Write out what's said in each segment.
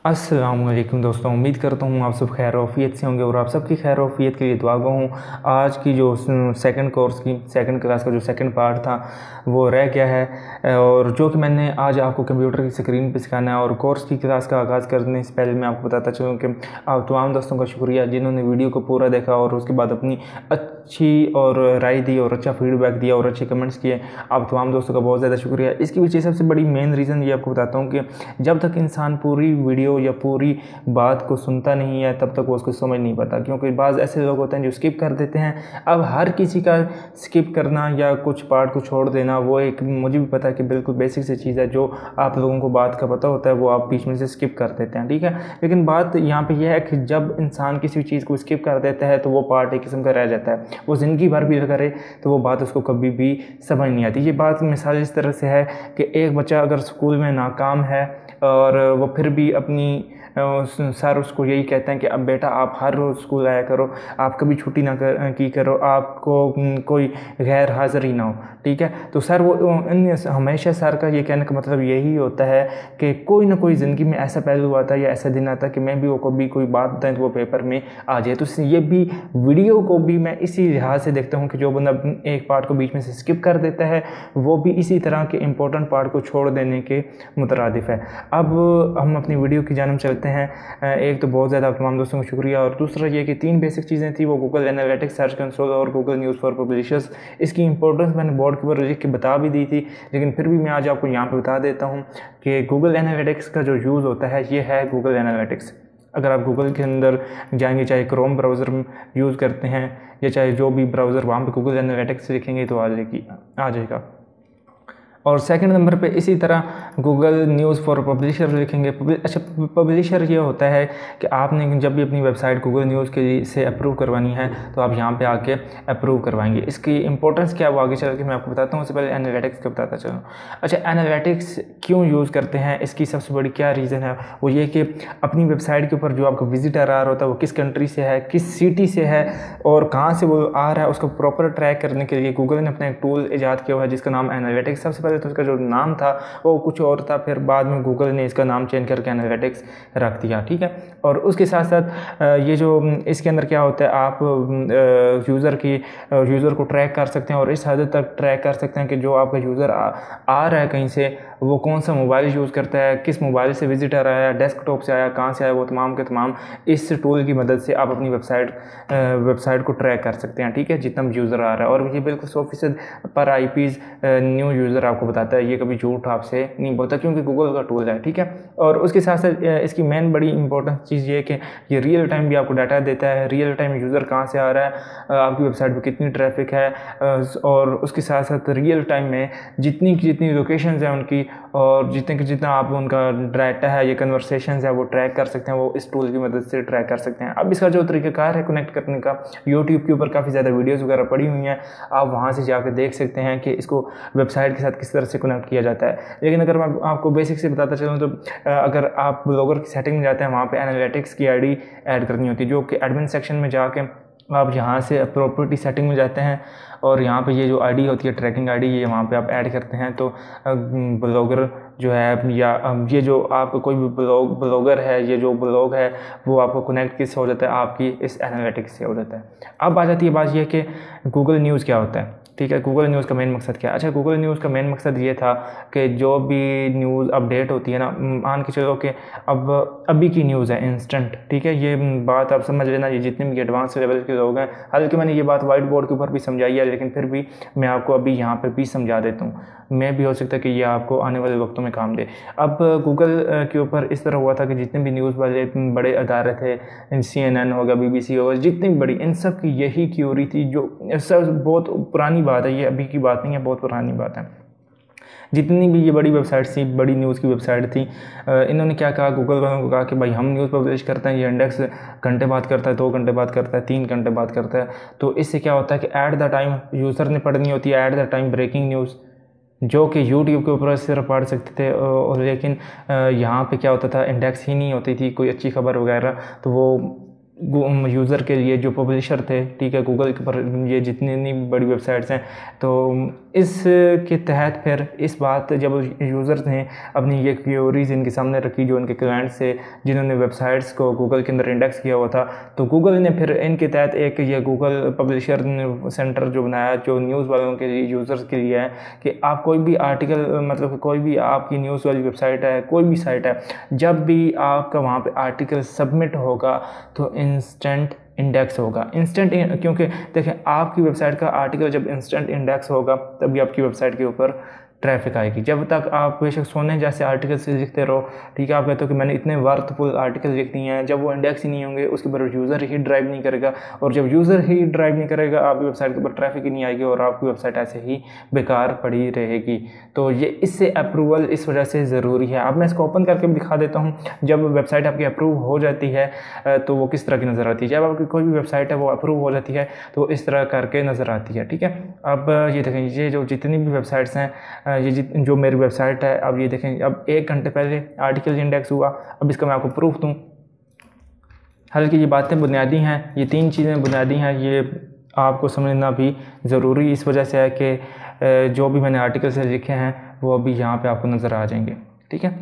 अस्सलाम वालेकुम दोस्तों, उम्मीद करता हूँ आप सब खैर वफ़ियत से होंगे और आप सबकी खैर वफ़ियत के लिए दुआ गो हूँ। आज की जो सेकंड कोर्स की सेकंड क्लास का जो सेकंड पार्ट था वो रह गया है और जो कि मैंने आज आपको कंप्यूटर की स्क्रीन पे सिखाना है। और कोर्स की क्लास का आगाज़ करने से पहले मैं आपको बताता चलूँ कि आप तमाम दोस्तों का शुक्रिया जिन्होंने वीडियो को पूरा देखा और उसके बाद अपनी अच्छी और राय दी और अच्छा फीडबैक दिया और अच्छे कमेंट्स किए। आप तमाम दोस्तों का बहुत ज़्यादा शुक्रिया। इसके पीछे सबसे बड़ी मेन रीज़न ये आपको बताता हूँ कि जब तक इंसान पूरी वीडियो या पूरी बात को सुनता नहीं है तब तक वो उसको समझ नहीं पाता, क्योंकि बाज़ ऐसे लोग होते हैं जो स्किप कर देते हैं। अब हर किसी का स्किप करना या कुछ पार्ट को छोड़ देना वो एक मुझे भी पता है कि बिल्कुल बेसिक सी चीज़ है, जो आप लोगों को बात का पता होता है वो आप बीच में से स्किप कर देते हैं, ठीक है। लेकिन बात यहाँ पे यह है कि जब इंसान किसी चीज़ को स्किप कर देता है तो वो पार्ट एक किस्म का रह जाता है। वो ज़िंदगी भर भी करे तो वो बात उसको कभी भी समझ नहीं आती। ये बात मिसाल इस तरह से है कि एक बच्चा अगर स्कूल में नाकाम है और वो फिर भी अपनी सर उसको यही कहते हैं कि अब बेटा आप हर रोज़ स्कूल आया करो, आप कभी छुट्टी ना की करो, आपको कोई गैर हाज़िर ही ना हो, ठीक है। तो सर वो हमेशा सर का ये कहने का मतलब यही होता है कि कोई ना कोई ज़िंदगी में ऐसा पहलू आता है या ऐसा दिन आता है कि मैं भी वो कभी कोई बात बताएं तो वो पेपर में आ जाए। तो ये भी वीडियो को भी मैं इसी लिहाज से देखता हूँ कि जो बंदा एक पार्ट को बीच में से स्किप कर देता है वो भी इसी तरह के इंपॉर्टेंट पार्ट को छोड़ देने के मुतरादिफ है। अब हम अपनी वीडियो की जानब चलते हैं। एक तो बहुत ज़्यादा तमाम दोस्तों का शुक्रिया और दूसरा ये कि 3 बेसिक चीज़ें थी, वो गूगल एनालिटिक्स, सर्च कंसोल और गूगल न्यूज़ फॉर पब्लिशर्स। इसकी इंपॉर्टेंस मैंने बोर्ड के ऊपर लिख के बता भी दी थी, लेकिन फिर भी मैं आज आपको यहाँ पे बता देता हूँ कि गूगल एनालिटिक्स का जो यूज़ होता है ये है गूगल एनालिटिक्स। अगर आप गूगल के अंदर जाएंगे, चाहे क्रोम ब्राउज़र यूज़ करते हैं या चाहे जो भी ब्राउज़र, वहाँ पर गूगल एनालिटिक्स लिखेंगे तो आ जाएगा। और सेकंड नंबर पे इसी तरह गूगल न्यूज़ फॉर पब्लिशर लिखेंगे। अच्छा, पब्लिशर ये होता है कि आपने जब भी अपनी वेबसाइट गूगल न्यूज़ के लिए से अप्रूव करवानी है तो आप यहाँ पे आके अप्रूव करवाएंगे। इसकी इंपॉर्टेंस क्या है वो आगे चल के मैं आपको बताता हूँ। उससे पहले एनालिटिक्स का बताता चलूँ। अच्छा, एनालिटिक्स क्यों यूज़ करते हैं, इसकी सबसे बड़ी क्या रीज़न है, वो ये कि अपनी वेबसाइट के ऊपर जो आपका विजिटर आ रहा होता है वो किस कंट्री से है, किस सिटी से है और कहाँ से वो आ रहा है, उसको प्रॉपर ट्रैक करने के लिए गूगल ने अपना एक टूल ईजाद किया हुआ है जिसका नाम एनालिटिक्स। सबसे पहले तो इसका जो नाम था वो कुछ और था, फिर बाद में गूगल ने इसका नाम चेंज करके एनालिटिक्स रख दिया, ठीक है। और उसके साथ साथ ये जो इसके अंदर क्या होता है, आप यूज़र को ट्रैक कर सकते हैं और इस हद तक ट्रैक कर सकते हैं कि जो आपका यूज़र आ रहा है कहीं से, वो कौन सा मोबाइल यूज़ करता है, किस मोबाइल से विजिटर आया, डेस्कटॉप से आया, कहाँ से आया, वो तमाम के तमाम इस टूल की मदद से आप अपनी वेबसाइट को ट्रैक कर सकते हैं, ठीक है, जितना यूज़र आ रहा है। और ये बिल्कुल 100% पर IPs न्यू यूज़र आपको बताता है, ये कभी झूठ आपसे नहीं बोलता क्योंकि गूगल का टूल है, ठीक है। और उसके साथ साथ इसकी मेन बड़ी इंपॉर्टेंट चीज़ ये है कि ये रियल टाइम भी आपको डाटा देता है, रियल टाइम यूज़र कहाँ से आ रहा है, आपकी वेबसाइट पर कितनी ट्रैफिक है, और उसके साथ साथ रियल टाइम में जितनी लोकेशंस हैं उनकी और जितना आप उनका डाटा है, ये कन्वर्सेशंस है वो ट्रैक कर सकते हैं, वो इस टूल की मदद से ट्रैक कर सकते हैं। अब इसका जो तरीक़ाकार है कनेक्ट करने का, यूट्यूब के ऊपर काफ़ी ज़्यादा वीडियोज़ वगैरह पड़ी हुई हैं, आप वहाँ से जाकर देख सकते हैं कि इसको वेबसाइट के साथ किस तरह से कनेक्ट किया जाता है। लेकिन अगर मैं आपको बेसिक से बताता चलूँ तो अगर आप ब्लॉगर की सेटिंग में जाते हैं, वहाँ पे एनालिटिक्स की ID ऐड करनी होती है, जो कि एडमिन सेक्शन में जाके आप यहाँ से प्रॉपर्टी सेटिंग में जाते हैं और यहाँ पे ये जो ID होती है ट्रैकिंग ID, ये वहाँ पे आप ऐड करते हैं तो ब्लॉगर जो है या ये जो आपका कोई भी ब्लॉगर है, ये जो ब्लॉग है वो आपको कनेक्ट किससे हो जाता है, आपकी इस एनालिटिक्स से हो जाता है। अब आ जाती है बात ये कि गूगल न्यूज़ क्या होता है, ठीक है। गूगल न्यूज़ का मेन मकसद क्या है? अच्छा, गूगल न्यूज़ का मेन मकसद ये था कि जो भी न्यूज़ अपडेट होती है ना, मान के चलो कि अभी की न्यूज़ है इंस्टेंट, ठीक है, ये बात आप समझ लेना। ये जितने भी एडवांस लेवल के लोग हैं, हालांकि मैंने ये बात वाइट बोर्ड के ऊपर भी समझाई है, लेकिन फिर भी मैं आपको अभी यहाँ पर भी समझा देता हूँ, मैं भी हो सकता है कि ये आपको आने वाले वक्तों में काम दे। अब गूगल के ऊपर इस तरह हुआ था कि जितने भी न्यूज़ वाले बड़े अदारे थे, CNN होगा, BBC होगा, जितनी बड़ी, इन सब की यही थ्योरी थी, जो सब बहुत पुरानी बात है, ये अभी की बात नहीं है, बहुत पुरानी बात है। जितनी भी ये बड़ी वेबसाइट थी, बड़ी न्यूज़ की वेबसाइट थी, इन्होंने क्या कहा, गूगल वालों को कहा कि भाई हम न्यूज़ पब्लिश करते हैं, ये इंडेक्स घंटे बाद करता है, 2 घंटे बाद करता है, 3 घंटे बाद करता है, तो इससे क्या होता है कि एट द टाइम यूज़र ने पढ़नी होती है, at the time breaking news, जो कि यूट्यूब के ऊपर सिर्फ पढ़ सकते थे, लेकिन यहाँ पे क्या होता था, इंडेक्स ही नहीं होती थी कोई अच्छी खबर वगैरह, तो वो यूज़र के लिए जो पब्लिशर थे, ठीक है, गूगल के पर ये जितनी बड़ी वेबसाइट्स हैं, तो इसके तहत फिर इस बात जब यूज़र्स ने अपनी ये क्वेरीज इनके सामने रखी जो इनके क्लाइंट से जिन्होंने वेबसाइट्स को गूगल के अंदर इंडेक्स किया हुआ था, तो गूगल ने फिर इनके तहत एक ये गूगल पब्लिशर सेंटर जो बनाया जो न्यूज़ वालों के लिए, यूज़र्स के लिए है कि आप कोई भी आर्टिकल, मतलब कोई भी आपकी न्यूज़ वाली वेबसाइट है, कोई भी साइट है, जब भी आपका वहाँ पे आर्टिकल सबमिट होगा तो इंस्टेंट इंडेक्स होगा। इंस्टेंट क्योंकि देखें, आपकी वेबसाइट का आर्टिकल जब इंस्टेंट इंडेक्स होगा तभी आपकी वेबसाइट के ऊपर ट्रैफिक आएगी। जब तक आप बेशक सोने जैसे आर्टिकल से लिखते रहो, ठीक है, आप कहते हो कि मैंने इतने वर्थफुल आर्टिकल लिख दिए हैं, जब वो इंडेक्स ही नहीं होंगे उसके ऊपर यूज़र ही ड्राइव नहीं करेगा, और जब यूज़र ही ड्राइव नहीं करेगा आपकी वेबसाइट के ऊपर ट्रैफिक ही नहीं आएगी और आपकी वेबसाइट ऐसे ही बेकार पड़ी रहेगी। तो ये इससे अप्रूवल इस वजह से ज़रूरी है। अब मैं इसको ओपन करके भी दिखा देता हूँ। जब वेबसाइट आपकी अप्रूव हो जाती है तो वो किस तरह की नज़र आती है। जब आपकी कोई भी वेबसाइट है वो अप्रूव हो जाती है तो इस तरह करके नज़र आती है, ठीक है। अब ये देखें, ये जो जितनी भी वेबसाइट्स हैं, ये जो मेरी वेबसाइट है, अब ये देखें, अब 1 घंटे पहले आर्टिकल इंडेक्स हुआ। अब इसका मैं आपको प्रूफ दूँ। हालांकि ये बातें बुनियादी हैं, ये 3 चीज़ें बुनियादी हैं, ये आपको समझना भी ज़रूरी इस वजह से है कि जो भी मैंने आर्टिकल से लिखे हैं वो अभी यहाँ पे आपको नज़र आ जाएंगे, ठीक है।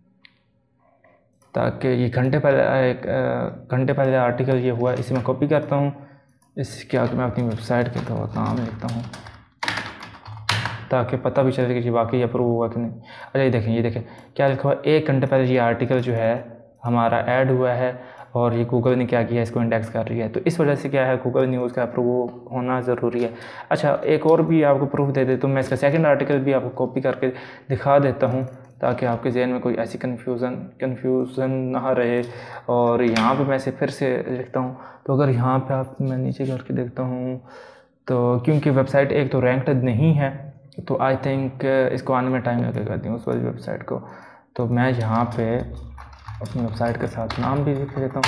ताकि ये घंटे पहले आर्टिकल ये हुआ, इसे मैं कॉपी करता हूँ, इसके आगे मैं अपनी वेबसाइट के तो नाम लिखता हूँ ताकि पता भी चले कि वाकई अप्रूव हुआ कि नहीं। अच्छा ये देखें क्या लिखा हुआ, 1 घंटे पहले ये आर्टिकल जो है हमारा ऐड हुआ है और ये गूगल ने क्या किया, इसको इंडेक्स कर रही है। तो इस वजह से क्या है, गूगल न्यूज़ का अप्रूव होना ज़रूरी है। अच्छा, एक और भी आपको प्रूफ दे देता हूँ मैं, इसका सेकंड आर्टिकल भी आपको कॉपी करके दिखा देता हूँ ताकि आपके जहन में कोई ऐसी कन्फ्यूज़न ना रहे। और यहाँ पे मैं इसे फिर से लिखता हूँ, तो अगर यहाँ पे मैं नीचे करके देखता हूँ, तो क्योंकि वेबसाइट एक तो रैंक्ड नहीं है, तो आई थिंक इसको आने में टाइम लगेगा उस वाली वेबसाइट को। तो मैं यहाँ पे अपनी वेबसाइट के साथ नाम भी लिख देता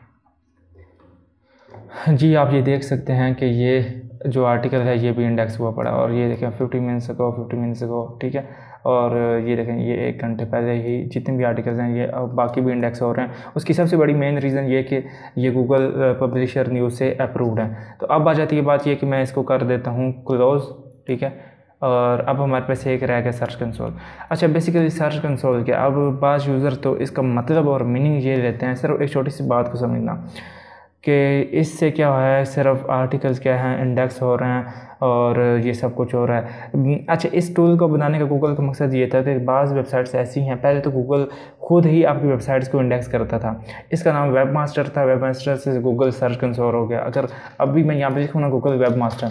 हूँ। जी, आप ये देख सकते हैं कि ये जो आर्टिकल है ये भी इंडेक्स हुआ पड़ा, और ये देखें 50 मिनट्स अगो, ठीक है। और ये देखें, ये 1 घंटे पहले ही जितने भी आर्टिकल्स हैं ये बाकी भी इंडेक्स हो रहे हैं। उसकी सबसे बड़ी मेन रीज़न ये कि ये गूगल पब्लिशर न्यूज़ से अप्रूव्ड है। तो अब आ जाती है बात ये कि मैं इसको कर देता हूँ क्लोज़, ठीक है। और अब हमारे पास एक रह गया सर्च कंसोल। अच्छा, बेसिकली सर्च कंसोल क्या, अब बाज़ यूज़र तो इसका मतलब और मीनिंग ये लेते हैं, सिर्फ एक छोटी सी बात को समझना कि इससे क्या है, सिर्फ आर्टिकल्स क्या हैं इंडेक्स हो रहे हैं और ये सब कुछ हो रहा है। अच्छा, इस टूल को बनाने का गूगल का मकसद ये था कि बाज़ वेबसाइट्स ऐसी हैं, पहले तो गूगल खुद ही आपकी वेबसाइट्स को इंडेक्स करता था, इसका नाम वेब मास्टर था, वेब मास्टर से गूगल सर्च कंसोल हो गया। अगर अभी मैं यहाँ पे लिखूँ ना गूगल वेब मास्टर,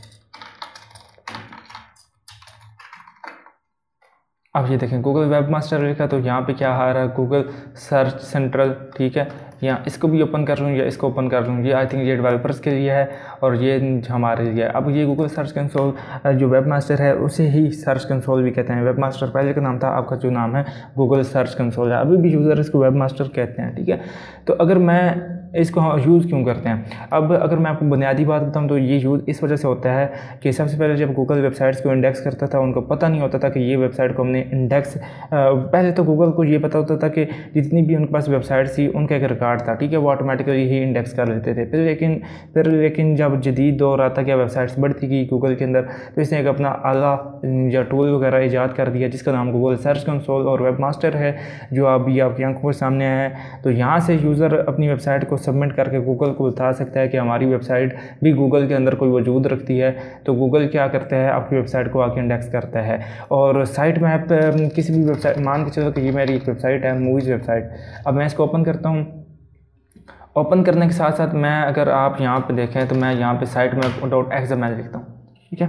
अब ये देखें गूगल वेब मास्टर लिखा तो यहाँ पे क्या आ रहा है, गूगल सर्च सेंट्रल, ठीक है। या इसको भी ओपन कर लूँ या इसको ओपन कर लूँ, ये आई थिंक ये डेवलपर्स के लिए है और ये हमारे लिए है। अब ये गूगल सर्च कंसोल जो वेब मास्टर है उसे ही सर्च कंसोल भी कहते हैं। वेब मास्टर पहले का नाम था, आपका जो नाम है गूगल सर्च कंसोल है, अभी भी यूज़र इसको वेब मास्टर कहते हैं, ठीक है। तो अगर मैं इसको यूज़ क्यों करते हैं, अब अगर मैं आपको बुनियादी बात बताऊं तो ये यूज़ इस वजह से होता है कि सबसे पहले जब गूगल वेबसाइट्स को इंडेक्स करता था उनको पता नहीं होता था कि ये वेबसाइट को हमने इंडेक्स, पहले तो गूगल को ये पता होता था कि जितनी भी उनके पास वेबसाइट्स थी उनका एक रिकॉर्ड था, ठीक है, वो ऑटोमेटिकली ही इंडेक्स कर लेते थे। फिर लेकिन जब जदीद दौर आता गया, वेबसाइट्स बढ़ती गई गूगल के अंदर, तो इसने एक अपना आला या टूल वगैरह ईजाद कर दिया जिसका नाम गूगल सर्च कंसोल और वेब मास्टर है, जो अभी आपकी आंखों के सामने है। तो यहाँ से यूज़र अपनी वेबसाइट को सबमिट करके गूगल को बता सकता है कि हमारी वेबसाइट भी गूगल के अंदर कोई वजूद रखती है। तो गूगल क्या करता है, आपकी वेबसाइट को आके इंडेक्स करता है। और साइट मैप किसी भी वेबसाइट, मान के चलो कि ये मेरी एक वेबसाइट है, मूवीज़ वेबसाइट। अब मैं इसको ओपन करता हूँ, ओपन करने के साथ साथ मैं, अगर आप यहाँ पे देखें तो मैं यहाँ पे साइट मैप.xml लिखता हूँ, ठीक है।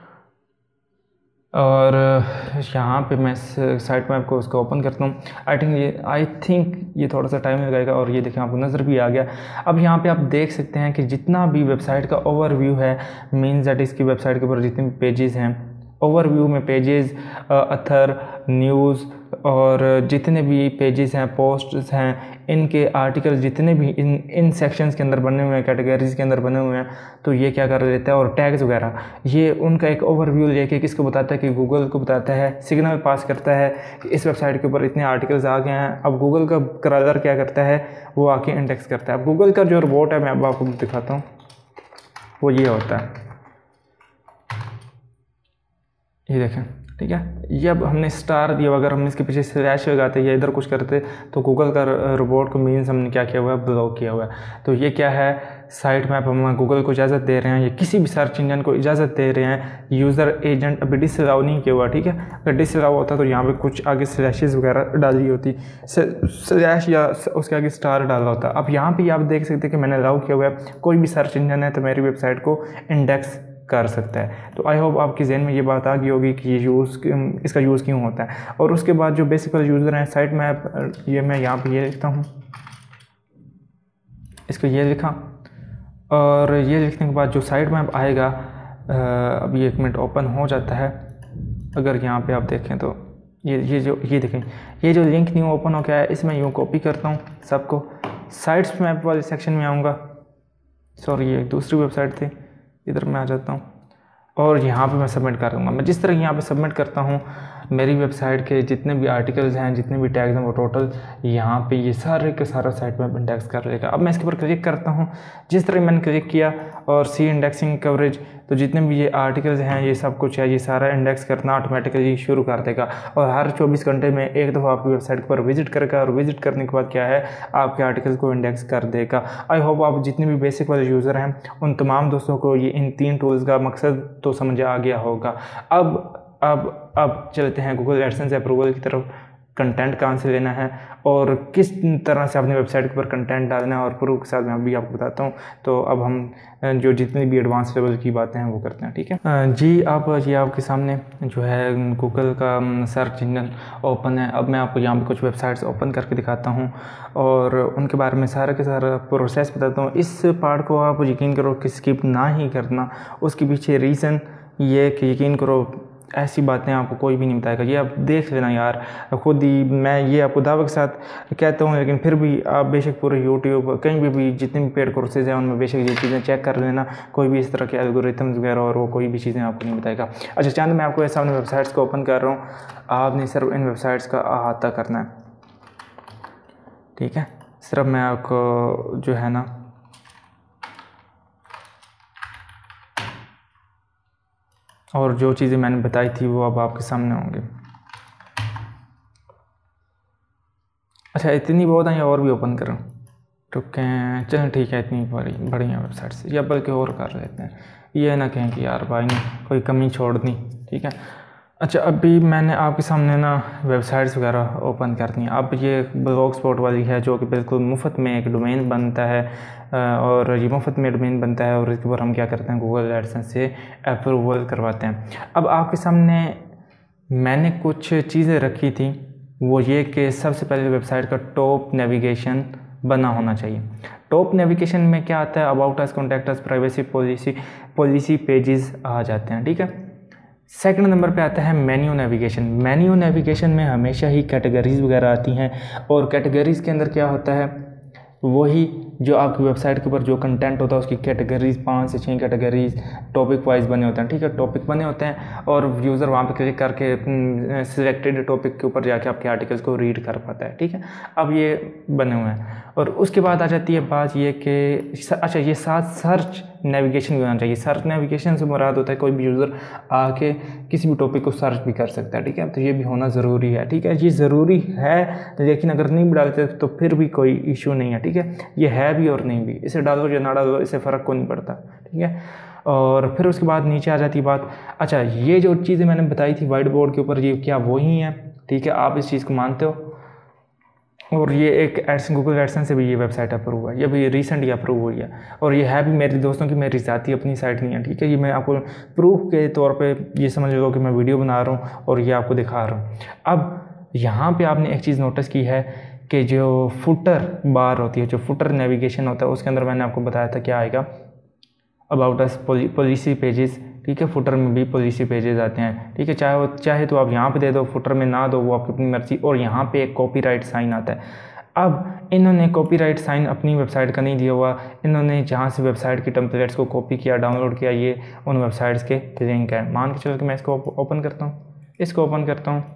और यहाँ पे मैं साइट मैप को उसको ओपन करता हूँ। आई थिंक ये थोड़ा सा टाइम लगाएगा और ये देखें आपको नज़र भी आ गया। अब यहाँ पे आप देख सकते हैं कि जितना भी वेबसाइट का ओवरव्यू है, मीन्स दैट इसकी वेबसाइट के ऊपर जितने भी पेजेस हैं ओवरव्यू में पेजेस, अथर, न्यूज़ और जितने भी पेजेस हैं, पोस्ट्स हैं, इनके आर्टिकल जितने भी इन सेक्शंस के अंदर बने हुए हैं, कैटेगरीज के अंदर बने हुए हैं, तो ये क्या कर लेता है, और टैग्स वगैरह, ये उनका एक ओवरव्यू लेके किसको बताता है कि गूगल को बताता है, सिग्नल पास करता है कि इस वेबसाइट के ऊपर इतने आर्टिकल्स आ गए हैं। अब गूगल का क्रॉलर क्या करता है, वो आके इंडेक्स करता है। अब गूगल का जो रोबोट है, मैं अब आपको दिखाता हूँ, वो ये होता है, ये देखें, ठीक है। ये अब हमने स्टार दिया, अगर हम इसके पीछे स्लैश लगाते या इधर कुछ करते तो गूगल का रोबोट को मीन्स हमने क्या किया हुआ है, ब्लॉक किया हुआ है। तो ये क्या है, साइट मैप हम गूगल को इजाज़त दे रहे हैं, या किसी भी सर्च इंजन को इजाज़त दे रहे हैं। यूज़र एजेंट अभी डिसअलाउ नहीं किया हुआ, ठीक है। अगर डिसअलाउ होता तो यहाँ पे कुछ आगे स्लैशेस वगैरह डाली होती, स्लैश या उसके आगे स्टार डाला होता। अब यहाँ पे आप देख सकते हैं कि मैंने अलाउ किया हुआ है, कोई भी सर्च इंजन है तो मेरी वेबसाइट को इंडेक्स कर सकता है। तो आई होप आपके जहन में ये बात आ गई होगी कि ये इसका यूज़ क्यों होता है। और उसके बाद जो बेसिकल यूज़र हैं, साइट मैप, ये मैं यहाँ पे ये लिखता हूँ, इसको ये लिखा, और ये लिखने के बाद जो साइट मैप आएगा, अभी 1 मिनट ओपन हो जाता है। अगर यहाँ पे आप देखें तो ये देखें, ये जो लिंक न्यू ओपन हो गया है, इसमें यूँ कॉपी करता हूँ सबको, साइट्स मैप वाले सेक्शन में आऊँगा, सॉरी ये एक दूसरी वेबसाइट थी, इधर मैं आ जाता हूँ और यहाँ पे मैं सबमिट कर दूँगा। मैं जिस तरह यहाँ पे सबमिट करता हूँ, मेरी वेबसाइट के जितने भी आर्टिकल्स हैं, जितने भी टैग्स हैं, वो टोटल यहाँ पे ये सारे के सारा साइट में इंडेक्स कर लेगा। अब मैं इसके ऊपर क्लिक करता हूँ, जिस तरह मैंने क्लिक किया और सी इंडेक्सिंग कवरेज, तो जितने भी ये आर्टिकल्स हैं, ये सब कुछ है, ये सारा इंडेक्स करना ऑटोमेटिकली शुरू कर देगा। और हर 24 घंटे में एक दफ़ा आपकी वेबसाइट पर विजिट करेगा, और विजिट करने के बाद क्या है, आपके आर्टिकल्स को इंडेक्स कर देगा। आई होप आप जितने भी बेसिक वाले यूज़र हैं, उन तमाम दोस्तों को ये इन 3 टूल्स का मकसद तो समझ आ गया होगा। अब चलते हैं गूगल एडसेंस अप्रूवल की तरफ। कंटेंट कहाँ से लेना है और किस तरह से अपनी वेबसाइट के ऊपर कंटेंट डालना है, और प्रूफ के साथ मैं अभी आपको बताता हूँ। तो अब हम जो जितनी भी एडवांस लेवल की बातें हैं वो करते हैं, ठीक है जी। अब ये आपके सामने जो है गूगल का सर्च इंजन ओपन है। अब मैं आपको यहाँ पे कुछ वेबसाइट्स ओपन करके दिखाता हूँ और उनके बारे में सारा के सारा प्रोसेस बताता हूँ। इस पार्ट को आप यकीन करो कि स्किप ना ही करना। उसके पीछे रीज़न ये कि यकीन करो ऐसी बातें आपको कोई भी नहीं बताएगा, ये आप देख लेना यार खुद ही। मैं ये आपको दावे के साथ कहता हूँ, लेकिन फिर भी आप बेशक पूरे यूट्यूब कहीं भी जितने भी पेड कोर्सेज हैं उनमें बेशक ये चीज़ें चेक कर लेना। कोई भी इस तरह के एल्गोरिथम्स वगैरह और वो कोई भी चीज़ें आपको नहीं बताएगा। अच्छा, चंद मैं आपको सामने वेबसाइट्स को ओपन कर रहा हूँ, आपने सिर्फ इन वेबसाइट्स का अहाता करना है, ठीक है। सिर्फ मैं आपको जो है ना और जो चीज़ें मैंने बताई थी वो अब आपके सामने होंगी। अच्छा, इतनी बहुत है या और भी ओपन करूँ? रुकें, चलें ठीक है, इतनी बढ़िया वेबसाइट्स या बल्कि और कर लेते हैं, ये ना कहें कि यार भाई ने कोई कमी छोड़ दी, ठीक है। अच्छा, अभी मैंने आपके सामने ना वेबसाइट्स वगैरह ओपन करनी है। अब ये ब्लॉग स्पॉट वाली है जो कि बिल्कुल मुफ्त में एक डोमेन बनता है, और ये मुफ्त में डोमेन बनता है और इसके ऊपर हम क्या करते हैं, गूगल एडसेंस से अप्रूवल करवाते हैं। अब आपके सामने मैंने कुछ चीज़ें रखी थी, वो ये कि सबसे पहले वेबसाइट का टॉप नेविगेशन बना होना चाहिए। टॉप नेविगेशन में क्या आता है, about us, contact us, privacy policy pages आ जाते हैं, ठीक है। सेकंड नंबर पे आता है मेन्यू नेविगेशन। मेन्यू नेविगेशन में हमेशा ही कैटेगरीज़ वगैरह आती हैं, और कैटेगरीज़ के अंदर क्या होता है, वही जो आपकी वेबसाइट के ऊपर जो कंटेंट होता है उसकी कैटेगरीज़ 5 से 6 कैटेगरीज़ टॉपिक वाइज बने होते हैं, ठीक है। टॉपिक बने होते हैं और यूज़र वहाँ पे क्लिक करके सिलेक्टेड टॉपिक के ऊपर जाके आपके आर्टिकल्स को रीड कर पाता है, ठीक है। अब ये बने हुए हैं, और उसके बाद आ जाती है बात ये कि अच्छा, ये साथ सर्च नेविगेशन भी होना चाहिए। सर्च नेविगेशन से मुराद होता है कोई भी यूज़र आके किसी भी टॉपिक को सर्च भी कर सकता है, ठीक है। तो ये भी होना ज़रूरी है, ठीक है। ये ज़रूरी है, लेकिन अगर नहीं भी डालते तो फिर भी कोई इशू नहीं है, ठीक है। ये है भी और नहीं भी, इसे डालो या ना डालो इससे फ़र्क को नहीं पड़ता, ठीक है। और फिर उसके बाद नीचे आ जाती बात, अच्छा ये जो चीज़ें मैंने बताई थी वाइट बोर्ड के ऊपर, ये क्या वही हैं, ठीक है। आप इस चीज़ को मानते हो, और ये एक गूगल एडसेंस से भी ये वेबसाइट अप्रूव हुआ है, ये भी रिसेंटली अप्रूव हुई है, और ये है भी मेरे दोस्तों की, मेरी ज़ाती अपनी साइट नहीं है, ठीक है। ये मैं आपको प्रूफ के तौर पे ये समझ लो कि मैं वीडियो बना रहा हूँ और ये आपको दिखा रहा हूँ। अब यहाँ पे आपने एक चीज़ नोटिस की है कि जो फुटर बार होती है, जो फुटर नेविगेशन होता है, उसके अंदर मैंने आपको बताया था क्या आएगा, अबाउट अस, पॉलिसी पेजेस, ठीक है। फुटर में भी पॉलिसी पेजेस आते हैं, ठीक है। चाहे तो आप यहाँ पे दे दो, फुटर में ना दो, वो आपकी अपनी मर्जी। और यहाँ पे एक कॉपीराइट साइन आता है। अब इन्होंने कॉपीराइट साइन अपनी वेबसाइट का नहीं दिया हुआ, इन्होंने जहाँ से वेबसाइट की टेम्पलेट्स को कॉपी किया, डाउनलोड किया, ये उन वेबसाइट्स के लिंक है। मान के चलो कि मैं इसको ओपन करता हूँ, इसको ओपन करता हूँ।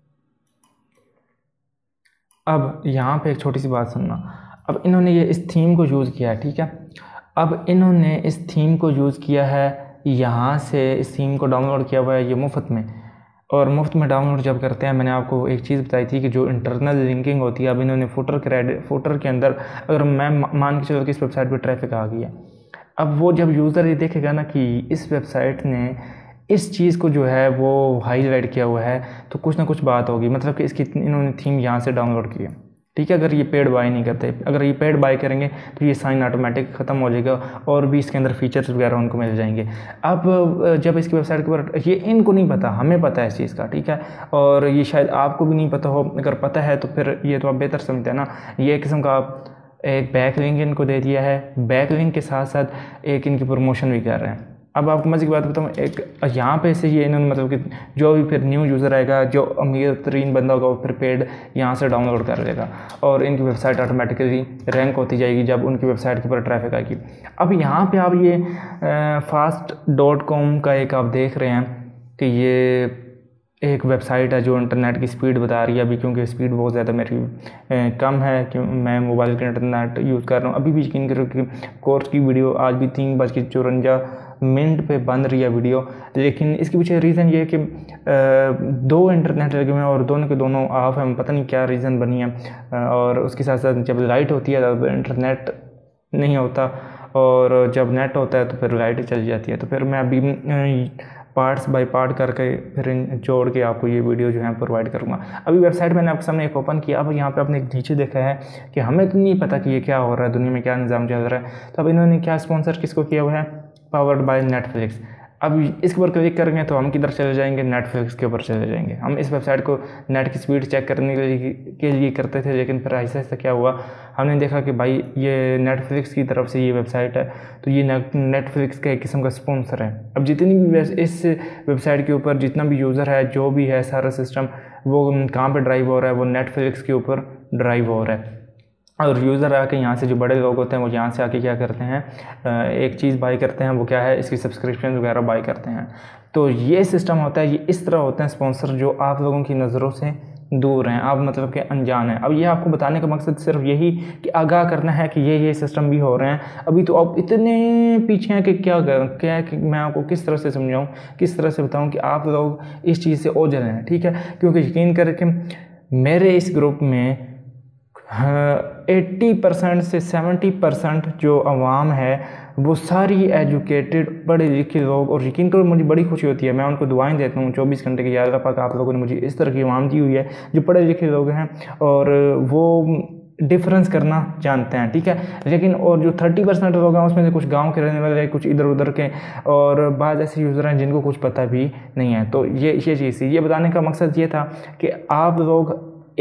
अब यहाँ पे एक छोटी सी बात सुनना। अब इन्होंने ये इस थीम को यूज़ किया है, ठीक है। अब इन्होंने इस थीम को यूज़ किया है, यहाँ से इस थीम को डाउनलोड किया हुआ है ये मुफ्त में। और मुफ्त में डाउनलोड जब करते हैं, मैंने आपको एक चीज़ बताई थी कि जो इंटरनल लिंकिंग होती है, अब इन्होंने फुटर के अंदर, अगर मैं मान के चलो कि इस वेबसाइट पर ट्रैफिक आ गया, अब वो जब यूज़र ये देखेगा ना कि इस वेबसाइट ने इस चीज़ को जो है वो हाईलाइट किया हुआ है, तो कुछ ना कुछ बात होगी, मतलब कि इसकी इन्होंने थीम यहाँ से डाउनलोड की है, ठीक है। अगर ये पेड बाय नहीं करते, अगर ये पेड बाय करेंगे तो ये साइन ऑटोमेटिक ख़त्म हो जाएगा और भी इसके अंदर फीचर्स वगैरह उनको मिल जाएंगे। अब जब इसकी वेबसाइट के ऊपर, ये इनको नहीं पता, हमें पता है इस चीज़ का, ठीक है। और ये शायद आपको भी नहीं पता हो, अगर पता है तो फिर ये तो आप बेहतर समझते हैं ना। ये किस्म का एक बैक लिंक इनको दे दिया है, बैक लिंक के साथ साथ एक इनकी प्रमोशन भी कर रहे हैं। अब आपको मज़े की बात बताऊँ, एक यहाँ पे से ये इन्होंने मतलब कि जो भी फिर न्यू यूज़र आएगा, जो अमीर तरीन बंदा होगा, वो फिर पेड यहाँ से डाउनलोड कर लेगा और इनकी वेबसाइट ऑटोमेटिकली रैंक होती जाएगी जब उनकी वेबसाइट के ऊपर ट्रैफिक आएगी। अब यहाँ पे आप ये fast.com का एक आप देख रहे हैं कि ये एक वेबसाइट है जो इंटरनेट की स्पीड बता रही है अभी, क्योंकि स्पीड बहुत ज़्यादा मेरी कम है, क्यों मैं मोबाइल का इंटरनेट यूज़ कर रहा हूँ। अभी भी यकीन करो कि कोर्स की वीडियो आज भी 3:54 पे बन रही है वीडियो, लेकिन इसके पीछे रीज़न ये है कि 2 इंटरनेट लगे हुए हैं और दोनों के दोनों ऑफ है, पता नहीं क्या रीज़न बनी है। और उसके साथ साथ जब लाइट होती है तब इंटरनेट नहीं होता, और जब नेट होता है तो फिर लाइट चली जाती है। तो फिर मैं अभी पार्ट्स बाय पार्ट करके फिर जोड़ के आपको ये वीडियो जो है प्रोवाइड करूँगा। अभी वेबसाइट मैंने आपके सामने एक ओपन किया। अब यहाँ पे आपने एक नीचे देखा है कि हमें तो नहीं पता कि ये क्या हो रहा है, दुनिया में क्या निज़ाम चल रहा है। तो अब इन्होंने क्या स्पॉन्सर किसको किया हुआ है, पावर्ड बाय नेटफ्लिक्स। अब इसके ऊपर क्लिक करेंगे तो हम किधर चले जाएंगे, नेटफ्लिक्स के ऊपर चले जाएंगे। हम इस वेबसाइट को नेट की स्पीड चेक करने के लिए करते थे, लेकिन फिर ऐसा ऐसा क्या हुआ, हमने देखा कि भाई ये नेटफ्लिक्स की तरफ से ये वेबसाइट है, तो ये नेटफ्लिक्स का एक किस्म का स्पॉन्सर है। अब जितनी भी इस वेबसाइट के ऊपर जितना भी यूज़र है, जो भी है सारा सिस्टम, वो कहाँ पर ड्राइव हो रहा है, वो नेटफ्लिक्स के ऊपर ड्राइव हो रहा है। और यूज़र आके यहाँ से, जो बड़े लोग होते हैं वो यहाँ से आके क्या करते हैं, एक चीज़ बाई करते हैं, वो क्या है, इसकी सब्सक्रिप्शन वगैरह बाई करते हैं। तो ये सिस्टम होता है, ये इस तरह होते हैं स्पॉन्सर जो आप लोगों की नज़रों से दूर हैं, आप मतलब कि अनजान हैं। अब ये आपको बताने का मकसद सिर्फ यही कि आगाह करना है कि ये सिस्टम भी हो रहे हैं। अभी तो आप इतने पीछे हैं कि क्या कि मैं आपको किस तरह से समझाऊँ, किस तरह से बताऊँ कि आप लोग इस चीज़ से ओझल हैं, ठीक है। क्योंकि यकीन करके मेरे इस ग्रुप में 80% से 70% जो आवाम है वो सारी एजुकेटेड पढ़े लिखे लोग, और यकीन करो मुझे बड़ी खुशी होती है, मैं उनको दुआएं देता हूँ 24 घंटे की, या अल्लाह पाक आप लोगों ने मुझे इस तरह की आवाम दी हुई है जो पढ़े लिखे लोग हैं और वो डिफरेंस करना जानते हैं, ठीक है। लेकिन और जो 30% लोग हैं उसमें से कुछ गांव के रहने वाले, कुछ इधर उधर के, और बाद ऐसे यूज़र हैं जिनको कुछ पता भी नहीं है। तो ये चीज़ थी, ये बताने का मकसद ये था कि आप लोग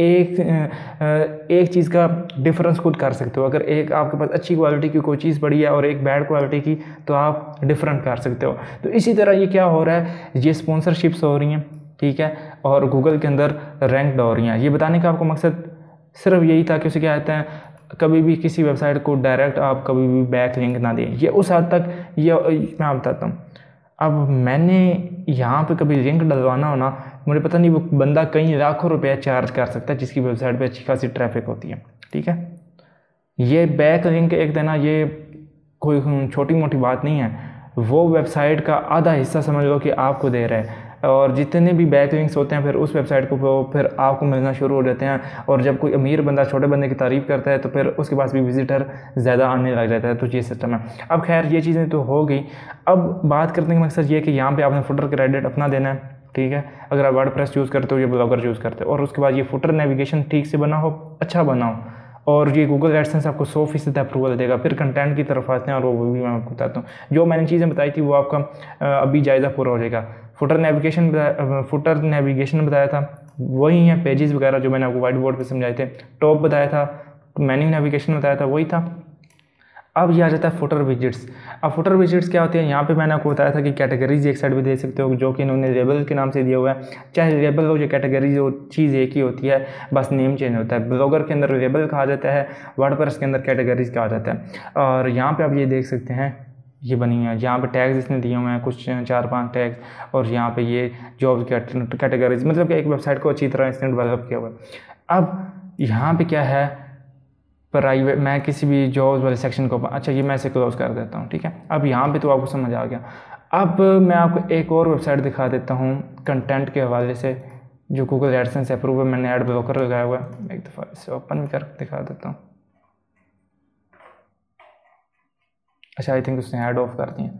एक चीज़ का डिफरेंस खुद कर सकते हो। अगर एक आपके पास अच्छी क्वालिटी की कोई चीज़ पड़ी है और एक बैड क्वालिटी की, तो आप डिफरेंट कर सकते हो। तो इसी तरह ये क्या हो रहा है, ये स्पॉन्सरशिप्स हो रही हैं, ठीक है, और गूगल के अंदर रैंक्ड हो रही हैं। ये बताने का आपको मकसद सिर्फ यही था कि उसे क्या कहते हैं, कभी भी किसी वेबसाइट को डायरेक्ट आप कभी भी बैक लिंक ना दें। ये उस हद तक, ये मैं बताता हूँ। अब मैंने यहाँ पे कभी लिंक डलवाना हो ना, मुझे पता नहीं वो बंदा कई लाखों रुपए चार्ज कर सकता है जिसकी वेबसाइट पे अच्छी खासी ट्रैफिक होती है, ठीक है। ये बैक लिंक एक देना ये कोई छोटी मोटी बात नहीं है, वो वेबसाइट का आधा हिस्सा समझ लो कि आपको दे रहा है। और जितने भी बैक लिंक्स होते हैं फिर उस वेबसाइट को फिर आपको मिलना शुरू हो जाते हैं, और जब कोई अमीर बंदा छोटे बंदे की तारीफ़ करता है तो फिर उसके पास भी विजिटर ज़्यादा आने लग जाता है। तो ये सिस्टम है। अब खैर ये चीज़ें तो हो गई। अब बात करने का मकसद ये है कि यहाँ पे आपने फुटर क्रेडिट अपना देना है, ठीक है। अगर आप वर्डप्रेस यूज़ करते हो या ब्लॉगर यूज़ करते हो, और उसके बाद ये फुटर नेविगेशन ठीक से बना हो, अच्छा बना हो, और ये गूगल एडसेंस आपको 100% अप्रूवल देगा। फिर कंटेंट की तरफ आते हैं और वो भी मैं आपको बताता हूँ। जो मैंने चीज़ें बताई थी वो आपका अभी जायज़ा पूरा हो जाएगा। फुटर नेविगेशन बताया था, वही है। पेजेस वगैरह जो मैंने आपको वाइट बोर्ड पे समझाए थे। टॉप बताया था, मेन्यू नेविगेशन बताया था, वही था। अब ये आ जाता है फुटर विजिट्स। अब फुटर विजिट्स क्या होते हैं, यहाँ पे मैंने आपको बताया था कि कैटेगरीज एक साइड पे दे सकते हो, जो कि इन्होंने लेबल के नाम से दिया हुआ है। चाहे लेबल हो या कैटेगरी, जो चीज़ एक ही होती है, बस नेम चेंज होता है। ब्लॉगर के अंदर लेबल कहा जाता है, वर्डप्रेस के अंदर कैटेगरीज कहा जाता है। और यहाँ पर आप ये देख सकते हैं, ये बनी हुई है, यहाँ पे टैग्स इसने दिए हुए हैं कुछ 4-5 टैग्स, और यहाँ पे ये जॉब कैटेगरीज, मतलब कि एक वेबसाइट को अच्छी तरह इसने डेवलप किया हुआ है। अब यहाँ पे क्या है, प्राइवेट, मैं किसी भी जॉब्स वाले सेक्शन को, अच्छा ये मैं इसे क्लोज कर देता हूँ, ठीक है। अब यहाँ पे तो आपको समझ आ गया। अब मैं आपको एक और वेबसाइट दिखा देता हूँ कंटेंट के हवाले से, जो गूगल एडसेंस से अप्रूव है। मैंने एड ब्लॉकर लगाया हुआ है, एक दफ़ा इसे ओपन भी करके दिखा देता हूँ। अच्छा, आई थिंक उसने ऐड ऑफ कर दिया।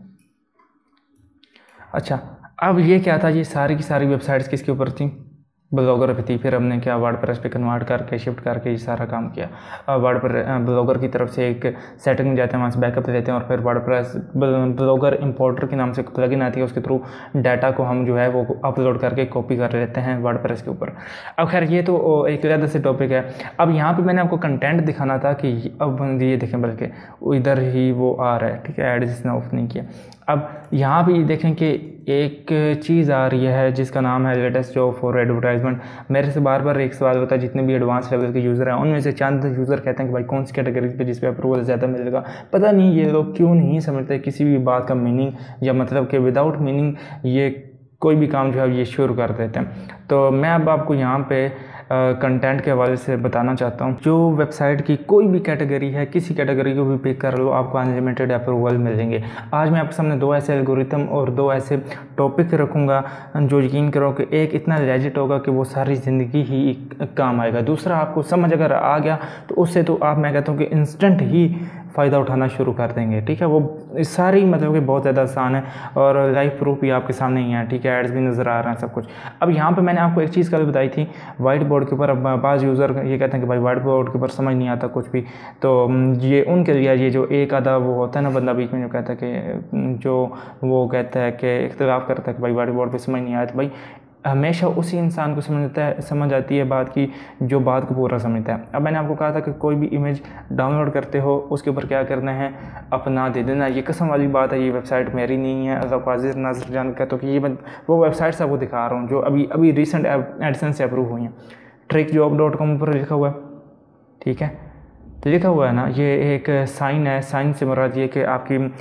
अच्छा, अब ये क्या था, ये सारी की सारी वेबसाइट्स किसके ऊपर थी, ब्लॉगर पे थी। फिर हमने क्या, वर्डप्रेस पे कन्वर्ट करके, शिफ्ट करके ये सारा काम किया। ब्लॉगर की तरफ से एक सेटिंग में जाते हैं, वहाँ से बैकअप लेते हैं, और फिर वर्डप्रेस ब्लॉगर इंपोर्टर के नाम से प्लगइन आती है, उसके थ्रू डाटा को हम जो है वो अपलोड करके कॉपी कर लेते हैं वर्डप्रेस के ऊपर। अब खैर ये तो एक अलग से टॉपिक है। अब यहाँ पर मैंने आपको कंटेंट दिखाना था कि अब ये देखें, बल्कि इधर ही वो आ रहा है, ठीक है, एड जिसने ऑफ नहीं किया। अब यहाँ भी देखें कि एक चीज़ आ रही है जिसका नाम है लेटेस्ट जॉब फॉर एडवर्टाइजमेंट। मेरे से बार बार एक सवाल होता है, जितने भी एडवांस लेवल के यूज़र हैं उनमें से चंद यूज़र कहते हैं कि भाई कौन सी कैटेगरी पे जिस पे अप्रूवल ज़्यादा मिलेगा। पता नहीं ये लोग क्यों नहीं समझते किसी भी बात का मीनिंग, या मतलब कि विदाउट मीनिंग ये कोई भी काम जो है ये शुरू कर देते हैं। तो मैं अब आपको यहाँ पे कंटेंट के हवाले से बताना चाहता हूँ। जो वेबसाइट की कोई भी कैटेगरी है, किसी कैटेगरी को भी पिक कर लो, आपको अनलिमिटेड अप्रूवल मिलेंगे। आज मैं आपके सामने 2 ऐसे एल्गोरिथम और 2 ऐसे टॉपिक रखूँगा जो यकीन करो कि एक इतना लेजिट होगा कि वो सारी ज़िंदगी ही काम आएगा। दूसरा, आपको समझ अगर आ गया तो उससे तो आप, मैं कहता हूँ कि इंस्टेंट ही फ़ायदा उठाना शुरू कर देंगे, ठीक है। वो सारी मतलब कि बहुत ज़्यादा आसान है, और लाइव प्रूफ भी आपके सामने ही है, ठीक है, एड्स भी नज़र आ रहे हैं, सब कुछ। अब यहाँ पे मैंने आपको एक चीज़ कल बताई थी, वाइट बोर्ड के ऊपर। अब बाज़ यूज़र ये कहते हैं कि भाई वाइट बोर्ड के ऊपर समझ नहीं आता कुछ भी, तो ये उनके लिए ये जो एक आधा वो होता है ना बंदा बीच में जो कहता है कि, जो वो कहता है कि इख्तिलाफ़ करता है कि भाई वाइट बोर्ड पर समझ नहीं आया, तो भाई हमेशा उसी इंसान को समझ आती है बात की जो बात को पूरा समझता है। अब मैंने आपको कहा था कि कोई भी इमेज डाउनलोड करते हो उसके ऊपर क्या करना है, अपना दे देना। ये कसम वाली बात है, ये वेबसाइट मेरी नहीं है, अल्लाह काज़िर नाज़र जान का, तो कि ये वो वेबसाइट्स आपको दिखा रहा हूँ जो अभी रिसेंट एडसेंस से अप्रूव हुई हैं। trickjob.com पर लिखा हुआ है, ठीक है, लिखा हुआ है ना, ये एक साइन है। साइन से मुराद ये कि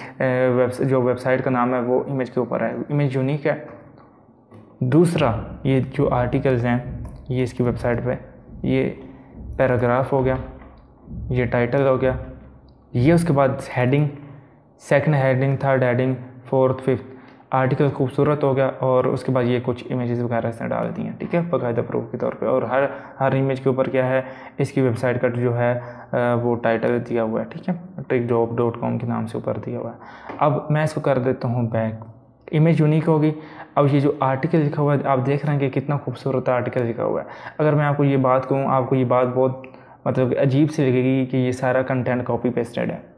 आपकी जो वेबसाइट का नाम है वो इमेज के ऊपर है, इमेज यूनिक है। दूसरा, ये जो आर्टिकल्स हैं ये इसकी वेबसाइट पे, ये पैराग्राफ हो गया, ये टाइटल हो गया, ये उसके बाद heading, second heading, third heading, fourth, fifth article खूबसूरत हो गया, और उसके बाद ये कुछ इमेजेस वगैरह इसने डाल दी हैं, ठीक है, बाकायदा प्रूफ के तौर पे। और हर इमेज के ऊपर क्या है, इसकी वेबसाइट का जो है वो टाइटल दिया हुआ है, ठीक है, trickjob.com के नाम से ऊपर दिया हुआ है। अब मैं इसको कर देता हूँ बैक, इमेज यूनिक होगी। अब ये जो आर्टिकल लिखा हुआ है आप देख रहे हैं कि कितना खूबसूरत आर्टिकल लिखा हुआ है। अगर मैं आपको ये बात कहूँ, आपको ये बात बहुत मतलब अजीब सी लगेगी कि ये सारा कंटेंट कॉपी पेस्टेड है।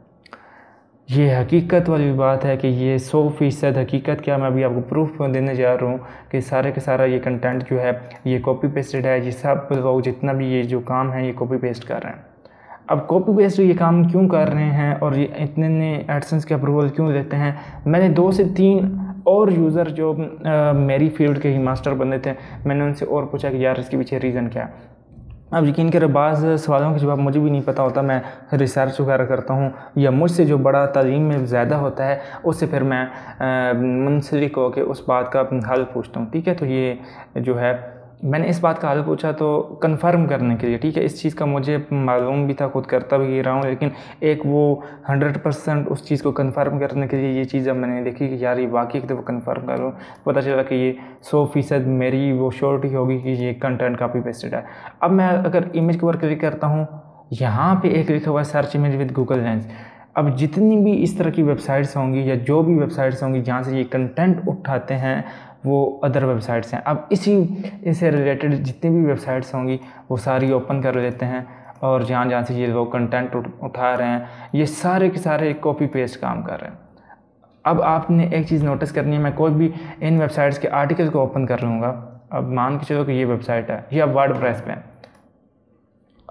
ये हकीकत वाली बात है कि ये 100% हकीकत, क्या मैं अभी आपको प्रूफ देने जा रहा हूँ कि सारे का सारा ये कंटेंट जो है ये कॉपी पेस्टेड है। ये सब लोग जितना भी ये जो काम है ये कॉपी पेस्ट कर रहे हैं। अब कॉपी पेस्ट ये काम क्यों कर रहे हैं और ये इतने एडसेंस के अप्रूवल क्यों लेते हैं, मैंने 2 से 3 और यूज़र जो मेरी फील्ड के ही मास्टर बंदे थे, मैंने उनसे और पूछा कि यार इसके पीछे रीज़न क्या है। अब यकीन करें बाज़ सवालों के जवाब मुझे भी नहीं पता होता, मैं रिसर्च वगैरह करता हूँ या मुझसे जो बड़ा तालीम में ज़्यादा होता है उससे फिर मैं मुंसलिक होकर उस बात का हल पूछता हूँ, ठीक है। तो ये जो है मैंने इस बात का हल पूछा तो कंफर्म करने के लिए, ठीक है, इस चीज़ का मुझे मालूम भी था, खुद करता भी रहा हूँ, लेकिन एक वो 100% उस चीज़ को कंफर्म करने के लिए ये चीज़ जब मैंने देखी कि यार ये वाकई तो वो कंफर्म करूँ, पता चला कि ये 100% मेरी वो श्योरिटी होगी कि ये कंटेंट कॉपी पेस्टेड है। अब मैं अगर इमेज के ऊपर क्लिक करता हूँ, यहाँ पर एक लिखा हुआ है search image with Google lens. अब जितनी भी इस तरह की वेबसाइट्स होंगी या जो भी वेबसाइट्स होंगी जहाँ से ये कंटेंट उठाते हैं वो अदर वेबसाइट्स हैं। अब इससे रिलेटेड जितनी भी वेबसाइट्स होंगी वो सारी ओपन कर लेते हैं और जहाँ जहाँ से ये लोग कंटेंट उठा रहे हैं ये सारे के सारे कॉपी पेस्ट काम कर रहे हैं। अब आपने एक चीज़ नोटिस करनी है, मैं कोई भी इन वेबसाइट्स के आर्टिकल को ओपन कर लूँगा। अब मान के चलो कि ये वेबसाइट है, ये अब वर्डप्रेस पे है।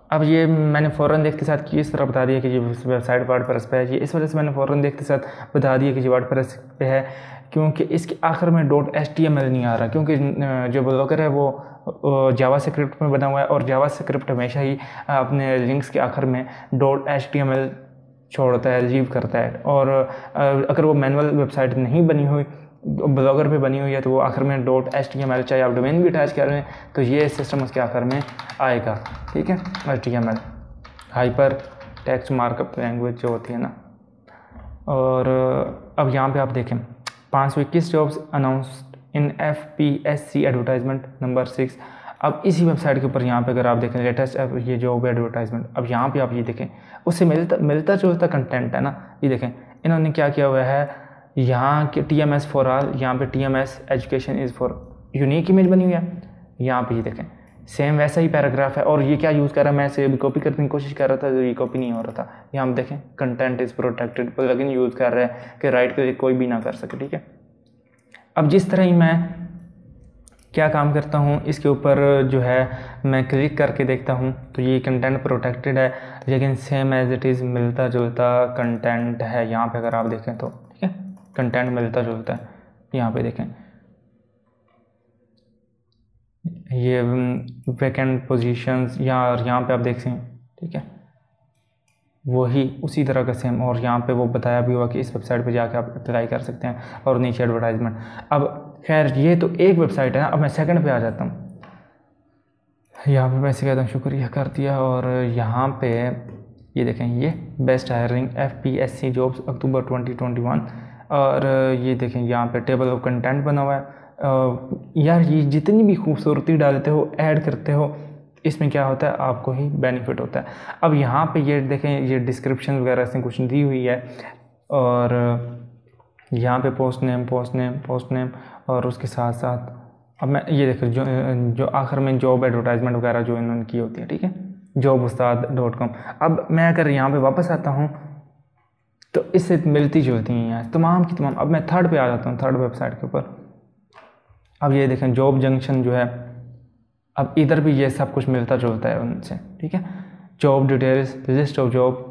अब ये मैंने फ़ौरन देखते साथ कि इस तरह बता दिया कि ये वेबसाइट वर्डप्रेस पे है। ये इस वजह से मैंने फ़ौरन देखते साथ बता दिया कि ये वर्डप्रेस पे है, क्योंकि इसके आखिर में .html नहीं आ रहा, क्योंकि जो ब्लॉगर है वो जावास्क्रिप्ट में बना हुआ है, और जावास्क्रिप्ट हमेशा ही अपने लिंक्स के आखिर में .html छोड़ता है, लीव करता है। और अगर वो मैनुअल वेबसाइट नहीं बनी हुई, ब्लॉगर पे बनी हुई है, तो वो आखिर में .html, चाहे आप डोमेन भी अटैच कर रहे हैं तो ये सिस्टम उसके आखिर में आएगा। ठीक है, HTML hyper text markup language जो होती है ना। और अब यहाँ पे आप देखें 521 jobs announced in FPSC advertisement number 6। अब इसी वेबसाइट के ऊपर यहाँ पे अगर आप देखें लेटेस्ट ये जॉब एडवर्टाइजमेंट, अब यहाँ पे आप ये देखें उससे मिलता जुलता कंटेंट है ना। ये देखें इन्होंने क्या किया हुआ है, यहाँ के TMS फॉर ऑल, यहाँ पे TMS education is for unique image बनी हुई है। यहाँ पे ये देखें सेम वैसा ही पैराग्राफ है, और ये क्या यूज़ कर रहा है, मैं इसे कॉपी करने की कोशिश कर रहा था तो ये कॉपी नहीं हो रहा था। यहाँ पे देखें content is protected, plugin use कर रहा है कि राइट क्लिक कोई भी ना कर सके। ठीक है, अब जिस तरह ही मैं क्या काम करता हूँ इसके ऊपर जो है मैं क्लिक करके देखता हूँ तो ये कंटेंट प्रोटेक्टेड है, लेकिन सेम एज इट इज़ मिलता जुलता कंटेंट है। यहाँ पे अगर आप देखें तो ठीक है, कंटेंट मिलता जुलता है। यहाँ पे देखें ये वैकेंट पोजीशंस, यहाँ पे आप देख सकते हैं। ठीक है, वही उसी तरह का सेम, और यहाँ पे वो बताया भी हुआ कि इस वेबसाइट पे जाके आप अप्लाई कर सकते हैं, और नीचे एडवर्टाइजमेंट। अब खैर ये तो एक वेबसाइट है ना। अब मैं सेकंड पे आ जाता हूँ। यहाँ पे मैं इसे कहता हूँ शुक्रिया कर दिया, और यहाँ पे ये देखें ये best hiring FPSC jobs October 2021, और ये देखें यहाँ पे टेबल ऑफ कंटेंट बना हुआ है। यार ये जितनी भी खूबसूरती डालते हो, ऐड करते हो, इसमें क्या होता है आपको ही बेनिफिट होता है। अब यहाँ पे ये देखें ये डिस्क्रिप्शन वगैरह से कुछ दी हुई है, और यहाँ पे पोस्ट नेम, और उसके साथ साथ अब मैं ये देखें जो आखिर में जॉब एडवर्टाइजमेंट वगैरह जो इन्होंने की होती है। ठीक है, jobustaad.com। अब मैं अगर यहाँ पे वापस आता हूँ तो इससे मिलती जुलती हैं यहाँ तमाम की तमाम। अब मैं थर्ड पे आ जाता हूँ, थर्ड वेबसाइट के ऊपर। अब ये देखें जॉब जंक्शन जो है, अब इधर भी ये सब कुछ मिलता जुलता है उनसे। ठीक है, job details, list of job,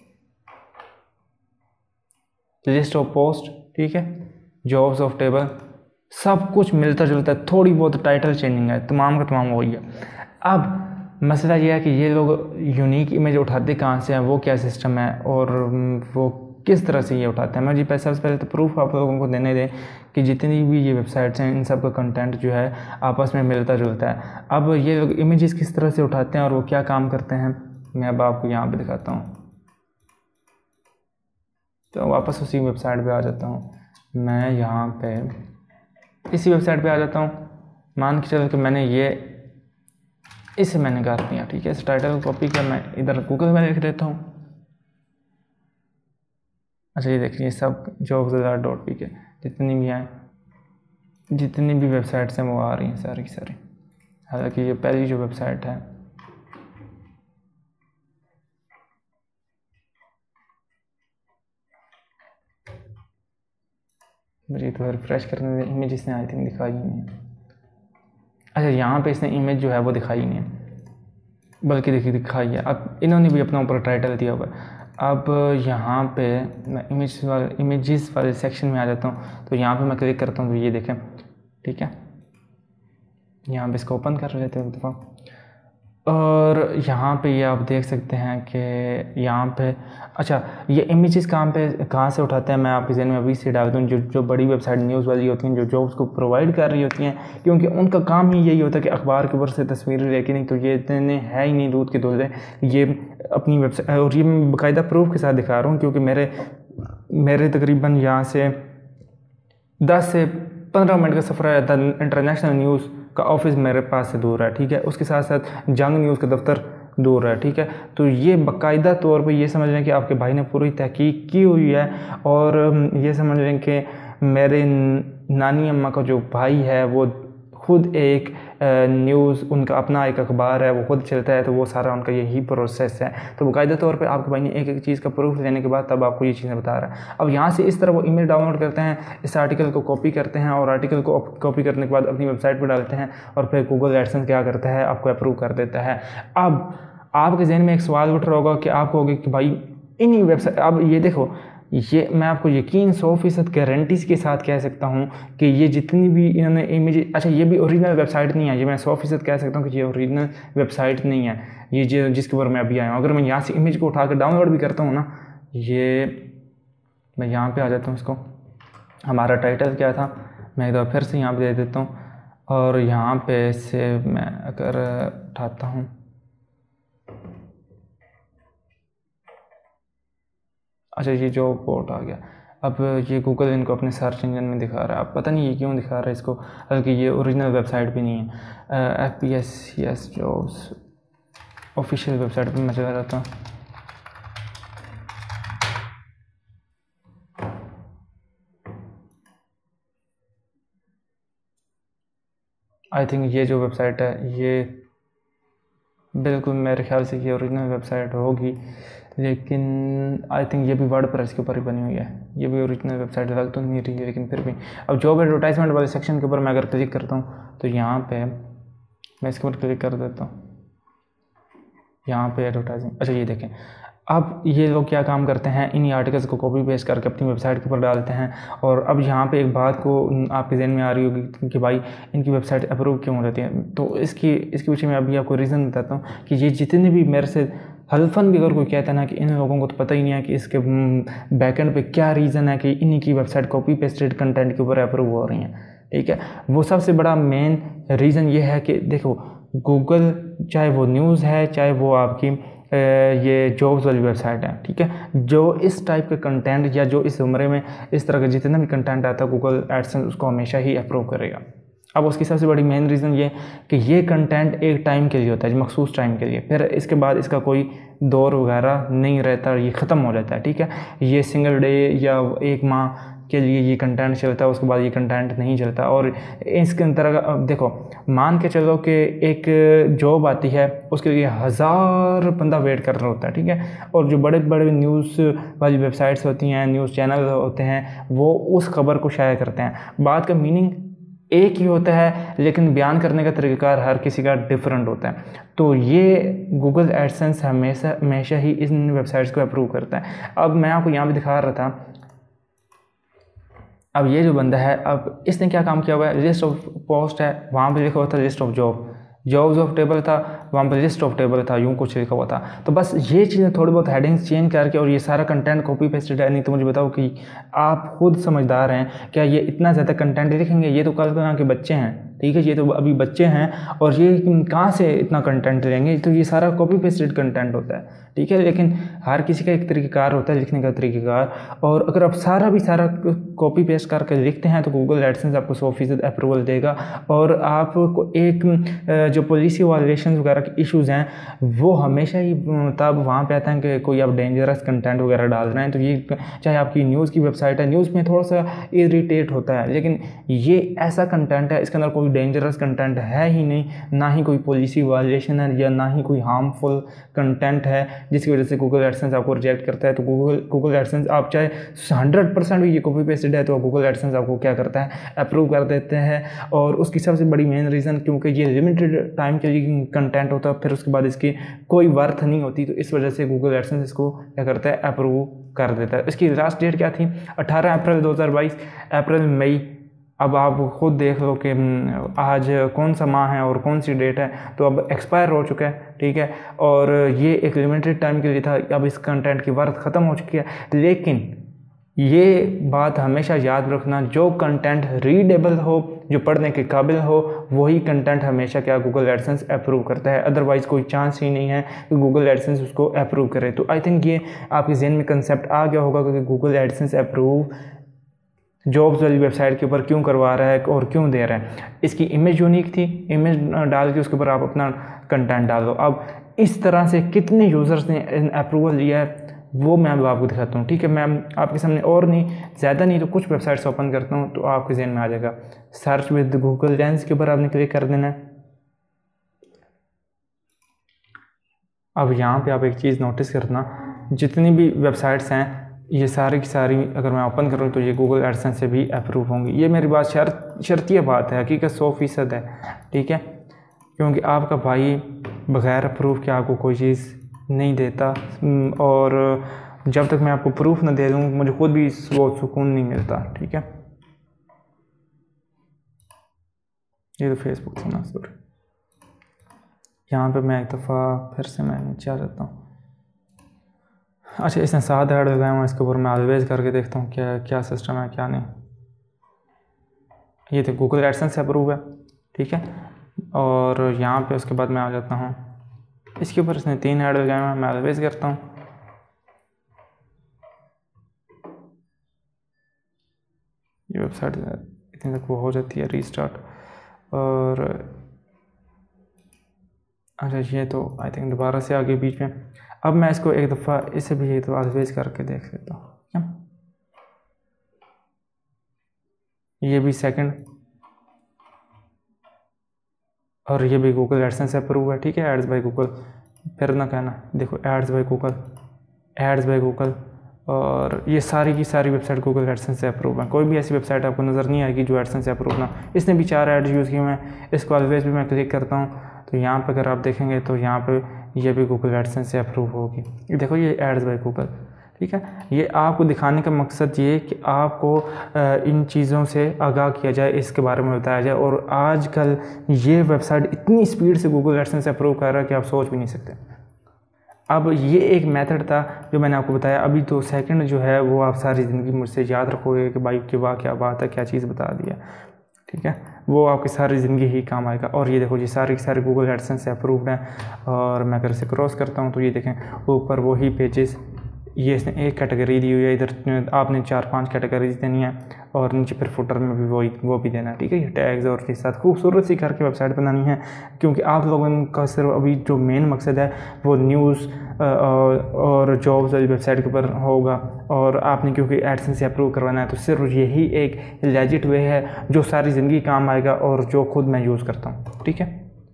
list of post, ठीक है, जॉब्स ऑफ टेबल, सब कुछ मिलता जुलता है। थोड़ी बहुत टाइटल चेंजिंग है, तमाम का तमाम वही है। अब मसला ये है कि ये लोग यूनिक इमेज उठाते कहाँ से हैं, वो क्या सिस्टम है, और वो किस तरह से ये उठाते हैं। मैं जी सबसे पहले तो प्रूफ आप लोगों को देने दें कि जितनी भी ये वेबसाइट्स हैं इन सब का कंटेंट जो है आपस में मिलता जुलता है। अब ये लोग इमेजेस किस तरह से उठाते हैं और वो क्या काम करते हैं, मैं अब आपको यहाँ पे दिखाता हूँ। तो वापस उसी वेबसाइट पे आ जाता हूँ। मैं यहाँ पे इसी वेबसाइट पे आ जाता हूँ। मान के चलो कि मैंने ये इसे मैंने कर दिया। ठीक है, इस टाइटल को कॉपी कर मैं इधर गूगल में लिख देता हूँ। अच्छा ये देखिए सब jobs.pk जितनी भी हैं, जितनी भी वेबसाइट्स हैं वो आ रही हैं सारी की सारी। हालांकि ये पहली जो वेबसाइट है मुझे तो रिफ्रेश करने में इमेज इसने आई थिंक दिखाई ही नहीं है। अच्छा यहाँ पे इसने इमेज जो है वो दिखाई ही नहीं है, बल्कि देखिए दिखाई है। अब इन्होंने भी अपना ऊपर टाइटल दिया हुआ है। अब यहाँ पे मैं इमेजेस वाले सेक्शन में आ जाता हूँ। तो यहाँ पे मैं क्लिक करता हूँ तो ये देखें। ठीक है, यहाँ पे इसको ओपन कर लेते हैं एक दफ़ा, और यहाँ पे ये आप देख सकते हैं कि यहाँ पे अच्छा ये इमेजेस कहाँ से उठाते हैं, मैं आपके ज़हन में अभी से डाल दूँ। जो बड़ी वेबसाइट न्यूज़ वाली होती हैं, जो जॉब्स को प्रोवाइड कर रही होती हैं, क्योंकि उनका काम ही यही होता है कि अखबार के ऊपर से तस्वीरें लेके नहीं, तो ये इतने है ही नहीं दूध के दूल्हे। ये अपनी वेबसाइट, और ये मैं बाकायदा प्रूफ के साथ दिखा रहा हूँ, क्योंकि मेरे तकरीबन यहाँ से 10 से 15 मिनट का सफ़र है। इंटरनेशनल न्यूज़ का ऑफिस मेरे पास से दूर है। ठीक है, उसके साथ साथ जंग न्यूज़ का दफ्तर दूर है। ठीक है, तो ये बाकायदा तौर पे ये समझ लें कि आपके भाई ने पूरी तहकीक की हुई है, और ये समझ लें कि मेरे नानी अम्मा का जो भाई है वो खुद एक न्यूज़, उनका अपना एक अखबार है, वो खुद चलता है, तो वो सारा उनका यही प्रोसेस है। तो बाकायदा तौर पे आपके भाई ने एक एक चीज़ का प्रूफ लेने के बाद तब आपको ये चीज़ें बता रहा है। अब यहाँ से इस तरह वो इमेज डाउनलोड करते हैं, इस आर्टिकल को कॉपी करते हैं, और आर्टिकल को कॉपी करने के बाद अपनी वेबसाइट पर डालते हैं, और फिर गूगल एडसेंस क्या करता है, आपको अप्रूव कर देता है। अब आपके जहन में एक सवाल उठ रहा होगा कि आप कहोगे कि भाई इन्हीं वेबसाइट, अब ये देखो, ये मैं आपको यकीन 100% गारंटीज़ के साथ कह सकता हूँ कि ये जितनी भी इन्होंने इमेज, अच्छा ये भी ओरिजिनल वेबसाइट नहीं है, ये मैं 100% कह सकता हूँ कि ये ओरिजिनल वेबसाइट नहीं है, ये जो जिसके ऊपर मैं अभी आया हूँ। अगर मैं यहाँ से इमेज को उठा कर डाउनलोड भी करता हूँ ना, ये मैं यहाँ पे आ जाता हूँ, इसको हमारा टाइटल क्या था मैं एक बार फिर से यहाँ पे दे देता हूँ, और यहाँ पे से मैं अगर उठाता हूँ, अच्छा ये जो पोर्ट आ गया, अब ये गूगल इनको अपने सर्च इंजन में दिखा रहा है। अब पता नहीं ये क्यों दिखा रहा है इसको, बल्कि ये ओरिजिनल वेबसाइट भी नहीं है। FPSCS जॉब्स ऑफिशियल वेबसाइट पे मैं चला जाता हूँ। आई थिंक ये जो वेबसाइट है ये बिल्कुल मेरे ख्याल से ये ओरिजिनल वेबसाइट होगी, लेकिन आई थिंक ये भी वर्डप्रेस के ऊपर ही बनी हुई है, ये भी ओरिजिनल वेबसाइट लग तो नहीं रही है, लेकिन फिर भी। अब जॉब एडवर्टाइजमेंट वाले सेक्शन के ऊपर मैं अगर क्लिक करता हूँ तो यहाँ पे मैं इसके ऊपर क्लिक कर देता हूँ, यहाँ पे एडवर्टाइजिंग, अच्छा ये देखें। अब ये लोग क्या काम करते हैं, इन्हीं आर्टिकल्स को कॉपी पेस्ट करके अपनी वेबसाइट के ऊपर डालते हैं। और अब यहाँ पे एक बात को आपके जहन में आ रही होगी कि भाई इनकी वेबसाइट अप्रूव क्यों हो जाती है, तो इसके पीछे मैं अभी आपको रीज़न बताता हूँ कि ये जितने भी मेरे से हल्फन भी अगर कोई कहता है ना कि इन लोगों को तो पता ही नहीं है कि इसके बैकएंड पे क्या रीज़न है कि इन्हीं की वेबसाइट कॉपी पेस्टेड कंटेंट के ऊपर अप्रूव हो रही हैं, ठीक है। वो सबसे बड़ा मेन रीज़न ये है कि देखो गूगल, चाहे वो न्यूज़ है चाहे वो आपकी ये जॉब्स वाली वेबसाइट है, ठीक है, जो इस टाइप के कंटेंट या जो इस उम्र में इस तरह का जितना भी कंटेंट आता है गूगल एडसेंस उसको हमेशा ही अप्रूव करेगा। अब उसकी सबसे बड़ी मेन रीज़न ये कि ये कंटेंट एक टाइम के लिए होता है, मखसूस टाइम के लिए, फिर इसके बाद इसका कोई दौर वगैरह नहीं रहता, ये ख़त्म हो जाता है, ठीक है। ये सिंगल डे या एक माह के लिए ये कंटेंट चलता है, उसके बाद ये कंटेंट नहीं चलता। और इसके अंदर देखो, मान के चलो कि एक जॉब आती है उसके लिए 1000 बंदा वेट कर रहा होता है, ठीक है। और जो बड़े बड़े न्यूज़ वाली वेबसाइट्स होती हैं, न्यूज़ चैनल होते हैं, वो उस खबर को शाया करते हैं। बात का मीनिंग एक ही होता है, लेकिन बयान करने का तरीक़ाकार हर किसी का डिफरेंट होता है। तो ये गूगल एडसेंस हमेशा ही इन वेबसाइट्स को अप्रूव करता है। अब मैं आपको यहाँ पे दिखा रहा था, अब ये जो बंदा है, अब इसने क्या काम किया हुआ है, लिस्ट ऑफ पोस्ट है, वहाँ पे लिखा हुआ था list of jobs of table था, वहाँ पर लिस्ट ऑफ टेबल था, यूँ कुछ लिखा हुआ था। तो बस ये चीज़ें थोड़ी बहुत हेडिंग्स चेंज करके और ये सारा कंटेंट कॉपी पेस्टेड है। नहीं तो मुझे बताओ कि आप खुद समझदार हैं, क्या ये इतना ज़्यादा कंटेंट लिखेंगे? ये तो कल के बच्चे हैं, ठीक है, ये तो अभी बच्चे हैं, और ये कहाँ से इतना कंटेंट लेंगे? तो ये सारा कॉपी पेस्टेड कंटेंट होता है, ठीक है। लेकिन हर किसी का एक तरीक़ाकार होता है लिखने का तरीक़ाकार, और अगर आप सारा कॉपी पेस्ट करके लिखते हैं तो गूगल एडसेंस आपको 100% अप्रूवल देगा। और आपको एक जो पॉलिसी वायलेशन वगैरह के इश्यूज़ हैं वो हमेशा ही तब वहाँ पे आते हैं कि कोई आप डेंजरस कंटेंट वगैरह डाल रहे हैं। तो ये चाहे आपकी न्यूज़ की वेबसाइट है, न्यूज़ में थोड़ा सा इरिटेट होता है, लेकिन ये ऐसा कंटेंट है, इसके अंदर कोई डेंजरस कंटेंट है ही नहीं, ना ही कोई पॉलिसी वायलेशन है, या ना ही कोई हार्मफुल कंटेंट है जिसकी वजह से गूगल एडसेंस आपको रिजेक्ट करता है। तो गूगल एडसेंस, आप चाहे 100% भी ये कॉपी पेस्टेड है तो गूगल एडसेंस आपको क्या करता है, अप्रूव कर देते हैं। और उसकी सबसे बड़ी मेन रीज़न, क्योंकि ये लिमिटेड टाइम के लिए कंटेंट होता है, फिर उसके बाद इसकी कोई वर्थ नहीं होती, तो इस वजह से गूगल एडसेंस इसको क्या करता है, अप्रूव कर देता है। इसकी लास्ट डेट क्या थी? 18 अप्रैल 2022, अप्रैल मई। अब आप खुद देख लो कि आज कौन सा माह है और कौन सी डेट है, तो अब एक्सपायर हो चुका है, ठीक है। और ये एक लिमिटेड टाइम के लिए था, अब इस कंटेंट की वर्थ ख़त्म हो चुकी है। लेकिन ये बात हमेशा याद रखना, जो कंटेंट रीडेबल हो, जो पढ़ने के काबिल हो, वही कंटेंट हमेशा क्या गूगल एडसेंस अप्रूव करता है। अदरवाइज़ कोई चांस ही नहीं है कि गूगल एडसेंस उसको अप्रूव करे। तो आई थिंक ये आपके जहन में कंसेप्ट आ गया होगा कि गूगल एडसेंस अप्रूव जॉब्स वाली वेबसाइट के ऊपर क्यों करवा रहा है और क्यों दे रहा है। इसकी इमेज यूनिक थी, इमेज डाल के उसके ऊपर आप अपना कंटेंट डाल दो। अब इस तरह से कितने यूज़र्स ने अप्रूवल लिया है वो मैं अब आपको दिखाता हूँ, ठीक है। मैं आपके सामने और नहीं, ज़्यादा नहीं तो कुछ वेबसाइट्स ओपन करता हूँ तो आपके जहन में आ जाएगा। सर्च विद गूगल लेंस के ऊपर आपने क्लिक कर देना है। अब यहाँ पे आप एक चीज़ नोटिस करना, जितनी भी वेबसाइट्स हैं ये सारी की सारी अगर मैं ओपन करूँ तो ये गूगल एडसेंस से भी अप्रूव होंगी। ये मेरी बात शर्तिया बात है, हकीकत 100% है, ठीक है। क्योंकि आपका भाई बग़ैर प्रूफ के आपको कोई चीज़ नहीं देता, और जब तक मैं आपको प्रूफ ना दे दूँ मुझे खुद भी वो सुकून नहीं मिलता। ठीक है, ये तो फेसबुक से ना, सॉरी। यहाँ पे मैं एक दफ़ा फिर से मैं नीचे आ जाता हूँ। अच्छा, इसने 7 ऐड लगाए हुए, इसके ऊपर मैं ऑलवेज करके देखता हूँ क्या क्या सिस्टम है क्या नहीं। ये तो गूगल एडसेंस से अप्रूव है। ठीक है, और यहाँ पे उसके बाद मैं आ जाता हूँ, इसके ऊपर इसने 3 ऐड लगाए हुए हैं, मैं ऑलवेज करता हूँ। ये वेबसाइट इतनी तक वो हो जाती है रीस्टार्ट। और अच्छा, ये तो आई थिंक दोबारा से आ गई बीच में। अब मैं इसको एक दफ़ा इसे भी एक तो ऑलवेज करके देख लेता हूँ। क्या ये भी सेकंड, और ये भी गूगल एडसेंस से अप्रूव है। ठीक है, एड्स बाय गूगल, फिर ना कहना, देखो ads by Google, ads by Google, और ये सारी की सारी वेबसाइट गूगल एडसेंस से अप्रूव है। कोई भी ऐसी वेबसाइट आपको नज़र नहीं आएगी जो एडसेंस से अप्रूव ना। इसने भी 4 ऐड्स यूज़ किए हुए हैं। इसको ऑलवेज भी मैं क्लिक करता हूँ तो यहाँ पर अगर आप देखेंगे तो यहाँ पे ये भी गूगल एडसेंस से अप्रूव होगी। ये देखो, ये एड्स बाय गूगल। ठीक है, ये आपको दिखाने का मकसद ये कि आपको इन चीज़ों से आगाह किया जाए, इसके बारे में बताया जाए। और आजकल ये वेबसाइट इतनी स्पीड से गूगल एडसेंस से अप्रूव कर रहा है कि आप सोच भी नहीं सकते। अब ये एक मेथड था जो मैंने आपको बताया। अभी तो सेकंड जो है वो आप सारी ज़िंदगी मुझसे याद रखोगे कि भाई कि वाह क्या बात है, क्या चीज़ बता दिया। ठीक है, वो आपकी सारी ज़िंदगी ही काम आएगा। और ये देखो, ये सारी की सारी गूगल एडसेंस से अप्रूव्ड हैं। और मैं अगर इसे क्रॉस करता हूँ तो ये देखें ऊपर वही पेजेस, ये इसने एक कैटेगरी दी हुई है, इधर आपने 4-5 कैटेगरीज देनी है, और नीचे फिर फुटर में भी वो भी देना है। ठीक है, ये टैग्स और के साथ खूबसूरत सी करके वेबसाइट बनानी है, क्योंकि आप लोगों का सिर्फ अभी जो मेन मकसद है वो न्यूज़ और जॉब्स वाली वेबसाइट के ऊपर होगा। और आपने क्योंकि एडसेंस से अप्रूव करवाना है तो सिर्फ यही एक लेजिट वे है जो सारी ज़िंदगी काम आएगा और जो खुद मैं यूज़ करता हूँ। ठीक है,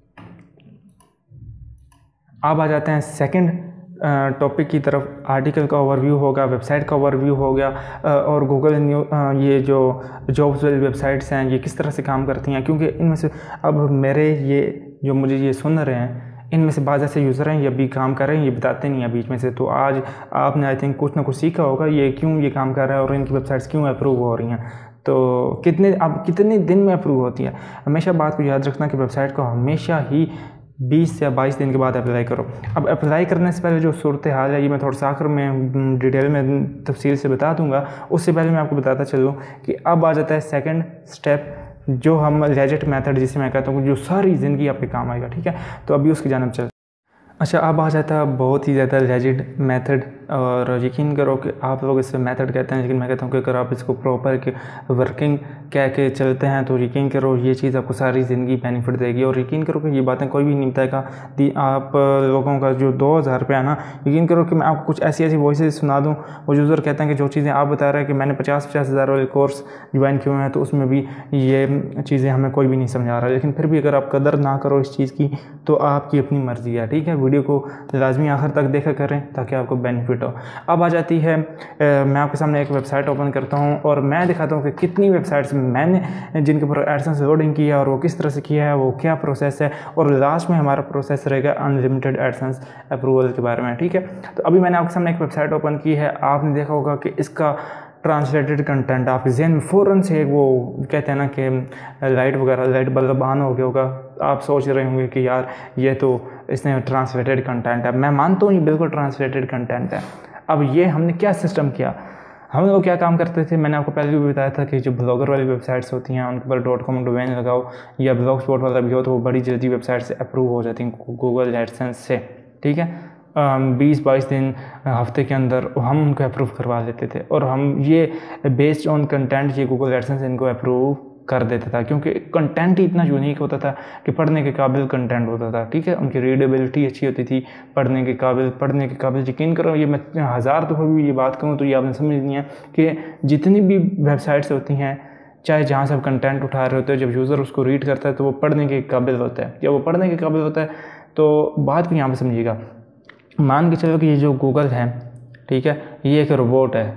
अब आ जाते हैं सेकंड टॉपिक की तरफ। आर्टिकल का ओवरव्यू होगा, वेबसाइट का ओवरव्यू हो गया, और गूगल ये जो जॉब्स वाली वेबसाइट्स हैं ये किस तरह से काम करती हैं। क्योंकि इनमें से अब मेरे ये जो मुझे ये सुन रहे हैं इनमें से बाज़ ऐसे यूज़र हैं ये भी काम कर रहे हैं, ये बताते नहीं हैं बीच में से। तो आज आपने आई थिंक कुछ ना कुछ सीखा होगा ये क्यों ये काम कर रहा है और इनकी वेबसाइट्स क्यों अप्रूव हो रही हैं। तो कितने दिन में अप्रूव होती है। हमेशा बात को याद रखना कि वेबसाइट को हमेशा ही 20 या 22 दिन के बाद अप्लाई करो। अब अप्लाई करने से पहले जो सूरत हाल है ये मैं थोड़ा सा आखिर में डिटेल में तफसील से बता दूंगा। उससे पहले मैं आपको बताता चलूँ कि अब आ जाता है सेकंड स्टेप, जो हम लेजिट मेथड जिसे मैं कहता हूँ जो सारी ज़िंदगी आपके काम आएगा। ठीक है, तो अभी उसकी जानिब चल। अच्छा, अब आ जाता है बहुत ही ज़्यादा लेजिट मेथड, और यकीन करो कि आप लोग इसे मेथड कहते हैं लेकिन मैं कहता हूँ कि अगर आप इसको प्रॉपर के वर्किंग कह के चलते हैं तो यकीन करो ये चीज़ आपको सारी ज़िंदगी बेनिफिट देगी। और यकीन करो कि ये बातें कोई भी नहीं बताएगा। आप लोगों का जो 2000 रुपया ना, यकीन करो कि मैं आपको कुछ ऐसी वॉइसेस सुना दूँ। वो यूज़र कहते हैं कि जो चीज़ें आप बता रहे हैं कि मैंने 50-50 हज़ार वाले कोर्स ज्वाइन किए हुए हैं तो उसमें भी ये चीज़ें हमें कोई भी नहीं समझा रहा। लेकिन फिर भी अगर आप कदर ना करो इस चीज़ की तो आपकी अपनी मर्ज़ी है। ठीक है, वीडियो को लाजमी आखिर तक देखा करें ताकि आपको बेनिफिट हो। अब आ जाती है मैं आपके सामने एक वेबसाइट ओपन करता हूं और मैं दिखाता हूं कि कितनी वेबसाइट्स मैंने जिनके ऊपर एडसेंस लोडिंग किया है और वो किस तरह से किया है, वो क्या प्रोसेस है, और लास्ट में हमारा प्रोसेस रहेगा अनलिमिटेड एडसेंस अप्रूवल के बारे में। ठीक है, तो अभी मैंने आपके सामने एक वेबसाइट ओपन की है। आपने देखा होगा कि इसका ट्रांसलेटेड कंटेंट आपके जहन में फ़ौरन से वो कहते हैं ना कि लाइट बल्ब ऑन हो गया होगा। आप सोच रहे होंगे कि यार ये तो इसने ट्रांसलेटेड कंटेंट है। मैं मानता हूँ ये बिल्कुल ट्रांसलेटेड कंटेंट है। अब ये हमने क्या सिस्टम किया, हम लोग क्या काम करते थे, मैंने आपको पहले भी बताया था कि जो ब्लॉगर वाली वेबसाइट्स होती हैं उनके ऊपर .com डोमेन लगाओ या ब्लॉग स्पॉट वाला भी हो तो वो बड़ी जल्दी वेबसाइट से अप्रूव हो जाती हैं गूगल एडसेंस से। ठीक है, 20-22 दिन हफ्ते के अंदर हम उनको अप्रूव करवा लेते थे, और हम ये बेस्ड ऑन कंटेंट ये गूगल एडसेंस इनको अप्रूव कर देता था क्योंकि कंटेंट ही इतना यूनिक होता था कि पढ़ने के काबिल कंटेंट होता था। ठीक है, उनकी रीडेबिलिटी अच्छी होती थी, पढ़ने के काबिल। यकीन करो ये मैं 1000 दफ़ा भी ये बात कहूँ तो ये आपने समझनी है कि जितनी भी वेबसाइट्स होती हैं चाहे जहाँ से आप कंटेंट उठा रहे होते हो, जब यूज़र उसको रीड करता है तो वो पढ़ने के काबिल होता है। जब वो पढ़ने के काबिल होता है तो बात को यहाँ पर समझिएगा। मान के चलो कि ये जो गूगल है, ठीक है, ये एक रोबोट है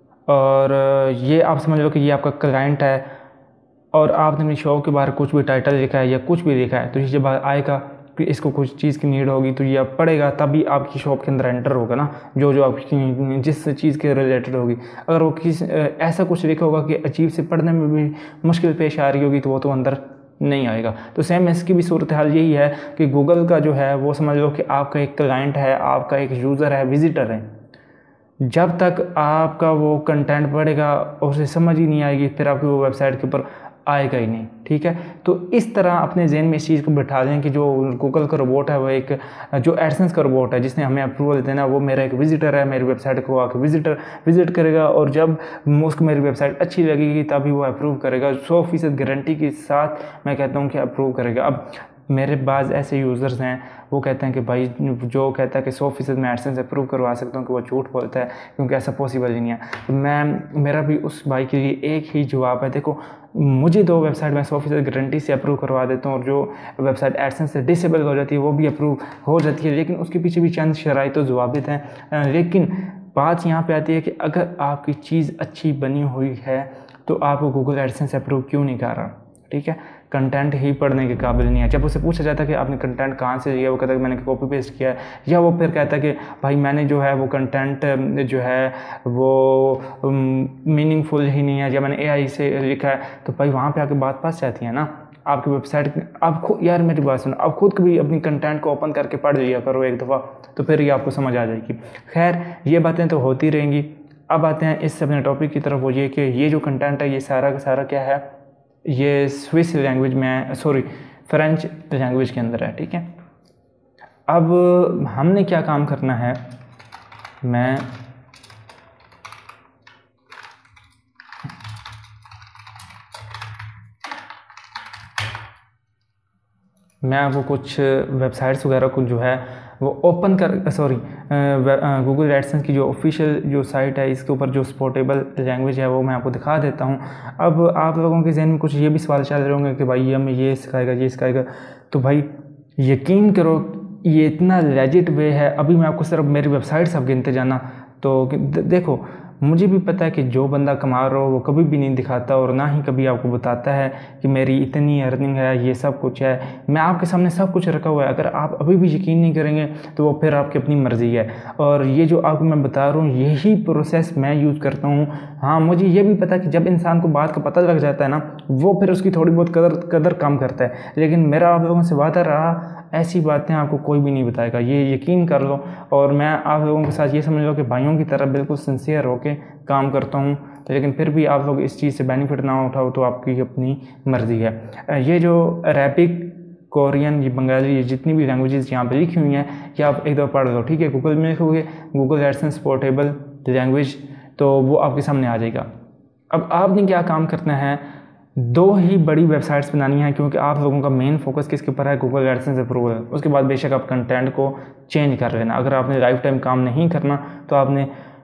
और ये आप समझ लो कि ये आपका क्लाइंट है और आपने अपनी शो के बाहर कुछ भी टाइटल लिखा है या कुछ भी लिखा है तो ये जब आएगा इसको कुछ चीज़ की नीड होगी तो ये आप पढ़ेगा, तभी आपकी शॉप के अंदर एंटर होगा ना, जो आपकी जिस चीज़ के रिलेटेड होगी। अगर वो ऐसा कुछ लिखा होगा कि अजीब से पढ़ने में भी मुश्किल पेश आ रही होगी तो वो तो अंदर नहीं आएगा। तो सेम इसकी भी सूरत हाल यही है कि गूगल का जो है वो समझ लो कि आपका एक क्लाइंट है, आपका एक यूज़र है, विजिटर है। जब तक आपका वो कंटेंट पढ़ेगा और उसे समझ ही नहीं आएगी, फिर आपकी वो वेबसाइट के ऊपर आएगा ही नहीं। ठीक है, तो इस तरह अपने जहन में इस चीज़ को बिठा दें कि जो गूगल का रोबोट है वो एक जो एडसेंस का रोबोट है जिसने हमें अप्रूवल देना, वो मेरा एक विजिटर है, मेरी वेबसाइट को आके विजिट करेगा और जब उसको मेरी वेबसाइट अच्छी लगेगी तभी वो अप्रूव करेगा। 100% गारंटी के साथ मैं कहता हूँ कि अप्रूव करेगा। अब मेरे पास ऐसे यूज़र्स हैं वो कहते हैं कि भाई जो कहता है कि 100% मैं एडसेंस अप्रूव करवा सकता हूँ कि वो झूठ बोलता है, क्योंकि ऐसा पॉसिबल ही नहीं है। तो मेरा भी उस भाई के लिए एक ही जवाब है, देखो मुझे 2 वेबसाइट मैं 100% गारंटी से अप्रूव करवा देता हूँ और जो वेबसाइट एडसेंस से डिसेबल हो जाती है वो भी अप्रूव हो जाती है, लेकिन उसके पीछे भी चंद शराइत तो ज़वाबित हैं। लेकिन बात यहाँ पे आती है कि अगर आपकी चीज़ अच्छी बनी हुई है तो आपको गूगल एडसेंस अप्रूव क्यों नहीं कर रहा। ठीक है, कंटेंट ही पढ़ने के काबिल नहीं है। जब उसे पूछा जाता है कि आपने कंटेंट कहाँ से लिया, वो कहता है कि मैंने कॉपी पेस्ट किया है, या वो फिर कहता है कि भाई मैंने जो है वो कंटेंट जो है वो मीनिंगफुल ही नहीं है, या मैंने AI से लिखा है, तो भाई वहाँ पे आके बात फंस जाती है ना। आपकी वेबसाइट आप खुद, यार मेरी बात सुनो, आप खुद कभी अपनी कंटेंट को ओपन करके पढ़ लिया करो एक दफ़ा, तो फिर ये आपको समझ आ जाएगी। खैर ये बातें तो होती रहेंगी। अब आते हैं इस अपने टॉपिक की तरफ, वो ये कि ये जो कंटेंट है ये सारा का सारा क्या है, ये स्विस लैंग्वेज में, सॉरी फ्रेंच लैंग्वेज के अंदर है। ठीक है, अब हमने क्या काम करना है, मैं आपको कुछ वेबसाइट्स वगैरह को जो है वो ओपन कर, गूगल एडसेंस की जो ऑफिशियल जो साइट है इसके ऊपर जो सपोर्टेबल लैंग्वेज है वो मैं आपको दिखा देता हूँ। अब आप लोगों के जहन में कुछ ये भी सवाल चल रहे होंगे कि भाई ये हमें ये सिखाएगा, तो भाई यकीन करो ये इतना लेजिट वे है। अभी मैं आपको सिर्फ मेरी वेबसाइट सब गिनते जाना, तो देखो मुझे भी पता है कि जो बंदा कमा रहा हो वो कभी भी नहीं दिखाता और ना ही कभी आपको बताता है कि मेरी इतनी अर्निंग है, ये सब कुछ है। मैं आपके सामने सब कुछ रखा हुआ है, अगर आप अभी भी यकीन नहीं करेंगे तो वो फिर आपकी अपनी मर्ज़ी है। और ये जो आपको मैं बता रहा हूँ यही प्रोसेस मैं यूज़ करता हूँ। हाँ, मुझे ये भी पता है कि जब इंसान को बात का पता लग जाता है ना, वो फिर उसकी थोड़ी बहुत कदर कम करता है। लेकिन मेरा आप लोगों से वादा रहा, ऐसी बातें आपको कोई भी नहीं बताएगा, ये यकीन कर लो। और मैं आप लोगों के साथ ये समझ लो कि भाइयों की तरह बिल्कुल सिंसियर होके काम करता हूँ, लेकिन फिर भी आप लोग इस चीज़ से बेनिफिट ना उठाओ तो आपकी अपनी मर्ज़ी है। ये जो अरेबिक, कोरियन, ये बंगाली, ये जितनी भी लैंग्वेजेस यहाँ पे लिखी हुई हैं ये आप एक दफ़ा पढ़ लो। ठीक है, गूगल में लिखोगे गूगल एडसेंस पोर्टेबल लैंग्वेज तो वो आपके सामने आ जाएगा। अब आपने क्या काम करना है, 2 ही बड़ी वेबसाइट्स बनानी है, क्योंकि आप लोगों का मेन फोकस किसके ऊपर है, गूगल एडसेंस अप्रूवल। उसके बाद बेशक आप कंटेंट को चेंज कर लेना। अगर आपने लाइफ टाइम काम नहीं करना तो आपने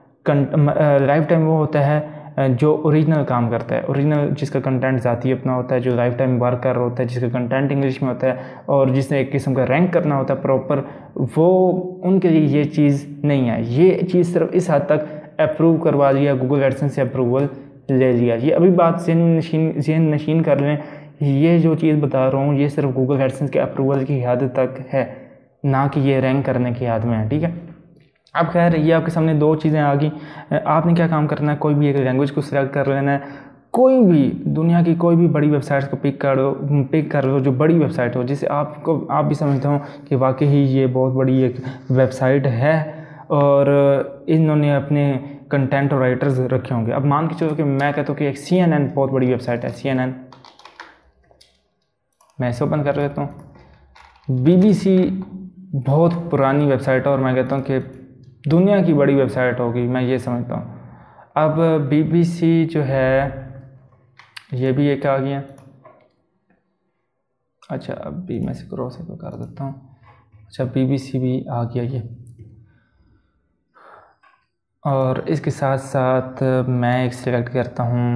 लाइफ टाइम वो होता है जो ओरिजिनल काम करता है, ओरिजिनल जिसका कंटेंट ज़ाती अपना होता है, जो लाइफ टाइम वर्क कर रहा होता है, जिसका कंटेंट इंग्लिश में होता है और जिसने एक किस्म का रैंक करना होता है प्रॉपर, वो उनके लिए ये चीज़ नहीं है। ये चीज़ सिर्फ इस हद तक अप्रूव करवा लिया, गूगल एडसेंस से अप्रूवल ले लिया। ये अभी बात ज़हन नशीन कर लें, ये जो चीज़ बता रहा हूँ ये सिर्फ गूगल एडसेंस के अप्रूवल की हद तक है, ना कि ये रैंक करने की हद में है। ठीक है, अब खैर ये आपके सामने 2 चीज़ें आ गई। आपने क्या काम करना है, कोई भी एक लैंग्वेज को सिलेक्ट कर लेना है, कोई भी दुनिया की कोई भी बड़ी वेबसाइट्स को पिक कर लो जो बड़ी वेबसाइट हो, जिसे आप भी समझते हो कि वाकई ही ये बहुत बड़ी एक वेबसाइट है और इन्होंने अपने कंटेंट और राइटर्स रखे होंगे। अब मान के चलो कि मैं कहता हूँ कि एक CNN बहुत बड़ी वेबसाइट है, CNN, मैं इसे ओपन कर लेता हूँ। BBC बहुत पुरानी वेबसाइट है और मैं कहता हूँ कि दुनिया की बड़ी वेबसाइट होगी, मैं ये समझता हूँ। अब BBC जो है ये भी एक आ गया। अच्छा, अभी मैं इसे क्रॉस कर देता हूँ। अच्छा, BBC भी आ गया ये, और इसके साथ साथ मैं एक सिलेक्ट करता हूँ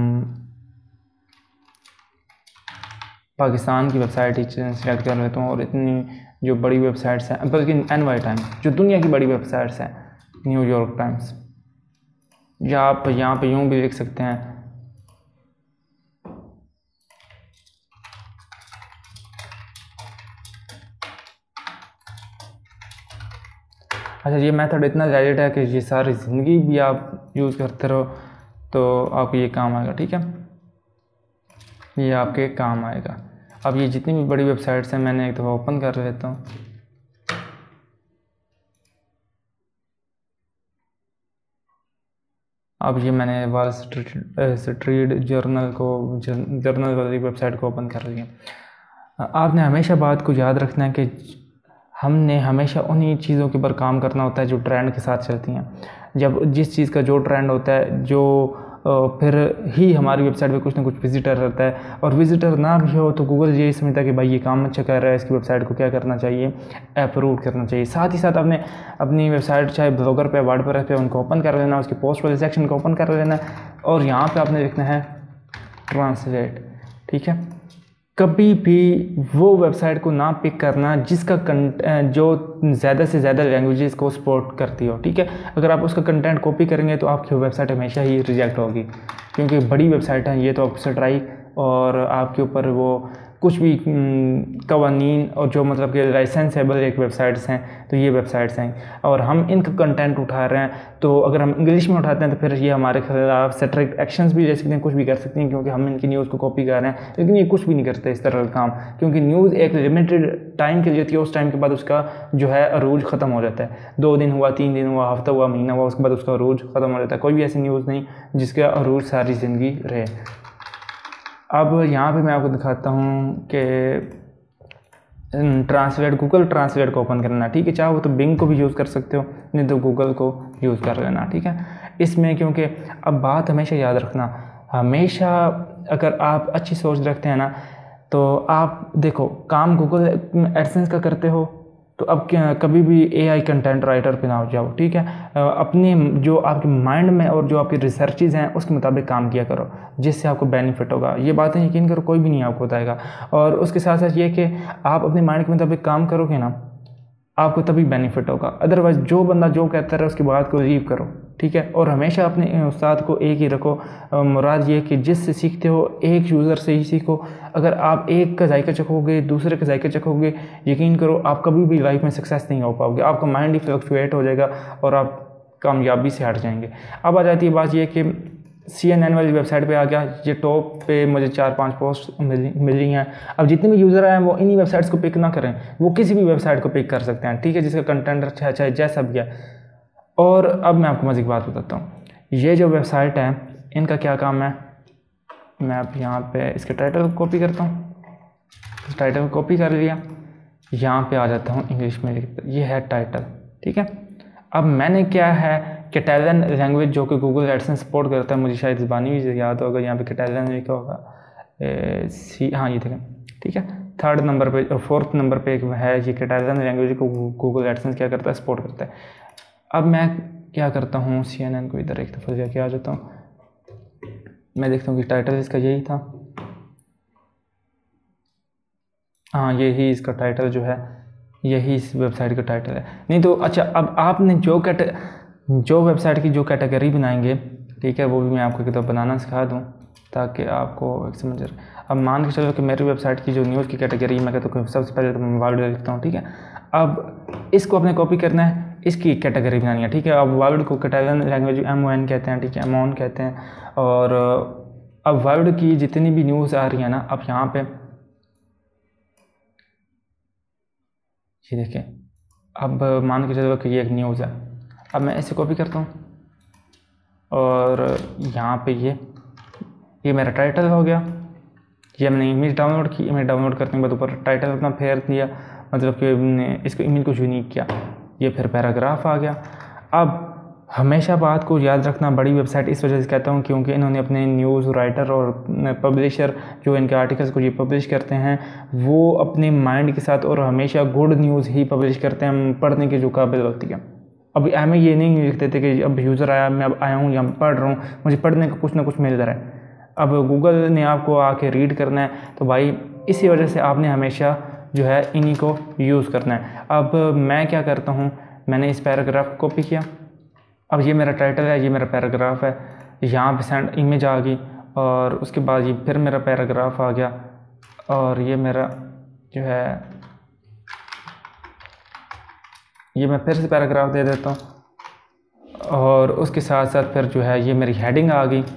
पाकिस्तान की वेबसाइट ही सिलेक्ट कर लेता हूँ। और इतनी जो बड़ी वेबसाइट्स हैं, बल्कि NY टाइम्स जो दुनिया की बड़ी वेबसाइट्स हैं, न्यूयॉर्क टाइम्स, या आप यहाँ पे यूँ भी लिख सकते हैं अच्छा, ये मेथड इतना वैलिड है कि ये सारी ज़िंदगी भी आप यूज़ करते रहो तो आपको ये काम आएगा। ठीक है, ये आपके काम आएगा। अब ये जितनी भी बड़ी वेबसाइट्स हैं मैंने एक दफ़ा ओपन कर लेता हूँ। अब ये मैंने वॉल स्ट्रीट जर्नल वाली वेबसाइट को ओपन कर लिया। आपने हमेशा बात को याद रखना है कि हमने हमेशा उन्हीं चीज़ों के ऊपर काम करना होता है जो ट्रेंड के साथ चलती हैं। जब जिस चीज़ का जो ट्रेंड होता है, जो फिर ही हमारी वेबसाइट पे कुछ ना कुछ विजिटर रहता है, और विजिटर ना भी हो तो गूगल यही समझता है कि भाई ये काम अच्छा कर रहा है, इसकी वेबसाइट को क्या करना चाहिए, अप्रूव करना चाहिए। साथ ही साथ आपने अपनी वेबसाइट चाहे ब्लॉगर पे, वर्डप्रेस पे, उनको ओपन कर लेना, उसके पोस्ट वाले सेक्शन को ओपन कर लेना, और यहाँ पर आपने लिखना है ट्रांसलेट। ठीक है, कभी भी वो वेबसाइट को ना पिक करना जिसका जो ज़्यादा से ज़्यादा लैंग्वेजेस को सपोर्ट करती हो। ठीक है, अगर आप उसका कंटेंट कॉपी करेंगे तो आपकी वेबसाइट हमेशा ही रिजेक्ट होगी, क्योंकि बड़ी वेबसाइट है ये, तो आपको स्ट्राइक और आपके ऊपर वो कुछ भी कवानीन और जो मतलब कि लाइसेंसेबल एक वेबसाइट्स हैं, तो ये वेबसाइट्स हैं और हम इनका कंटेंट उठा रहे हैं, तो अगर हम इंग्लिश में उठाते हैं तो फिर ये हमारे खिलाफ स्ट्रिक्ट एक्शंस भी ले सकते हैं, कुछ भी कर सकते हैं, क्योंकि हम इनकी न्यूज़ को कॉपी कर रहे हैं। लेकिन ये कुछ भी नहीं करते इस तरह का काम, क्योंकि न्यूज़ एक लिमिटेड टाइम के लिए होती है, उस टाइम के बाद उसका जो है अरूज ख़त्म हो जाता है। 2 दिन हुआ, 3 दिन हुआ, हफ्ता हुआ, महीना हुआ, उसके बाद उसका अरूज ख़त्म हो जाता है। कोई भी ऐसी न्यूज़ नहीं जिसका अरूज सारी ज़िंदगी रहे। अब यहाँ पे मैं आपको दिखाता हूँ कि ट्रांसलेट, गूगल ट्रांसलेट को ओपन करना। ठीक है, चाहो तो बिंग को भी यूज़ कर सकते हो, नहीं तो गूगल को यूज़ कर लेना। ठीक है, इसमें क्योंकि अब बात हमेशा याद रखना, हमेशा अगर आप अच्छी सोच रखते हैं ना, तो आप देखो काम गूगल एडसेंस का करते हो तो अब क्या कभी भी एआई कंटेंट राइटर पे ना हो जाओ। ठीक है, अपने जो आपके माइंड में और जो आपकी रिसर्चेज हैं उसके मुताबिक काम किया करो, जिससे आपको बेनिफिट होगा। ये बातें यकीन करो कोई भी नहीं आपको बताएगा। और उसके साथ साथ ये कि आप अपने माइंड के मुताबिक काम करोगे ना, आपको तभी बेनिफिट होगा। अदरवाइज़ जो बंदा जो कहता है उसकी बात को लीव करो। ठीक है, और हमेशा अपने उस्ताद को एक ही रखो। मुराद ये कि जिससे सीखते हो एक यूज़र से ही सीखो। अगर आप एक का जायका चखोगे, दूसरे का जायका चखोगे, यकीन करो आप कभी भी लाइफ में सक्सेस नहीं हो पाओगे। आपका माइंड ही फ्लक्चुएट हो जाएगा और आप कामयाबी से हट जाएंगे। अब आ जाती है बात ये कि CNN वाली वेबसाइट पे आ गया। ये टॉप पे मुझे 4-5 पोस्ट मिली हैं। अब जितने भी यूज़र आए हैं वो इन्हीं वेबसाइट्स को पिक ना करें, वो किसी भी वेबसाइट को पिक कर सकते हैं। ठीक है, जिसका कंटेंट अच्छा है, चाहे जैसा भी है। और अब मैं आपको मज़े की बात बताता हूँ, ये जो वेबसाइट है इनका क्या काम है। मैं अब यहाँ पे इसके टाइटल को कॉपी करता हूँ, टाइटल को कॉपी कर लिया, यहाँ पे आ जाता हूँ, इंग्लिश में लिखता, ये है टाइटल। ठीक है, अब मैंने क्या है कैटालन लैंग्वेज जो कि गूगल एडसेंस सपोर्ट करता है, मुझे शायद ज़बानी भी याद होगा, यहाँ पे कैटालन लिखा होगा हाँ ये देखें। ठीक है, 3rd नंबर पे और 4th नंबर पे एक है ये कैटालन लैंग्वेज को गूगल एडसेंस क्या करता है, सपोर्ट करता है। अब मैं क्या करता हूँ, CNN को इधर एक दफ़ा जाके आ जाता हूँ, मैं देखता हूँ कि टाइटल इसका यही था। हाँ, यही इसका टाइटल जो है, यही इस वेबसाइट का टाइटल है। नहीं तो अच्छा, अब आपने जो वेबसाइट की जो कैटेगरी बनाएंगे, ठीक है, वो भी मैं आपको एक दफ़ा बनाना सिखा दूँ ताकि आपको एक समझ रहे। अब मान के चलो कि मेरी वेबसाइट की जो न्यूज़ की कैटेगरी मैं कहता हूँ सबसे पहले तो मैं वर्ल्ड लिखता हूँ। ठीक है, अब इसको अपने कॉपी करना है, इसकी कैटेगरी बनानी है। ठीक है, अब वर्ल्ड को कैटालन लैंग्वेज MON कहते हैं। ठीक है, MON कहते हैं। और अब वर्ल्ड की जितनी भी न्यूज़ आ रही है ना, अब यहाँ पे ये देखें, अब मान के चलो कि ये एक न्यूज़ है। अब मैं इसे कॉपी करता हूँ और यहाँ पे ये मेरा टाइटल हो गया। ये मैंने इमेज डाउनलोड की, इमेज डाउनलोड करने के बाद ऊपर टाइटल अपना फेर दिया, मतलब कि इसको इमेज को यूनिक किया। ये फिर पैराग्राफ आ गया। अब हमेशा बात को याद रखना, बड़ी वेबसाइट इस वजह से कहता हूँ क्योंकि इन्होंने अपने न्यूज़ राइटर और पब्लिशर जो इनके आर्टिकल्स को ये पब्लिश करते हैं वो अपने माइंड के साथ और हमेशा गुड न्यूज़ ही पब्लिश करते हैं, पढ़ने के जो काबिल होती है। अभी हमें ये नहीं लिख देते कि अब यूज़र आया, मैं अब आया हूँ या पढ़ रहा हूँ, मुझे पढ़ने का कुछ ना कुछ मिल रहा है। अब गूगल ने आपको आके रीड करना है, तो भाई इसी वजह से आपने हमेशा जो है इन्हीं को यूज़ करना है। अब मैं क्या करता हूँ, मैंने इस पैराग्राफ को कॉपी किया। अब ये मेरा टाइटल है, ये मेरा पैराग्राफ है, यहाँ पे सेंड इमेज आ गई और उसके बाद ये फिर मेरा पैराग्राफ आ गया और ये मेरा जो है ये मैं फिर से पैराग्राफ दे देता हूँ और उसके साथ साथ फिर जो है ये मेरी हेडिंग आ गई,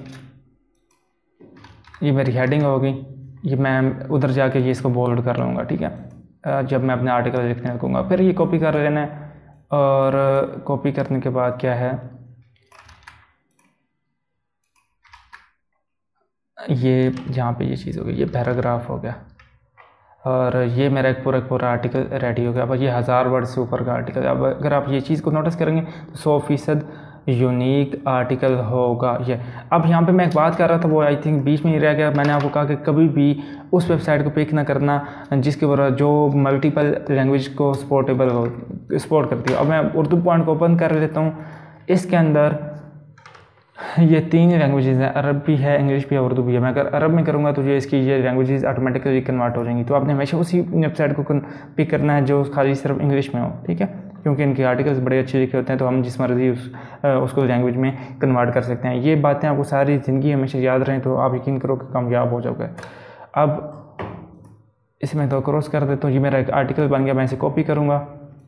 ये मेरी हेडिंग हो गई। ये मैं उधर जाके ये इसको बोल्ड कर लूँगा, ठीक है, जब मैं अपने आर्टिकल लिखने लगूँगा। फिर ये कॉपी कर लेना है और कॉपी करने के बाद क्या है, ये जहाँ पे ये चीज़ हो गई, ये पैराग्राफ हो गया और ये मेरा एक पूरा आर्टिकल रेडी हो गया। अब ये 1000 वर्ड से ऊपर का आर्टिकल। अब अगर आप ये चीज़ को नोटिस करेंगे तो 100% यूनिक आर्टिकल होगा ये। अब यहाँ पे मैं एक बात कर रहा था, वो आई थिंक बीच में ही रह गया। मैंने आपको कहा कि कभी भी उस वेबसाइट को पिक ना करना जिसके ऊपर जो मल्टीपल लैंग्वेज को सपोर्ट करती है। अब मैं उर्दू पॉइंट को ओपन कर लेता हूँ। इसके अंदर ये 3 लैंग्वेजेस हैं, अरब भी है, इंग्लिश भी है, उर्दू भी है। मैं अगर अरब में करूँगा तो इसकी ये लैंग्वेजेस ऑटोमेटिकली कन्वर्ट हो जाएंगी। तो आपने हमेशा उसी वेबसाइट को पिक करना है जो खाली सिर्फ इंग्लिश में हो, ठीक है, क्योंकि इनके आर्टिकल्स बड़े अच्छे लिखे होते हैं। तो हम जिस मर्जी उसको लैंग्वेज में कन्वर्ट कर सकते हैं। ये बातें आपको सारी ज़िंदगी हमेशा याद रहें तो आप यकीन करो कि कामयाब हो जाओगे। अब इसमें तो क्रॉस कर देता हूँ। ये मेरा एक आर्टिकल बन गया, मैं इसे कॉपी करूँगा।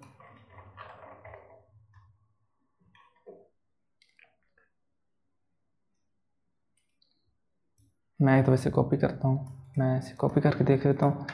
मैं तो इसे कॉपी करता हूँ, मैं इसे कॉपी करके देख लेता हूँ।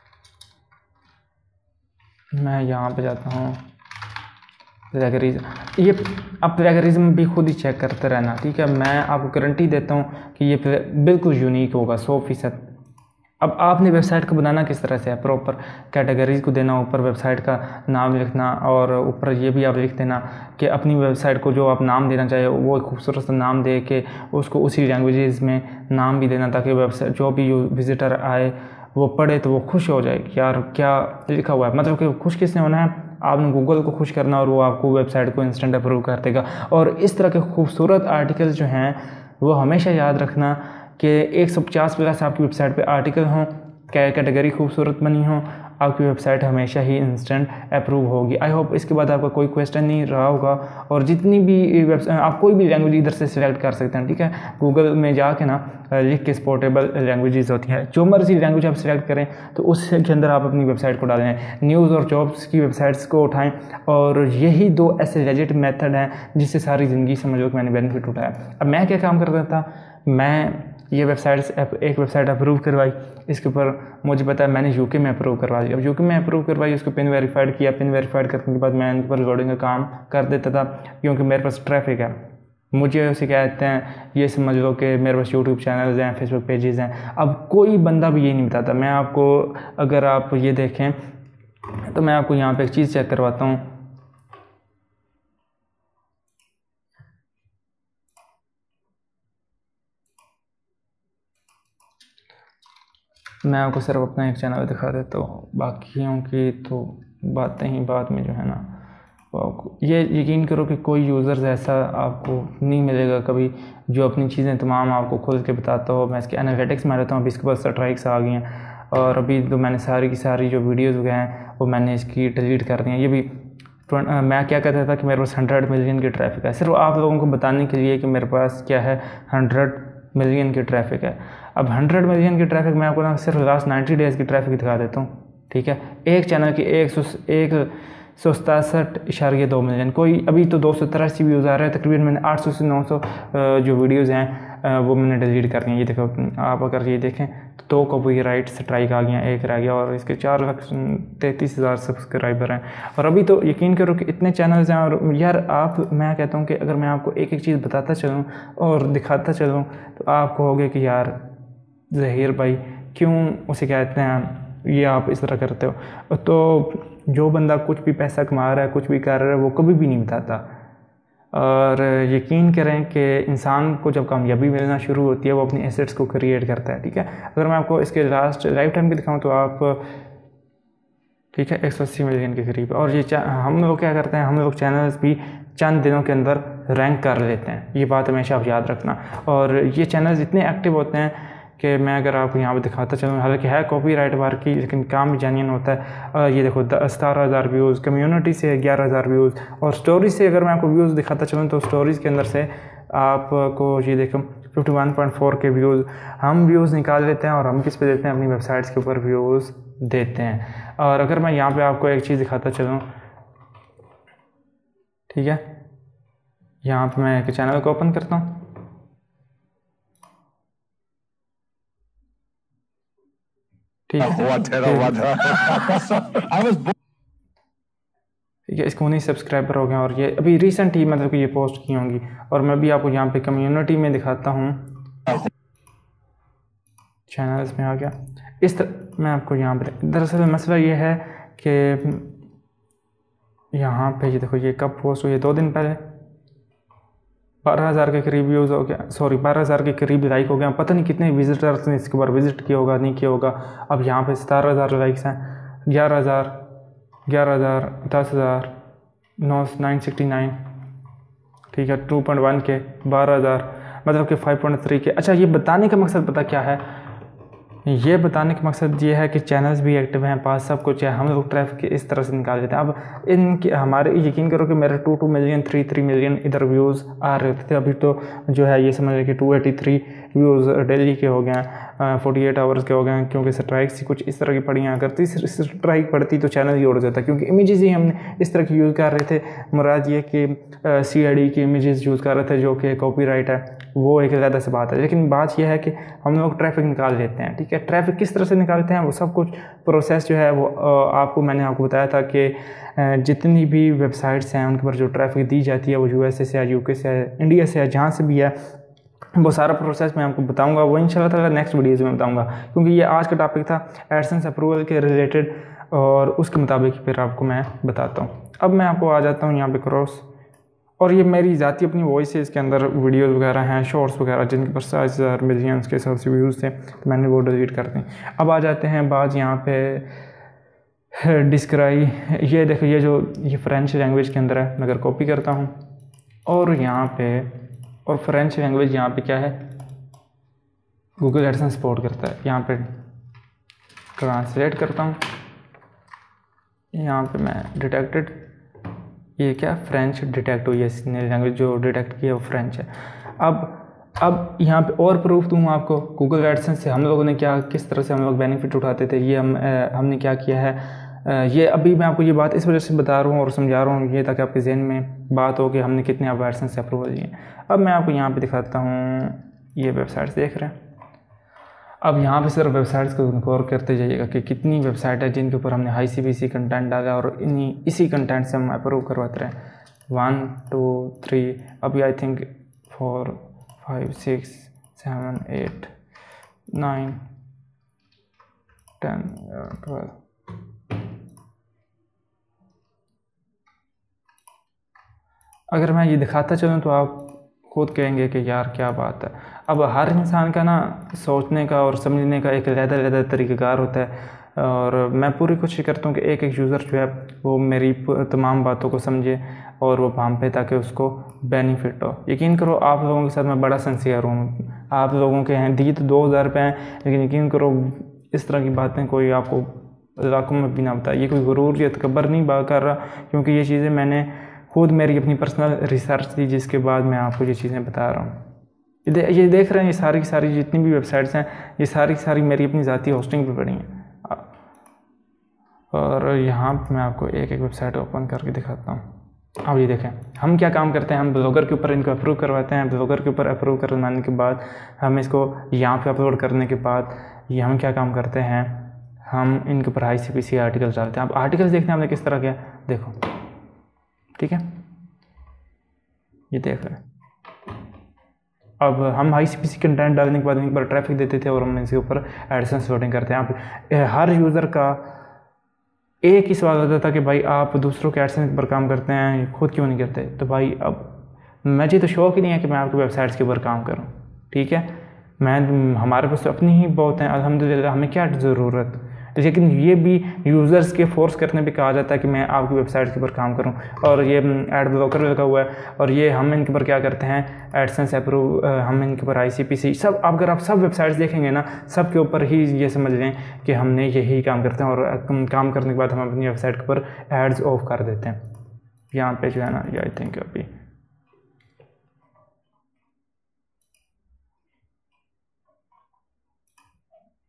मैं यहाँ पे जाता हूँ प्लेगरिज्म। ये अब प्लेगरिज्म भी खुद ही चेक करते रहना, ठीक है। मैं आपको गारंटी देता हूँ कि ये बिल्कुल यूनिक होगा 100%। अब आपने वेबसाइट को बनाना किस तरह से है, प्रॉपर कैटेगरीज को देना, ऊपर वेबसाइट का नाम लिखना और ऊपर ये भी आप लिख देना कि अपनी वेबसाइट को जो आप नाम देना चाहे वो एक खूबसूरत सा नाम दे के उसको उसी लैंग्वेजेस में नाम भी देना, ताकि वेबसाइट जो भी विजिटर आए वो पढ़े तो वो खुश हो जाए कि यार क्या लिखा हुआ है। मतलब कि खुश किसने होना है, आपने गूगल को खुश करना और वो आपको वेबसाइट को इंस्टेंट अप्रूव कर देगा। और इस तरह के खूबसूरत आर्टिकल जो हैं वो हमेशा याद रखना कि 150+ आपकी वेबसाइट पे आर्टिकल हों, कैटेगरी खूबसूरत बनी हो, आपकी वेबसाइट हमेशा ही इंस्टेंट अप्रूव होगी। आई होप इसके बाद आपका कोई क्वेश्चन नहीं रहा होगा। और जितनी भी वेबसाइट आप कोई भी लैंग्वेज इधर से सिलेक्ट कर सकते हैं, ठीक है। गूगल में जाके ना लिख के सपोर्टेबल लैंग्वेजेस होती हैं, जो मर्जी लैंग्वेज आप सिलेक्ट करें तो उसके अंदर आप अपनी वेबसाइट को डालें। न्यूज़ और जॉब्स की वेबसाइट्स को उठाएँ और यही 2 ऐसे लेजिट मेथड हैं जिससे सारी ज़िंदगी समझ लो कि मैंने बेनिफिट उठाया। अब मैं क्या काम करता था, मैं ये एक वेबसाइट अप्रूव करवाई, इसके ऊपर मुझे पता है मैंने यूके में अप्रूव करवा दी। अब यूके में अप्रूव करवाई, उसको पिन वेरीफाइड किया, पिन वेरीफाइड करने के बाद मैं इनके ऊपर लोडिंग का काम कर देता था, क्योंकि मेरे पास ट्रैफिक है। मुझे उसे कहते हैं, ये समझ लो कि मेरे पास यूट्यूब चैनल्स हैं, फेसबुक पेजेस हैं। अब कोई बंदा भी ये नहीं बताता। मैं आपको, अगर आप ये देखें तो मैं आपको यहाँ पर एक चीज़ चेक करवाता हूँ। मैं आपको सिर्फ अपना एक चैनल दिखा देता हूँ, बाकियों की तो बातें ही बाद में जो है ना वो आपको, ये यकीन करो कि कोई यूज़र्स ऐसा आपको नहीं मिलेगा कभी जो अपनी चीज़ें तमाम आपको खुल के बताता हो। मैं इसके एनालिटिक्स में रहता हूँ, अभी इसके पास स्ट्राइक्स आ गई हैं और अभी तो मैंने सारी की सारी जो वीडियोज़ वगैरह हैं वो मैंने इसकी डिलीट कर दी हैं। ये भी मैं क्या कहता था कि मेरे पास 100 मिलियन की ट्रैफिक है, सिर्फ आप लोगों को बताने के लिए कि मेरे पास क्या है 100 मिलियन की ट्रैफिक है। अब 100 मिलियन की ट्रैफिक मैं आपको ना सिर्फ लास्ट 90 डेज़ की ट्रैफिक दिखा देता हूँ, ठीक है। एक चैनल की 167.2 मिलियन, कोई अभी तो 283 व्यूज़ आ रहे हैं। तकरीबन मैंने 800 से 900 जो वीडियोज़ हैं वो मैंने डिलीट कर दी हैं। ये देखो, आप अगर ये देखें तो 2 कॉपीराइट स्ट्राइक आ गई हैं, 1 रह गया और इसके 4,33,000 सब्सक्राइबर हैं। और अभी तो यकीन करो कि इतने चैनल्स हैं। और यार मैं कहता हूँ कि अगर मैं आपको एक एक चीज़ बताता चलूँ और दिखाता चलूँ तो आप कहोगे कि यार ज़हीर भाई क्यों उसे कहते हैं ये आप इस तरह करते हो। तो जो बंदा कुछ भी पैसा कमा रहा है, कुछ भी कर रहा है, वो कभी भी नहीं बताता। और यकीन करें कि इंसान को जब कामयाबी मिलना शुरू होती है वो अपनी एसेट्स को क्रिएट करता है, ठीक है। अगर मैं आपको इसके लास्ट लाइफ टाइम की दिखाऊं तो आप, ठीक है, 180 मिलियन के करीब। और ये हम लोग क्या करते हैं, हम लोग चैनल्स भी चंद दिनों के अंदर रैंक कर लेते हैं। ये बात हमेशा आप याद रखना। और ये चैनल्स इतने एक्टिव होते हैं कि मैं अगर आपको यहाँ पे दिखाता चलूँ, हालांकि है कॉपीराइट वार की, लेकिन काम भी जेन्युइन होता है। ये देखो 17,000 व्यूज़, कम्युनिटी से 11,000 व्यूज़, और स्टोरीज से अगर मैं आपको व्यूज़ दिखाता चलूँ तो स्टोरीज़ के अंदर से आपको ये देखो 51.4 के व्यूज़ हम व्यूज़ निकाल लेते हैं। और हम किस पे देते हैं, अपनी वेबसाइट्स के ऊपर व्यूज़ देते हैं। और अगर मैं यहाँ पर आपको एक चीज़ दिखाता चलूँ, ठीक है, यहाँ पे मैं एक चैनल को ओपन करता हूँ। ठीक है, ठीक है, इसको नहीं सब्सक्राइबर हो गए और ये अभी रिसेंट ही मतलब कि ये पोस्ट की होंगी। और मैं भी आपको यहाँ पे कम्युनिटी में दिखाता हूँ, चैनल्स में आ गया। इस तरह मैं आपको यहाँ पे, दरअसल मसला ये है कि यहाँ पे ये देखो, ये कब पोस्ट हुई है, 2 दिन पहले 12,000 के करीब व्यूज़ हो गया, सॉरी 12,000 के करीब लाइक हो गया। पता नहीं कितने विजिटर्स ने इसके ऊपर विज़िट किया होगा, नहीं किया होगा। अब यहाँ पे 17,000 लाइक्स हैं, 11,000, 10,000, 969, ठीक है, 2.1 के, 12,000, मतलब कि 5.3 के। अच्छा, ये बताने का मकसद पता क्या है, ये बताने का मकसद ये है कि चैनल्स भी एक्टिव हैं, पास सब कुछ है, हम लोग ट्रैफिक इस तरह से निकाल देते हैं। अब इनके हमारे, यकीन करो कि मेरे 2 मिलियन 3 मिलियन इधर व्यूज़ आ रहे थे, अभी तो जो है ये समझ कि 283 व्यूज़ डेली के हो गए हैं, 48 आवर्स के हो गए हैं, क्योंकि स्ट्राइक्स कुछ इस तरह की पड़ी हैं। अगर तीसरी स्ट्राइक पड़ती तो चैनल ही उड़ जाता, क्योंकि इमेजेस ही हमने इस तरह की यूज़ कर रहे थे। मुराद ये कि CID की इमेजेस यूज़ कर रहे थे, जो कि कॉपीराइट है, वो एक अलग से बात है। लेकिन बात यह है कि हम लोग ट्रैफिक निकाल लेते हैं, ठीक है। ट्रैफिक किस तरह से निकालते हैं, वो सब कुछ प्रोसेस जो है वो मैंने आपको बताया था कि जितनी भी वेबसाइट्स हैं उनके पर जो ट्रैफिक दी जाती है, वो USA से है, UK से है, इंडिया से है, जहाँ से भी है, वो सारा प्रोसेस मैं आपको बताऊंगा। वो इंशाल्लाह ताला नेक्स्ट वीडियोज़ में बताऊंगा, क्योंकि ये आज का टॉपिक था एडसेंस अप्रूवल के रिलेटेड, और उसके मुताबिक फिर आपको मैं बताता हूँ। अब मैं आपको आ जाता हूँ यहाँ पे क्रॉस, और ये मेरी ज़ाती अपनी वॉइस है, इसके अंदर वीडियोज़ वगैरह हैं, शॉर्ट्स वगैरह, जिनके पर 7,000 मिलियंस के हिसाब से व्यूज़ थे, तो मैंने वो डिलीट कर दी। अब आ जाते हैं बात यहाँ पे डिस्क्राइब, ये देखो, ये फ्रेंच लैंग्वेज के अंदर है। मैं अगर कॉपी करता हूँ और यहाँ पे, और फ्रेंच लैंग्वेज यहाँ पे क्या है, गूगल एडसेंस सपोर्ट करता है, यहाँ पे ट्रांसलेट करता हूँ, यहाँ पे मैं डिटेक्टेड, ये क्या फ्रेंच डिटेक्ट हुई है, इसने लैंग्वेज जो डिटेक्ट की है वो फ्रेंच है। अब यहाँ पे और प्रूफ दूँ आपको, गूगल एडसेंस से हम लोगों ने क्या, किस तरह से हम लोग बेनिफिट उठाते थे, ये हमने क्या किया है। ये अभी मैं आपको ये बात इस वजह से बता रहा हूँ और समझा रहा हूँ, ये ताकि आपके जहन में बात हो कि हमने कितने आप एडसेंस से अप्रूवल लिए। अब मैं आपको यहाँ पे दिखाता हूँ, ये वेबसाइट्स देख रहे हैं। अब यहाँ पे सिर्फ वेबसाइट्स को गौर करते जाइएगा कि कितनी वेबसाइट है जिनके ऊपर हमने ICPC कंटेंट डाला, और इसी कंटेंट से हम अप्रूव करवाते रहे। 1 2 3, अभी आई थिंक 4 5 6 7 8 9 10 12। अगर मैं ये दिखाता चलूँ तो आप खुद कहेंगे कि यार क्या बात है। अब हर इंसान का ना सोचने का और समझने का एक अलग तरीक़ाकार होता है, और मैं पूरी कोशिश करता हूँ कि एक यूज़र जो है वो मेरी तमाम बातों को समझे और वो काम पे, ताकि उसको बेनिफिट हो। यकीन करो आप लोगों के साथ मैं बड़ा सिंसियर हूँ, आप लोगों के हैं दी तो 2,000 रुपये हैं, लेकिन यकीन करो इस तरह की बातें कोई आपको लाखों में भी ना बताए। ये कोई गुरूर या तकब्बुर नहीं बात कर रहा, क्योंकि ये चीज़ें मैंने खुद मेरी अपनी पर्सनल रिसर्च थी, जिसके बाद मैं आपको ये चीज़ें बता रहा हूँ। ये देख रहे हैं, ये सारी की सारी जितनी भी वेबसाइट्स हैं, ये सारी की सारी मेरी अपनी ज़ाती होस्टिंग पे पड़ी हैं। और यहाँ पे मैं आपको एक एक वेबसाइट ओपन करके दिखाता हूँ। अब ये देखें हम क्या काम करते हैं, हम ब्लॉगर के ऊपर इनको अप्रूव करवाते हैं। ब्लॉगर के ऊपर अप्रूव करवाने के बाद हम इसको यहाँ पे अपलोड करने के बाद ये हम क्या काम करते हैं, हम इनके ऊपर ICPC आर्टिकल्स डालते हैं। अब आर्टिकल्स देखते हैं हमने किस तरह के, देखो ठीक है, ये देख रहे हैं। अब हम ICPC कंटेंट डालने के बाद इनके ऊपर ट्रैफिक देते थे और हम इसके ऊपर एडसेंस वोटिंग करते हैं। आप हर यूज़र का एक ही सवाल होता था कि भाई आप दूसरों के एडसेंस पर काम करते हैं, खुद क्यों नहीं करते। तो भाई अब मुझे तो शौक ही नहीं है कि मैं आपकी वेबसाइट्स के ऊपर काम करूं, ठीक है। हमारे पास तो अपनी ही बहुत हैं अल्हम्दुलिल्लाह, हमें क्या ज़रूरत। लेकिन ये भी यूज़र्स के फोर्स करने पे कहा जाता है कि मैं आपकी वेबसाइट के ऊपर काम करूं, और ये एड ब्लॉकर लगा हुआ है, और ये हम इनके ऊपर क्या करते हैं, एडसेंस अप्रूव, हम इनके ऊपर ICPC सब, अगर आप सब वेबसाइट्स देखेंगे ना, सब के ऊपर ही ये समझ लें कि हमने यही काम करते हैं, और काम करने के बाद हम अपनी वेबसाइट के ऊपर एड्स ऑफ कर देते हैं। यहाँ पे जो है ना, ये आई थिंक अभी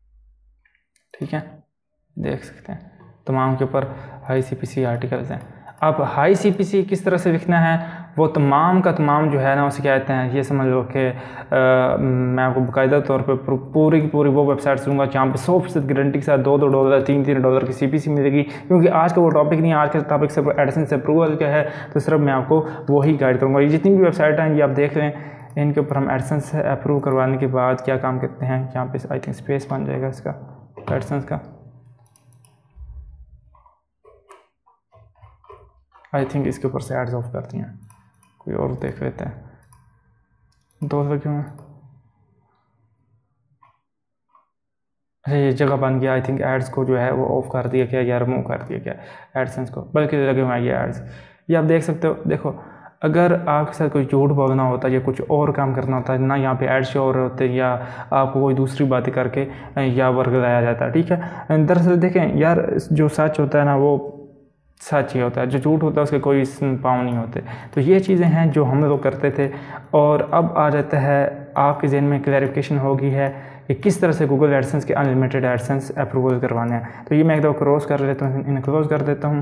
ठीक है, देख सकते हैं तमाम के ऊपर ICPC आर्टिकल्स हैं। अब हाई CPC किस तरह से लिखना है, वो तमाम का तमाम जो है ना उसे क्या कहते हैं, ये समझ लो कि मैं आपको बाकायदा तौर पे पूरी की पूरी वो वेबसाइट्स दूंगा जहाँ पे 100% गारंटी के साथ $2-2 $3-3 की CPC मिलेगी, क्योंकि आज का वो टॉपिक नहीं है, आज का टॉपिक सिर्फ एडसेंस अप्रूवल का है, तो सिर्फ मैं आपको वही गाइड करूँगा। ये जितनी भी वेबसाइट हैं ये आप देख लें, इनके ऊपर हम एडसेंस अप्रूव करवाने के बाद क्या काम करते हैं। यहाँ पे आई थिंक स्पेस बन जाएगा इसका एडसेंस का, आई थिंक इसके ऊपर से एड्स ऑफ करती हैं, कोई और देख लेते हैं। 2 क्यों है, अच्छा ये जगह बन गया। आई थिंक एड्स को जो है वो ऑफ कर दिया गया या रिमूव कर दिया गया एडसेंस को, बल्कि लगे हुए हैं ये एड्स। ये आप देख सकते हो, देखो अगर आपके साथ कोई झूठ बोलना होता है या कुछ और काम करना होता है ना, यहाँ पे एड्स शो हो रहे होते या आपको कोई दूसरी बातें करके या वर्ग लाया जाता है, ठीक है। दरअसल देखें यार, जो सच होता है ना वो सच ही होता है, जो झूठ होता है उसके कोई पाँव नहीं होते। तो ये चीज़ें हैं जो हम लोग करते थे, और अब आ जाता है आपके जहन में क्लैरिफिकेशन हो गई है कि किस तरह से गूगल एडसेंस के अनलिमिटेड एडसेंस अप्रूवल करवाने हैं। तो ये मैं एक दफ़ा क्रॉस कर लेता हूँ, इन्हें क्लोज कर देता हूँ।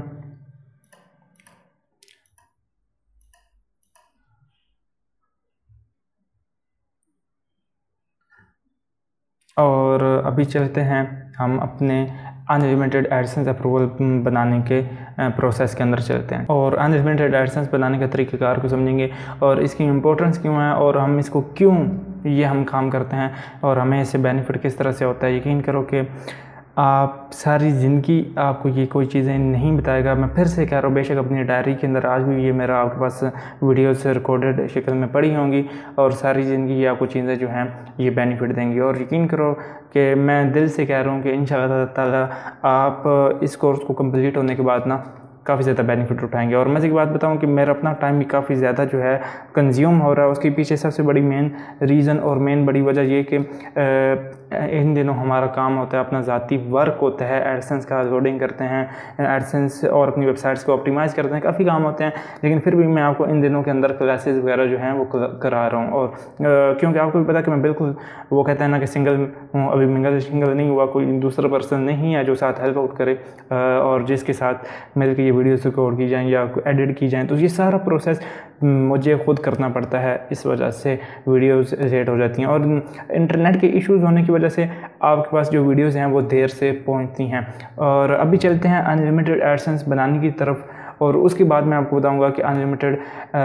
और अभी चलते हैं हम अपने अनलिमिटेड एडसेंस अप्रूवल बनाने के प्रोसेस के अंदर चलते हैं, और अनलिमिटेड एडसेंस बनाने का तरीक़ाकार को समझेंगे, और इसकी इम्पोर्टेंस क्यों है, और हम इसको क्यों ये हम काम करते हैं, और हमें इससे बेनिफिट किस तरह से होता है। यकीन करो कि आप सारी ज़िंदगी आपको ये कोई चीज़ें नहीं बताएगा। मैं फिर से कह रहा हूँ, बेशक अपनी डायरी के अंदर आज भी ये मेरा आपके पास वीडियो से रिकॉर्डेड शक्ल में पड़ी होंगी, और सारी ज़िंदगी ये आपको चीज़ें जो हैं ये बेनिफिट देंगी। और यकीन करो कि मैं दिल से कह रहा हूँ कि इंशाअल्लाह ताला आप इस कोर्स को कंप्लीट होने के बाद ना काफ़ी ज़्यादा बेनिफिट उठाएंगे। और मज़े की बात बताऊं कि मेरा अपना टाइम भी काफ़ी ज़्यादा जो है कंज्यूम हो रहा है। उसके पीछे सबसे बड़ी मेन रीज़न और मेन बड़ी वजह ये कि इन दिनों हमारा काम होता है, अपना ज़ाती वर्क होता है, एडसेंस का लोडिंग करते हैं एडसेंस, और अपनी वेबसाइट्स को ऑप्टिमाइज़ करते हैं, काफ़ी काम होते हैं। लेकिन फिर भी मैं आपको इन दिनों के अंदर क्लासेस वगैरह जो हैं वो करा रहा हूँ। और क्योंकि आपको भी पता है कि मैं बिल्कुल, वो कहते हैं ना कि सिंगल हूँ, अभी सिंगल नहीं हुआ, कोई दूसरा पर्सन नहीं है जो साथ हेल्प आउट करे और जिसके साथ मिल के ये वीडियोस रिकॉर्ड की जाएँ या एडिट की जाएँ। तो ये सारा प्रोसेस मुझे खुद करना पड़ता है, इस वजह से वीडियोस लेट हो जाती हैं, और इंटरनेट के इश्यूज़ होने की वजह से आपके पास जो वीडियोस हैं वो देर से पहुंचती हैं। और अभी चलते हैं अनलिमिटेड एडसेंस बनाने की तरफ, और उसके बाद मैं आपको बताऊंगा कि अनलिमिटेड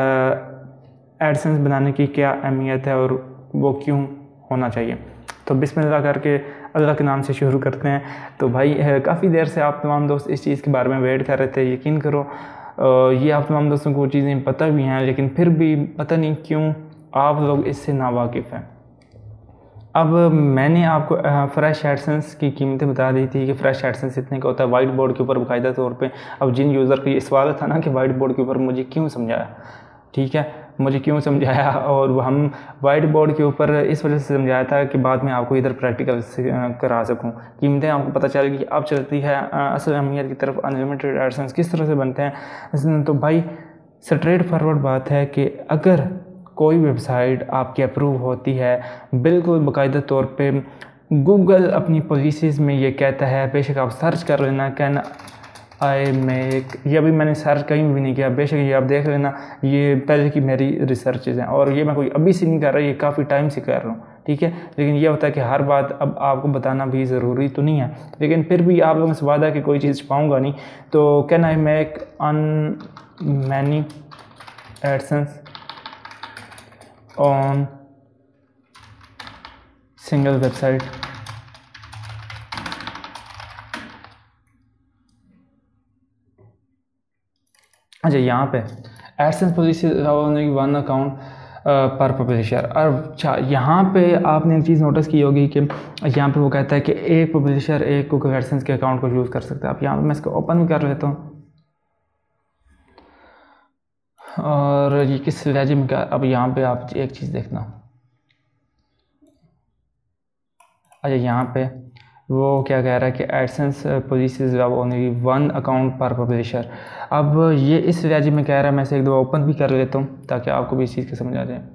एडसेंस बनाने की क्या अहमियत है और वो क्यों होना चाहिए। तो बिस्मिल्लाह करके अल्लाह के नाम से शुरू करते हैं। तो भाई काफ़ी देर से आप तमाम दोस्त इस चीज़ के बारे में वेट कर रहे थे। यकीन करो ये आप तमाम दोस्तों को वो चीज़ें पता भी हैं, लेकिन फिर भी पता नहीं क्यों आप लोग इससे नावाकिफ़ हैं। अब मैंने आपको फ्रेश एडसेंस की कीमतें बता दी थी कि फ्रेश एडसेंस इतने का होता है वाइट बोर्ड के ऊपर बाकायदा तौर पे। अब जिन यूज़र को ये सवाल था ना कि वाइट बोर्ड के ऊपर मुझे क्यों समझाया, ठीक है, मुझे क्यों समझाया, और हम वाइट बोर्ड के ऊपर इस वजह से समझाया था कि बाद में आपको इधर प्रैक्टिकल से करा सकूं, कीमतें आपको पता चल गई। अब चलती है असल अहमियत की तरफ, अनलिमिटेड एडसेंस किस तरह से बनते हैं। तो भाई स्ट्रेट फॉरवर्ड बात है कि अगर कोई वेबसाइट आपकी अप्रूव होती है, बिल्कुल बाकायदा तौर पे गूगल अपनी पॉलिसीज़ में ये कहता है, बेशक आप सर्च कर लेना कैन आई मेक, ये अभी मैंने सर्च कहीं भी नहीं किया, बेशक ये आप देख लेना, ये पहले की मेरी रिसर्चेज़ हैं, और ये मैं कोई अभी से नहीं कर रहा, ये काफ़ी टाइम से कर रहा हूँ, ठीक है। लेकिन ये होता है कि हर बात अब आपको बताना भी ज़रूरी तो नहीं है, लेकिन फिर भी आप लोगों से वादा है कि कोई चीज़ पाऊँगा नहीं। तो can I make an many AdSense on single website. अच्छा, यहाँ पे AdSense policy only 1 account per publisher. और अच्छा, यहाँ पे आपने एक चीज़ नोटिस की होगी कि यहाँ पे वो कहता है कि एक पब्लिशर एक गूगल एडसेंस के अकाउंट को यूज़ कर सकता है। अब यहाँ पे मैं इसको ओपन भी कर लेता हूँ, और ये किस लहजे में क्या। अब यहाँ पे आप एक चीज़ देखना, अच्छा यहाँ पे वो क्या कह रहा है कि AdSense policies love only 1 account per publisher. अब ये इस लहजे में कह रहा है, मैं इसे एक दो ओपन भी कर लेता हूँ ताकि आपको भी इस चीज़ की समझ आ जाए।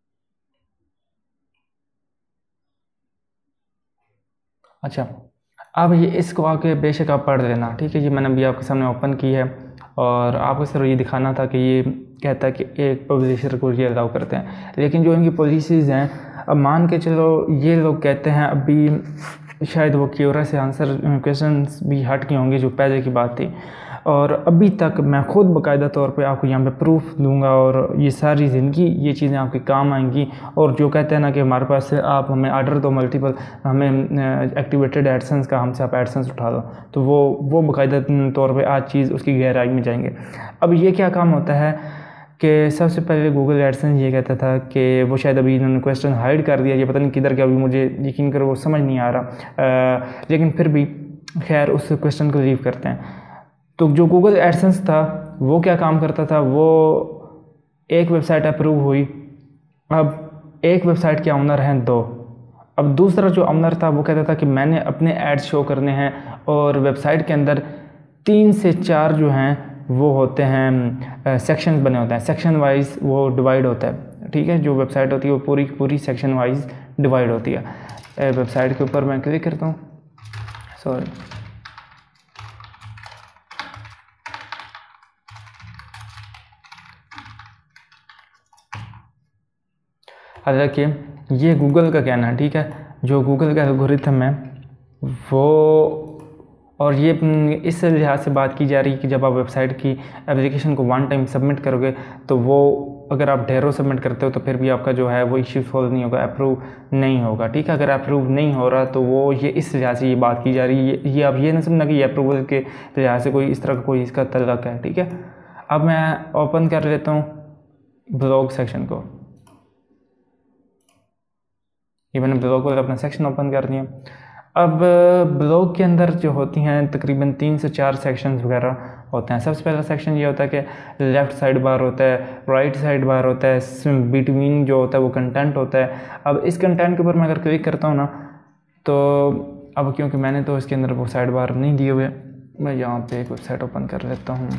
अच्छा, अब ये इसको आके बेशक आप पढ़ लेना, ठीक है। ये मैंने अभी आपके सामने ओपन की है और आपको सिर्फ ये दिखाना था कि ये कहता है कि एक पब्लिशर को ये अलाउ करते हैं, लेकिन जो इनकी पॉलिसीज़ हैं, अब मान के चलो ये लोग कहते हैं अभी शायद वो क्यूरा से आंसर क्वेश्चंस भी हट के होंगे जो पहले की बात थी, और अभी तक मैं खुद बाकायदा तौर पे आपको यहाँ पे प्रूफ दूंगा और ये सारी ज़िंदगी ये चीज़ें आपके काम आएंगी। और जो कहते हैं ना कि हमारे पास से आप हमें आर्डर दो मल्टीपल, हमें एक्टिवेटेड एडसेंस का, हमसे आप एडसेंस उठा दो, तो वो बाकायदा तौर पे आज चीज़ उसकी गहराई में जाएंगे। अब ये क्या काम होता है कि सबसे पहले गूगल एडसेंस ये कहता था कि वो शायद अभी इन्होंने क्वेश्चन हाइड कर दिया, ये पता नहीं किधर गया, अभी मुझे यकीन करो वो समझ नहीं आ रहा, लेकिन फिर भी खैर उस क्वेश्चन को लीव करते हैं। तो जो गूगल एडसेंस था वो क्या काम करता था, वो एक वेबसाइट अप्रूव हुई, अब एक वेबसाइट के ओनर हैं 2, अब दूसरा जो ओनर था वो कहता था कि मैंने अपने एड्स शो करने हैं, और वेबसाइट के अंदर 3 से 4 जो हैं वो होते हैं सेक्शंस बने होते हैं, सेक्शन वाइज वो डिवाइड होता है, ठीक है। जो वेबसाइट होती है वो पूरी पूरी सेक्शन वाइज डिवाइड होती है। वेबसाइट के ऊपर मैं क्लिक करता हूँ, सॉरी, हालांकि ये गूगल का कहना है, ठीक है, जो गूगल का एल्गोरिथम है वो, और ये इस लिहाज से बात की जा रही है कि जब आप वेबसाइट की एप्लीकेशन को 1 टाइम सबमिट करोगे तो वो अगर आप ढेरों सबमिट करते हो तो फिर भी आपका जो है वो इश्यू सॉल्व नहीं होगा, अप्रूव नहीं होगा, ठीक है। अगर अप्रूव नहीं हो रहा तो वो ये इस लिहाज से ये बात की जा रही है, ये आप ये नहीं समझना कि ये अप्रूवल के लिहाज से कोई इस तरह का कोई इसका तल्लक है, ठीक है। अब मैं ओपन कर लेता हूँ ब्लॉग सेक्शन को, ये मैंने ब्लॉग वाला अपना सेक्शन ओपन कर दिया। अब ब्लॉग के अंदर जो होती हैं तकरीबन 3 से 4 सेक्शंस वगैरह होते हैं। सबसे पहला सेक्शन ये होता है कि लेफ़्ट साइड बार होता है, राइट साइड बार होता है, बिटवीन जो होता है वो कंटेंट होता है। अब इस कंटेंट के ऊपर मैं अगर क्लिक करता हूँ ना, तो अब क्योंकि मैंने तो इसके अंदर वो साइड बार नहीं दिए हुए, मैं यहाँ पे एक वेबसाइट ओपन कर लेता हूँ,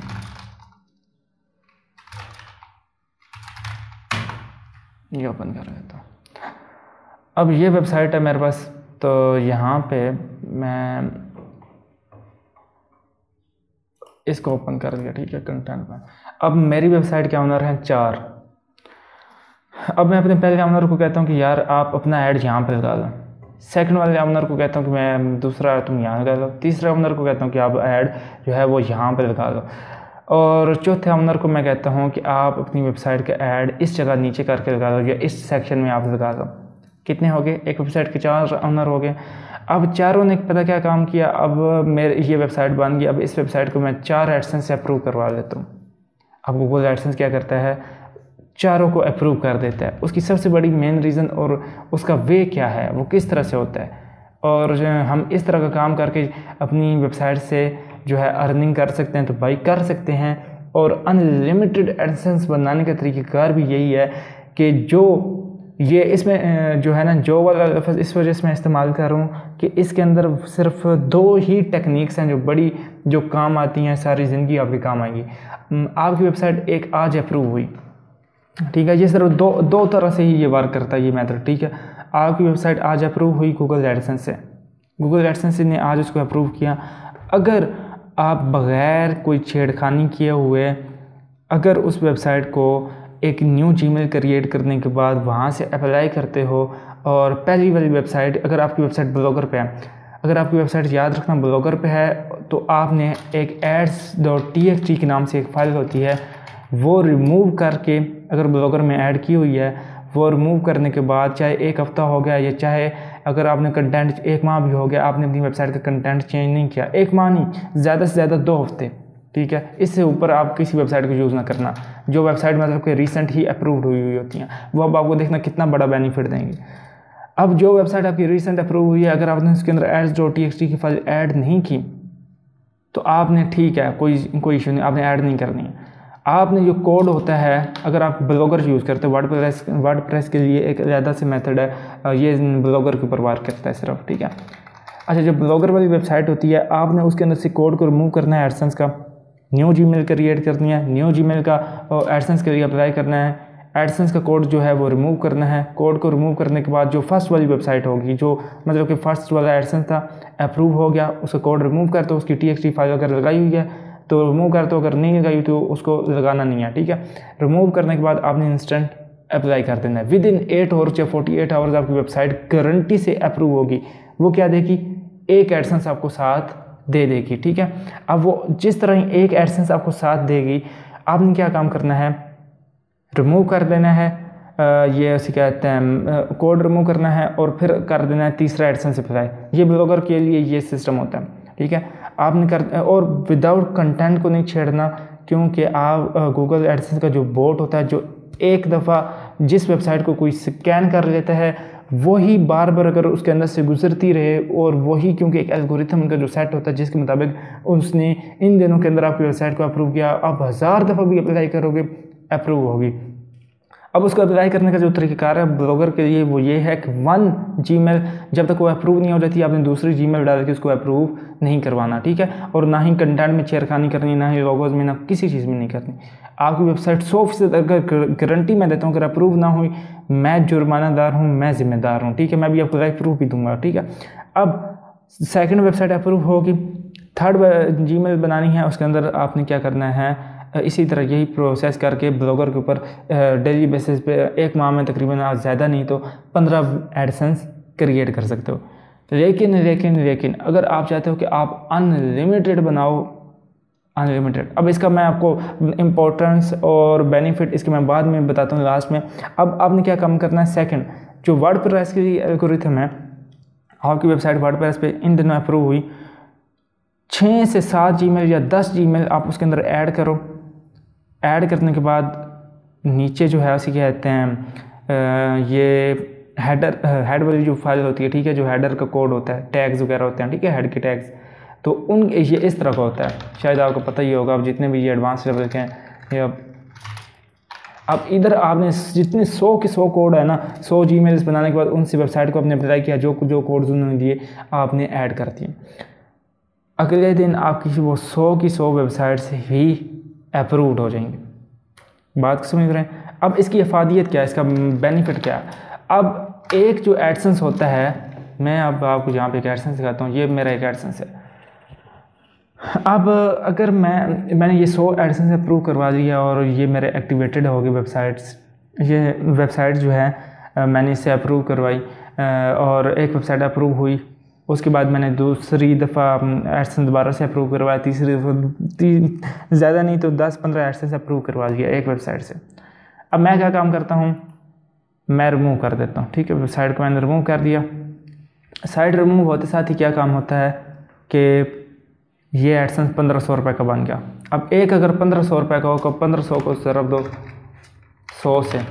ये ओपन कर लेता हूँ। अब ये वेबसाइट है मेरे पास, तो यहाँ पे मैं इसको ओपन कर दिया, ठीक है, कंटेंट में। अब मेरी वेबसाइट के ओनर हैं 4। अब मैं अपने पहले ओनर को कहता हूँ कि यार आप अपना ऐड यहाँ पे लगा दो, सेकंड वाले ओनर को कहता हूँ कि मैं दूसरा तुम यहाँ लगा दो, तीसरा ओनर को कहता हूँ कि आप ऐड जो है वो यहाँ पे लगा दो, और चौथे ओनर को मैं कहता हूँ कि आप अपनी वेबसाइट का ऐड इस जगह नीचे करके लगा दो या इस सेक्शन में आप लगा दो। कितने हो गए? एक वेबसाइट के 4 ओनर हो गए। अब चारों ने पता क्या काम किया, अब मेरे ये वेबसाइट बन गई, अब इस वेबसाइट को मैं 4 एडसेंस से अप्रूव करवा लेता हूँ। अब गूगल एडसेंस क्या करता है, चारों को अप्रूव कर देता है। उसकी सबसे बड़ी मेन रीज़न और उसका वे क्या है, वो किस तरह से होता है, और हम इस तरह का काम करके अपनी वेबसाइट से जो है अर्निंग कर सकते हैं, तो भाई कर सकते हैं। और अनलिमिटेड एडसेंस बनाने का तरीक़ाकार भी यही है कि जो ये इसमें जो है ना, जो वाला लफ्ज़ इस वजह से मैं इस्तेमाल कर रहा हूँ कि इसके अंदर सिर्फ 2 ही टेक्निक्स हैं जो काम आती हैं, सारी ज़िंदगी आपके काम आएंगी। आपकी वेबसाइट एक आज अप्रूव हुई, ठीक है, ये सिर्फ दो तरह से ही ये वर्क करता है ये मेथड, ठीक है। आपकी वेबसाइट आज अप्रूव हुई गूगल एडसेंस से, गूगल एडसेंस ने आज उसको अप्रूव किया। अगर आप बग़ैर कोई छेड़खानी किए हुए अगर उस वेबसाइट को एक न्यू जीमेल क्रिएट करने के बाद वहाँ से अप्लाई करते हो, और पहली वाली वेबसाइट अगर आपकी वेबसाइट ब्लॉगर पे है, अगर आपकी वेबसाइट याद रखना ब्लॉगर पे है, तो आपने एक ads.txt के नाम से एक फ़ाइल होती है वो रिमूव करके, अगर ब्लॉगर में ऐड की हुई है वो रिमूव करने के बाद, चाहे 1 हफ़्ता हो गया या चाहे अगर आपने कंटेंट 1 माह भी हो गया, आपने अपनी वेबसाइट का कंटेंट चेंज नहीं किया, 1 माह नहीं, ज़्यादा से ज़्यादा 2 हफ्ते, ठीक है, इससे ऊपर आप किसी वेबसाइट को यूज़ ना करना। जो वेबसाइट मतलब कि रिसेंट ही अप्रूव्ड हुई होती हैं, वो अब आपको देखना कितना बड़ा बेनिफिट देंगे। अब जो वेबसाइट आपकी रिसेंट अप्रूव हुई है, अगर आपने उसके अंदर ads.txt की फाइल ऐड नहीं की तो आपने, ठीक है, कोई इशू नहीं, आपने ऐड नहीं करनी है। आपने जो कोड होता है, अगर आप ब्लॉगर यूज़ करते हैं, वर्डप्रेस के लिए एक अलग से मेथड है, ये ब्लॉगर के ऊपर वर्क करता है सिर्फ, ठीक है। अच्छा, जब ब्लॉगर वाली वेबसाइट होती है, आपने उसके अंदर से कोड को रिमूव करना है, एडसेंस का न्यू जीमेल क्रिएट करनी है, न्यू जीमेल का एडसेंस के लिए अप्लाई करना है, एडसेंस का कोड जो है वो रिमूव करना है। कोड को रिमूव करने के बाद जो फर्स्ट वाली वेबसाइट होगी, जो मतलब कि फर्स्ट वाला एडसेंस था, अप्रूव हो गया, उसका कोड रिमूव कर दो। उसकी TXT फाइल अगर लगाई हुई है तो रिमूव कर दो, अगर नहीं लगाई हुई तो उसको लगाना नहीं है, ठीक है। रिमूव करने के बाद आपने इंस्टेंट अप्लाई कर देना है। विद इन 8 आवर्स या 48 आवर्स आपकी वेबसाइट गारंटी से अप्रूव होगी। वो क्या देगी, एक एडसेंस आपको साथ दे देगी, ठीक है। अब वो जिस तरह एक एडसेंस आपको साथ देगी, आपने क्या काम करना है, रिमूव कर देना है, ये उसे कहते हैं कोड रिमूव करना है, और फिर कर देना है तीसरा एडसेंस अप्लाई। ये ब्लॉगर के लिए ये सिस्टम होता है, ठीक है। आपने कर, और विदाउट कंटेंट को नहीं छेड़ना, क्योंकि आप गूगल एडसेंस का जो बोट होता है, जो एक दफ़ा जिस वेबसाइट को कोई स्कैन कर लेता है वही बार बार अगर उसके अंदर से गुजरती रहे, और वही क्योंकि एक एल्गोरिथम उनका जो सेट होता है जिसके मुताबिक उसने इन दिनों के अंदर आपकी वेबसाइट को अप्रूव किया, आप 1000 दफ़ा भी अप्लाई करोगे अप्रूव होगी। अब उसको अप्लाई करने का जो तरीक़ाकार है ब्लॉगर के लिए वो ये है कि 1 जीमेल जब तक वो अप्रूव नहीं हो जाती, आपने दूसरी जीमेल डाल के उसको अप्रूव नहीं करवाना, ठीक है। और ना ही कंटेंट में छेड़खानी करनी, ना ही लोगोज में, ना किसी चीज़ में नहीं करनी। आपकी वेबसाइट 100% अगर गारंटी मैं देता हूँ, अगर अप्रूव ना हुई मैं जुर्मानादार हूँ, मैं ज़िम्मेदार हूँ, ठीक है। मैं भी आपको लाइव प्रूफ भी दूंगा, ठीक है। अब सेकंड वेबसाइट अप्रूव होगी, थर्ड जीमेल बनानी है, उसके अंदर आपने क्या करना है, इसी तरह यही प्रोसेस करके ब्लॉगर के ऊपर डेली बेसिस पे एक माह में तकरीबन आज ज़्यादा नहीं तो 15 एडसेंस क्रिएट कर सकते हो। लेकिन अगर आप चाहते हो कि आप अनलिमिटेड बनाओ, अनलिमिटेड, अब इसका मैं आपको इम्पोर्टेंस और बेनिफिट इसके मैं बाद में बताता हूँ लास्ट में। अब आपने क्या काम करना है, सेकंड जो वर्डप्रेस की एल्गोरिथम है, आपकी वेबसाइट वर्डप्रेस पे इन दिनों अप्रूव हुई, 6 से 7 जीमेल या 10 जीमेल आप उसके अंदर ऐड करो। ऐड करने के बाद नीचे जो है उसे कहते हैं ये हेड वाली जो फाइल होती है, ठीक है, जो हेडर का कोड होता है, टैग्स वगैरह होते हैं, ठीक है, हेड के टैग्स, तो उन ये इस तरह का होता है, शायद आपको पता ही होगा। आप जितने भी ये एडवांस लेवल के हैं, ये अब इधर आपने जितने 100 के 100 कोड है ना, 100 जीमेल्स बनाने के बाद उनसे वेबसाइट को आपने अप्लाई किया, जो कोड्स उन्होंने दिए आपने ऐड कर दिए। अगले दिन आपकी वो 100 की 100 वेबसाइट्स ही अप्रूव्ड हो जाएंगी। बात को समझ रहे हैं। अब इसकी अफादियत क्या है, इसका बेनिफिट क्या है। अब एक जो एडसेंस होता है, मैं अब आपको यहाँ पे एक एडसेंस दिखाता हूँ, ये मेरा एक एडसेंस है। अब अगर मैंने ये 100 एडसेंस अप्रूव करवा दिया और ये मेरे एक्टिवेटेड हो गए वेबसाइट्स, ये वेबसाइट जो है मैंने इससे अप्रूव करवाई और एक वेबसाइट अप्रूव हुई, उसके बाद मैंने दूसरी दफ़ा एडसेंस दोबारा से अप्रूव करवाया, तीसरी दफ़ा ज़्यादा नहीं तो 10-15 एडसेंस अप्रूव करवा दिया एक वेबसाइट से। अब मैं क्या काम करता हूँ, मैं रिमूव कर देता हूँ, ठीक है। वेबसाइट को मैंने रिमूव कर दिया। साइट रिमूव होते साथ ही क्या काम होता है कि ये एडसेंस 1500 रुपये का बन गया। अब एक अगर 1500 रुपये का होगा, 1500 को ज़रब दो 100 से,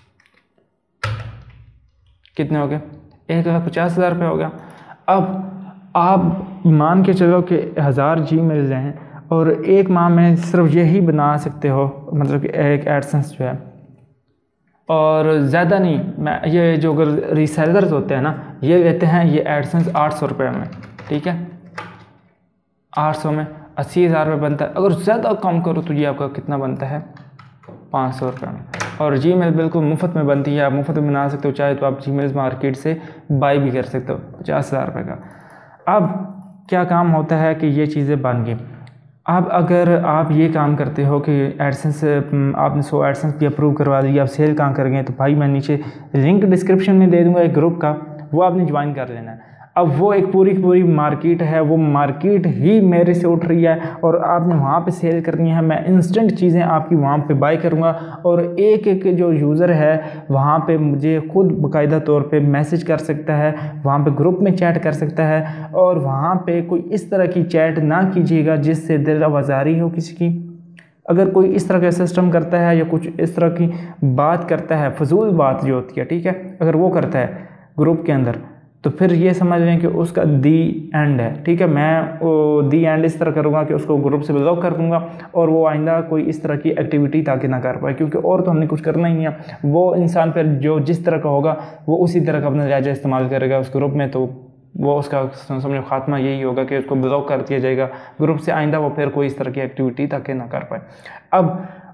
कितने हो गए, 1,50,000 रुपये हो गया। अब आप मान के चलो कि 1000 जीमेल्स हैं और एक माह में सिर्फ यही बना सकते हो, मतलब कि एक एडसेंस जो है, और ज़्यादा नहीं। मैं ये जो अगर रीसेलर्स होते हैं ना, ये लेते हैं ये एडसेंस 800 रुपये में, ठीक है। 800 में 80,000 रुपये बनता है। अगर ज़्यादा कम करो तो ये आपका कितना बनता है, 500 रुपये में। और जीमेल बिल्कुल मुफ्त में बनती है, आप मुफ्त में बना सकते हो, चाहे तो आप जीमेल मार्केट से बाई भी कर सकते हो 50,000 रुपये का। अब क्या काम होता है कि ये चीज़ें बन गई। अब अगर आप ये काम करते हो कि एडसेंस आपने 100 एडसेंस भी अप्रूव करवा दी, आप सेल कहाँ कर गए, तो भाई मैं नीचे लिंक डिस्क्रिप्शन में दे दूँगा एक ग्रुप का, वो आपने ज्वाइन कर लेना है। अब वो एक पूरी की पूरी मार्केट है, वो मार्केट ही मेरे से उठ रही है और आपने वहाँ पे सेल करनी है। मैं इंस्टेंट चीज़ें आपकी वहाँ पे बाय करूँगा और एक एक जो यूज़र है वहाँ पे मुझे खुद बाकायदा तौर पे मैसेज कर सकता है, वहाँ पे ग्रुप में चैट कर सकता है। और वहाँ पे कोई इस तरह की चैट ना कीजिएगा जिससे दिल आवाज़ारी हो किसी की। अगर कोई इस तरह का सिस्टम करता है या कुछ इस तरह की बात करता है, फजूल बात जो होती है, ठीक है, अगर वो करता है ग्रुप के अंदर, तो फिर ये समझ लें कि उसका दी एंड है, ठीक है। मैं दी एंड इस तरह करूँगा कि उसको ग्रुप से ब्लॉक कर दूँगा और वो आइंदा कोई इस तरह की एक्टिविटी ताकि ना कर पाए, क्योंकि और तो हमने कुछ करना ही नहीं है। वो इंसान फिर जो जिस तरह का होगा वो उसी तरह का अपना लहजा इस्तेमाल करेगा उस ग्रुप में, तो वो उसका समझो खात्मा यही होगा कि उसको ब्लॉक कर दिया जाएगा ग्रुप से, आइंदा वो फिर कोई इस तरह की एक्टिविटी ताकि ना कर पाए। अब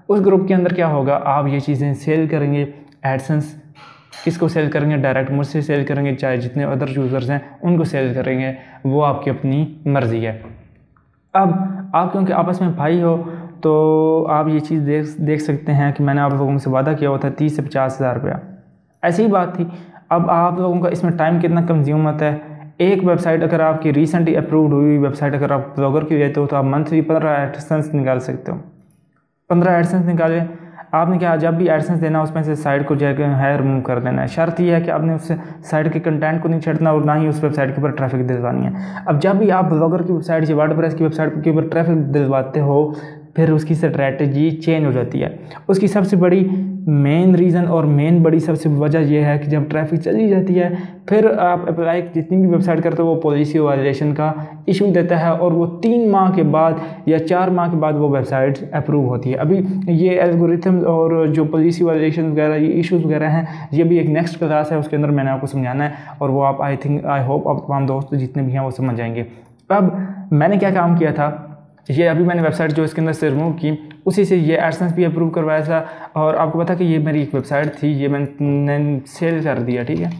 उस ग्रुप के अंदर क्या होगा, आप ये चीज़ें सेल करेंगे। एडसेंस किसको सेल करेंगे, डायरेक्ट मुझसे सेल करेंगे, चाहे जितने अदर यूज़र्स हैं उनको सेल करेंगे, वो आपकी अपनी मर्ज़ी है। अब आप क्योंकि आपस में भाई हो तो आप ये चीज़ देख सकते हैं कि मैंने आप लोगों से वादा किया हुआ था 30 से 50 हज़ार रुपया, ऐसी ही बात थी। अब आप लोगों का इसमें टाइम कितना कंज्यूम होता है। एक वेबसाइट अगर आपकी रिसेंटली अप्रूव्ड हुई वेबसाइट अगर आप ब्लॉगर की लेते हो तो आप मंथली 15 एडसेंस निकाल सकते हो। 15 एडसेंस निकाले, आपने क्या जब भी एडसेंस देना उसमें से साइट को जाकर है रिमूव कर देना है। शर्त यह है कि आपने उस साइट के कंटेंट को नहीं छेड़ना और ना ही उस वेबसाइट के ऊपर ट्रैफिक दिलवानी है। अब जब भी आप ब्लॉगर की वेबसाइट या वर्डप्रेस की वेबसाइट के ऊपर ट्रैफिक दिलवाते हो फिर उसकी स्ट्रैटेजी चेंज हो जाती है। उसकी सबसे बड़ी मेन रीज़न और मेन बड़ी सबसे वजह यह है कि जब ट्रैफिक चली जाती है फिर आप अप्लाई जितनी भी वेबसाइट करते हो वो पॉलिसी वायलेशन का इशू देता है और वो 3 माह के बाद या 4 माह के बाद वो वेबसाइट अप्रूव होती है। अभी ये एल्गोरिथम और जो पॉलिसी वायलेशन वगैरह ये इश्यूज़ वगैरह हैं ये भी एक नेक्स्ट क्लास है, उसके अंदर मैंने आपको समझाना है और वो आप आई होप आप तमाम दोस्त जितने भी हैं वो समझ जाएंगे। अब मैंने क्या काम किया था, ये अभी मैंने वेबसाइट जो इसके अंदर से रिमूव की उसी से ये एडसेंस भी अप्रूव करवाया था और आपको पता कि ये मेरी एक वेबसाइट थी, ये मैंने सेल कर दिया, ठीक है,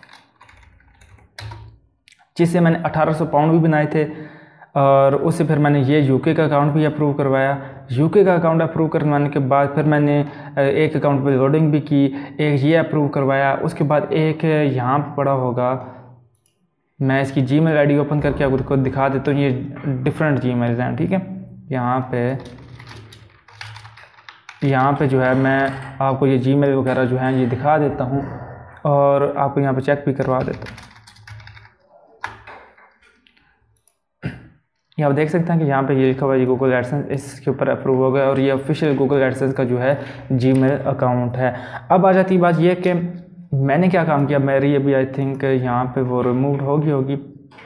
जिससे मैंने 1800 पाउंड भी बनाए थे और उससे फिर मैंने ये यूके का अकाउंट भी अप्रूव करवाया। यूके का अकाउंट अप्रूव करवाने के बाद फिर मैंने एक अकाउंट पर लोडिंग भी की, एक ये अप्रूव करवाया, उसके बाद एक यहाँ पर पड़ा होगा, मैं इसकी जीमेल आईडी ओपन करके आपको दिखा देता हूँ। ये डिफरेंट जीमेल्स हैं, ठीक है, यहाँ पे जो है मैं आपको ये जीमेल वगैरह जो है ये दिखा देता हूँ और आपको यहाँ पे चेक भी करवा देता हूँ। ये आप देख सकते हैं कि यहाँ पे ये लिखा हुआ है गूगल एडसेंस, इसके ऊपर अप्रूव हो गया और ये ऑफिशियल गूगल एडसेंस का जो है जीमेल अकाउंट है। अब आ जाती है बात ये कि मैंने क्या काम किया, मेरी अभी आई थिंक यहाँ पे वो रिमूव होगी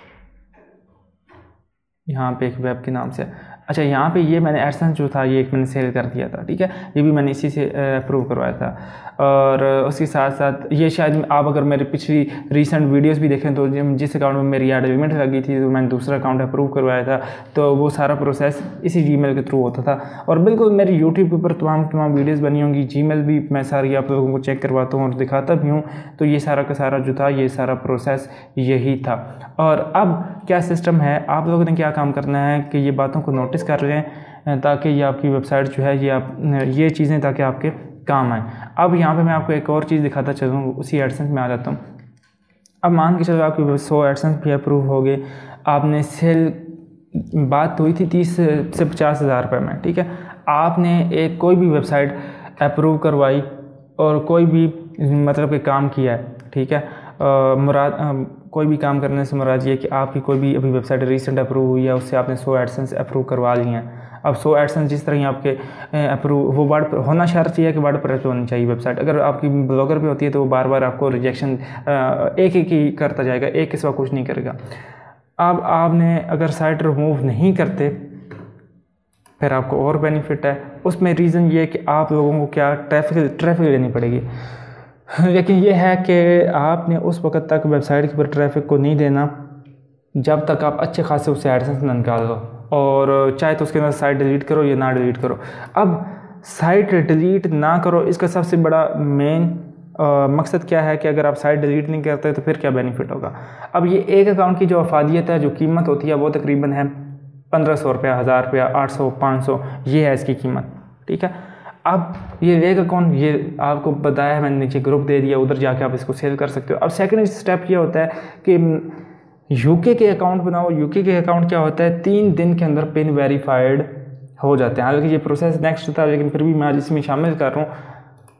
यहाँ पे एक वेब के नाम से। अच्छा, यहाँ पे ये मैंने एडसेंस जो था ये एक मैंने सेल कर दिया था, ठीक है, ये भी मैंने इसी से अप्रूव करवाया था। और उसके साथ साथ ये शायद आप अगर मेरी पिछली रीसेंट वीडियोस भी देखें तो जिस अकाउंट में मेरी एड लिमिट लगी थी तो मैंने दूसरा अकाउंट अप्रूव करवाया था, तो वो सारा प्रोसेस इसी जीमेल के थ्रू होता था। और बिल्कुल मेरी यूट्यूब के ऊपर तमाम वीडियोज़ बनी होंगी, जीमेल भी मैं सारी आप लोगों को चेक करवाता हूँ और दिखाता भी हूँ। तो ये सारा का सारा जो था ये सारा प्रोसेस यही था। और अब क्या सिस्टम है, आप लोगों ने क्या काम करना है कि ये बातों को नोटिस कर लें ताकि ये आपकी वेबसाइट जो है ये चीज़ें ताकि आपके काम आए। अब यहाँ पे मैं आपको एक और चीज़ दिखाता चलूँ, उसी एडसेंस में आ जाता हूँ। अब मान के चलो आपकी 100 एडसेंस भी अप्रूव हो गए, आपने सेल बात हुई थी 30 से 50 हज़ार रुपये में, ठीक है, आपने कोई भी वेबसाइट अप्रूव करवाई और कोई भी मतलब कि काम किया है, ठीक है, कोई भी काम करने से मुराद ये कि आपकी कोई भी अभी वेबसाइट रिसेंट अप्रूव हुई है उससे आपने 100 एडसेंस अप्रूव करवा लिए हैं। अब 100 एडसेंस जिस तरह ही आपके अप्रूव वो वर्ड होना शर्त है कि वर्डप्रेस पे होनी चाहिए वेबसाइट। अगर आपकी ब्लॉगर पे होती है तो वो बार बार आपको रिजेक्शन एक ही करता जाएगा, एक के सिवा कुछ नहीं करेगा। अब आपने अगर साइट रिमूव नहीं करते फिर आपको और बेनिफिट है, उसमें रीज़न ये कि आप लोगों को क्या ट्रैफिक लेनी पड़ेगी, लेकिन ये है कि आपने उस वक्त तक वेबसाइट के ऊपर ट्रैफिक को नहीं देना जब तक आप अच्छे खासे उससे एडसेंस ना निकाल दो, और चाहे तो उसके अंदर साइट डिलीट करो या ना डिलीट करो। अब साइट डिलीट ना करो, इसका सबसे बड़ा मेन मकसद क्या है कि अगर आप साइट डिलीट नहीं करते तो फिर क्या बेनिफिट होगा। अब ये एक अकाउंट की जो अफादियत है, जो कीमत होती है वो तकरीबन है 1500 रुपया, 1000 रुपया, 800, 500, ये है इसकी कीमत, ठीक है। अब ये एक अकाउंट ये आपको बताया है मैंने, नीचे ग्रुप दे दिया, उधर जाके आप इसको सेल कर सकते हो। अब सेकंड स्टेप ये होता है कि यूके के अकाउंट बनाओ। यूके के अकाउंट क्या होता है, 3 दिन के अंदर पिन वेरीफाइड हो जाते हैं। हालांकि ये प्रोसेस नेक्स्ट था लेकिन फिर भी मैं आज इसमें शामिल कर रहा हूँ।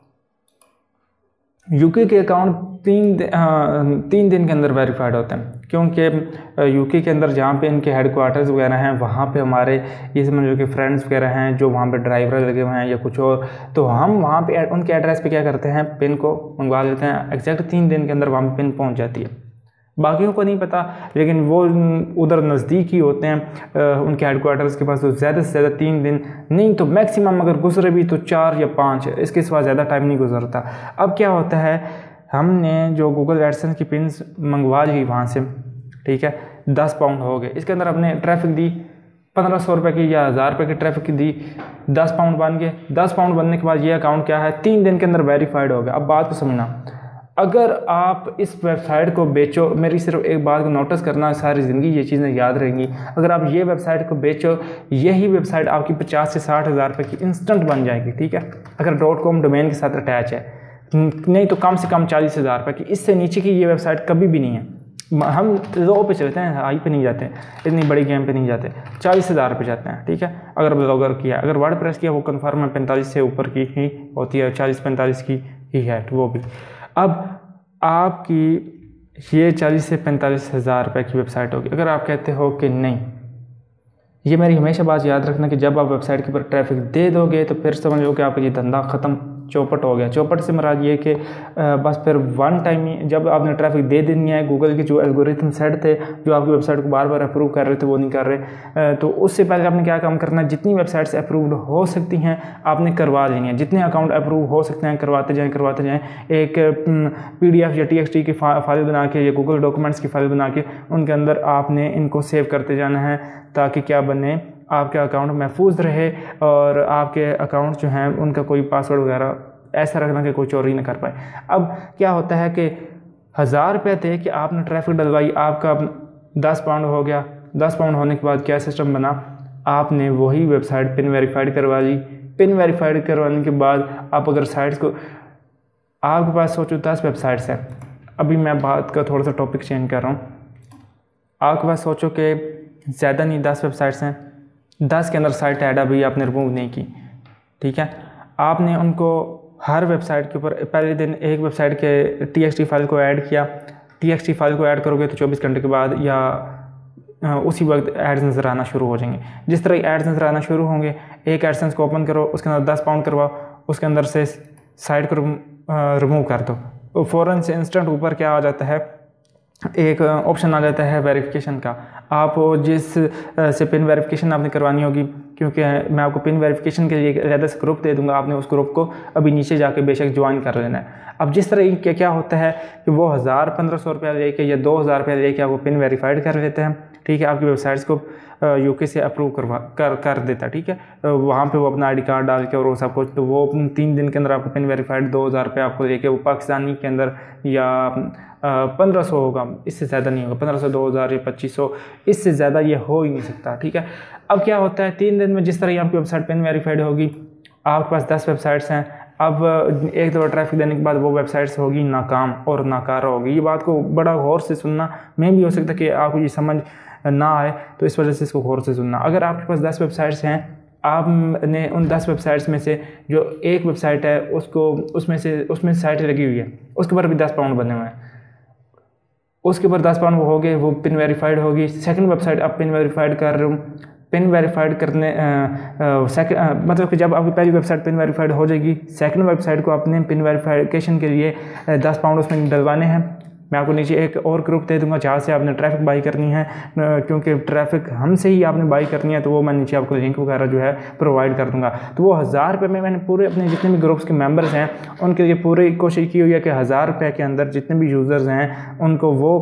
यूके के अकाउंट 3 दिन के अंदर वेरीफाइड होते हैं, क्योंकि यूके के अंदर जहाँ पे इनके हेडक्वार्टर्स वगैरह हैं वहाँ पे हमारे ये समझ लो कि फ्रेंड्स वगैरह हैं जो वहाँ पे ड्राइवर लगे हुए हैं या कुछ और, तो हम वहाँ पे उनके एड्रेस पे क्या करते हैं, पिन को मंगवा लेते हैं। एग्जैक्ट 3 दिन के अंदर वहाँ पे पिन पहुँच जाती है। बाकियों को नहीं पता, लेकिन वो उधर नज़दीक ही होते हैं उनके हेडक्वार्टर्स के पास, तो ज़्यादा से ज़्यादा 3 दिन नहीं तो मैक्सिमम अगर गुजरे भी तो 4 या 5, इसके सिवा ज़्यादा टाइम नहीं गुजरता। अब क्या होता है, हमने जो गूगल एडसेंस की पिन्स मंगवा ली वहाँ से, ठीक है, 10 पाउंड हो गए, इसके अंदर हमने ट्रैफिक दी 1500 रुपये की या 1000 रुपये की ट्रैफिक की दी, 10 पाउंड बन गए। 10 पाउंड बनने के बाद ये अकाउंट क्या है, 3 दिन के अंदर वेरीफाइड हो गया। अब बात को समझना, अगर आप इस वेबसाइट को बेचो, मेरी सिर्फ एक बात को नोटिस करना, सारी ज़िंदगी ये चीज़ें याद रहेंगी, अगर आप ये वेबसाइट को बेचो, यही वेबसाइट आपकी 50 से 60 हज़ार रुपये की इंस्टेंट बन जाएगी, ठीक है, अगर .com डोमेन के साथ अटैच है, नहीं तो कम से कम 40 हज़ार रुपये की, इससे नीचे की ये वेबसाइट कभी भी नहीं है। हम लो पे चलते हैं, हाई पे नहीं जाते, इतनी बड़ी गेम पे नहीं जाते, 40 हज़ार पे जाते हैं, ठीक है। अगर ब्लॉगर किया, अगर वर्डप्रेस किया, वो कन्फर्म है 45 से ऊपर की ही होती है, 40-45 की ही है वो भी। अब आपकी ये 40 से 45 हज़ार रुपये की वेबसाइट होगी। अगर आप कहते हो कि नहीं, ये मेरी हमेशा बात याद रखना कि जब आप वेबसाइट के ऊपर ट्रैफिक दे दोगे तो फिर समझ लो कि आपका ये धंधा ख़त्म, चौपट हो गया। चौपट से मुराद ये कि बस फिर वन टाइम ही जब आपने ट्रैफिक दे देनी है, गूगल के जो एल्गोरिथम सेट थे जो आपकी वेबसाइट को बार बार अप्रूव कर रहे थे वो नहीं कर रहे, तो उससे पहले आपने क्या काम करना है, जितनी वेबसाइट्स अप्रूव्ड हो सकती हैं आपने करवा लेनी है, जितने अकाउंट अप्रूव हो सकते हैं करवाते जाएँ। एक PDF या TXT की फाइल बना के या गूगल डॉक्यूमेंट्स की फाइल बना के उनके अंदर आपने इनको सेव करते जाना है, ताकि क्या बने, आपका अकाउंट महफूज रहे और आपके अकाउंट जो हैं उनका कोई पासवर्ड वगैरह ऐसा रखना कि कोई चोरी ना कर पाए। अब क्या होता है कि 1000 रुपये थे कि आपने ट्रैफिक डलवाई, आपका 10 पाउंड हो गया। 10 पाउंड होने के बाद क्या सिस्टम बना, आपने वही वेबसाइट पिन वेरीफाइड करवा ली। पिन वेरीफाइड करवाने के बाद आप अगर साइट्स को, आपके पास सोचो 10 वेबसाइट्स हैं, अभी मैं बात का थोड़ा सा टॉपिक चेंज कर रहा हूँ, आपके पास सोचो कि ज़्यादा नहीं 10 वेबसाइट्स हैं, 10 के अंदर साइट ऐड अभी आपने रिमूव नहीं की, ठीक है। आपने उनको हर वेबसाइट के ऊपर पहले दिन एक वेबसाइट के TXT फाइल को ऐड किया। TXT फाइल को ऐड करोगे तो 24 घंटे के बाद या उसी वक्त एड्स नज़र आना शुरू हो जाएंगे। जिस तरह एड्स नज़र आना शुरू होंगे, एक एडसेंस को ओपन करो, उसके अंदर 10 पाउंड करवाओ, उसके अंदर से साइट को रिमूव कर दो, फ़ौरन से इंस्टेंट ऊपर क्या आ जाता है, एक ऑप्शन आ जाता है वेरिफिकेशन का। आप जिस से पिन वेरिफिकेशन आपने करवानी होगी, क्योंकि मैं आपको पिन वेरिफिकेशन के लिए अलग से ग्रुप दे दूंगा, आपने उस ग्रुप को अभी नीचे जाके बेशक ज्वाइन कर लेना है। अब जिस तरह क्या होता है कि वो 1000-1500 रुपया लेके या 2000 रुपया लेके आपको पिन वेरीफाइड कर लेते हैं, ठीक है, आपकी वेबसाइट्स को UK से अप्रूव कर देता, ठीक है, वहाँ पे वो अपना ID कार्ड डाल के और वो सब कुछ, तो वो 3 दिन के अंदर आपको पिन वेरीफाइड 2000 रुपये आपको लेके, वो पाकिस्तानी के अंदर या 1500 होगा, इससे ज़्यादा नहीं होगा, 1500, 2000 या 2500, इससे ज़्यादा ये हो ही नहीं सकता, ठीक है। अब क्या होता है, 3 दिन में जिस तरह आपकी वेबसाइट पिन वेरीफाइड होगी, आपके पास 10 वेबसाइट्स हैं, अब एक दफ़ा ट्रैफिक देने के बाद वो वेबसाइट्स होगी नाकाम और नाकारा होगी। ये बात को बड़ा गौर से सुनना, मैं भी हो सकता है कि आपको ये समझ ना आए, तो इस वजह से इसको गौर से सुनना। अगर आपके पास 10 वेबसाइट्स हैं, आपने उन 10 वेबसाइट्स में से जो एक वेबसाइट है उसमें साइट लगी हुई है, उसके ऊपर भी 10 पाउंड बने हुए हैं, उसके ऊपर 10 पाउंड वो हो गए, वो पिन वेरीफाइड होगी। सेकंड वेबसाइट आप पिन वेरीफाइड कर रहे हो, पिन वेरीफाइड करने मतलब कि जब आपकी पहली वेबसाइट पिन वेरीफाइड हो जाएगी, सेकंड वेबसाइट को आपने पिन वेरीफिकेशन के लिए 10 पाउंड उसमें डलवाने हैं। मैं आपको नीचे एक और ग्रुप दे दूंगा जहाँ से आपने ट्रैफिक बाई करनी है, क्योंकि ट्रैफिक हमसे ही आपने बाई करनी है, तो वो मैं नीचे आपको लिंक वगैरह जो है प्रोवाइड कर दूंगा। तो वो 1000 रुपये में मैंने पूरे अपने जितने भी ग्रुप्स के मेंबर्स हैं उनके लिए पूरी कोशिश की हुई है कि 1000 रुपये के अंदर जितने भी यूज़र्स हैं उनको वो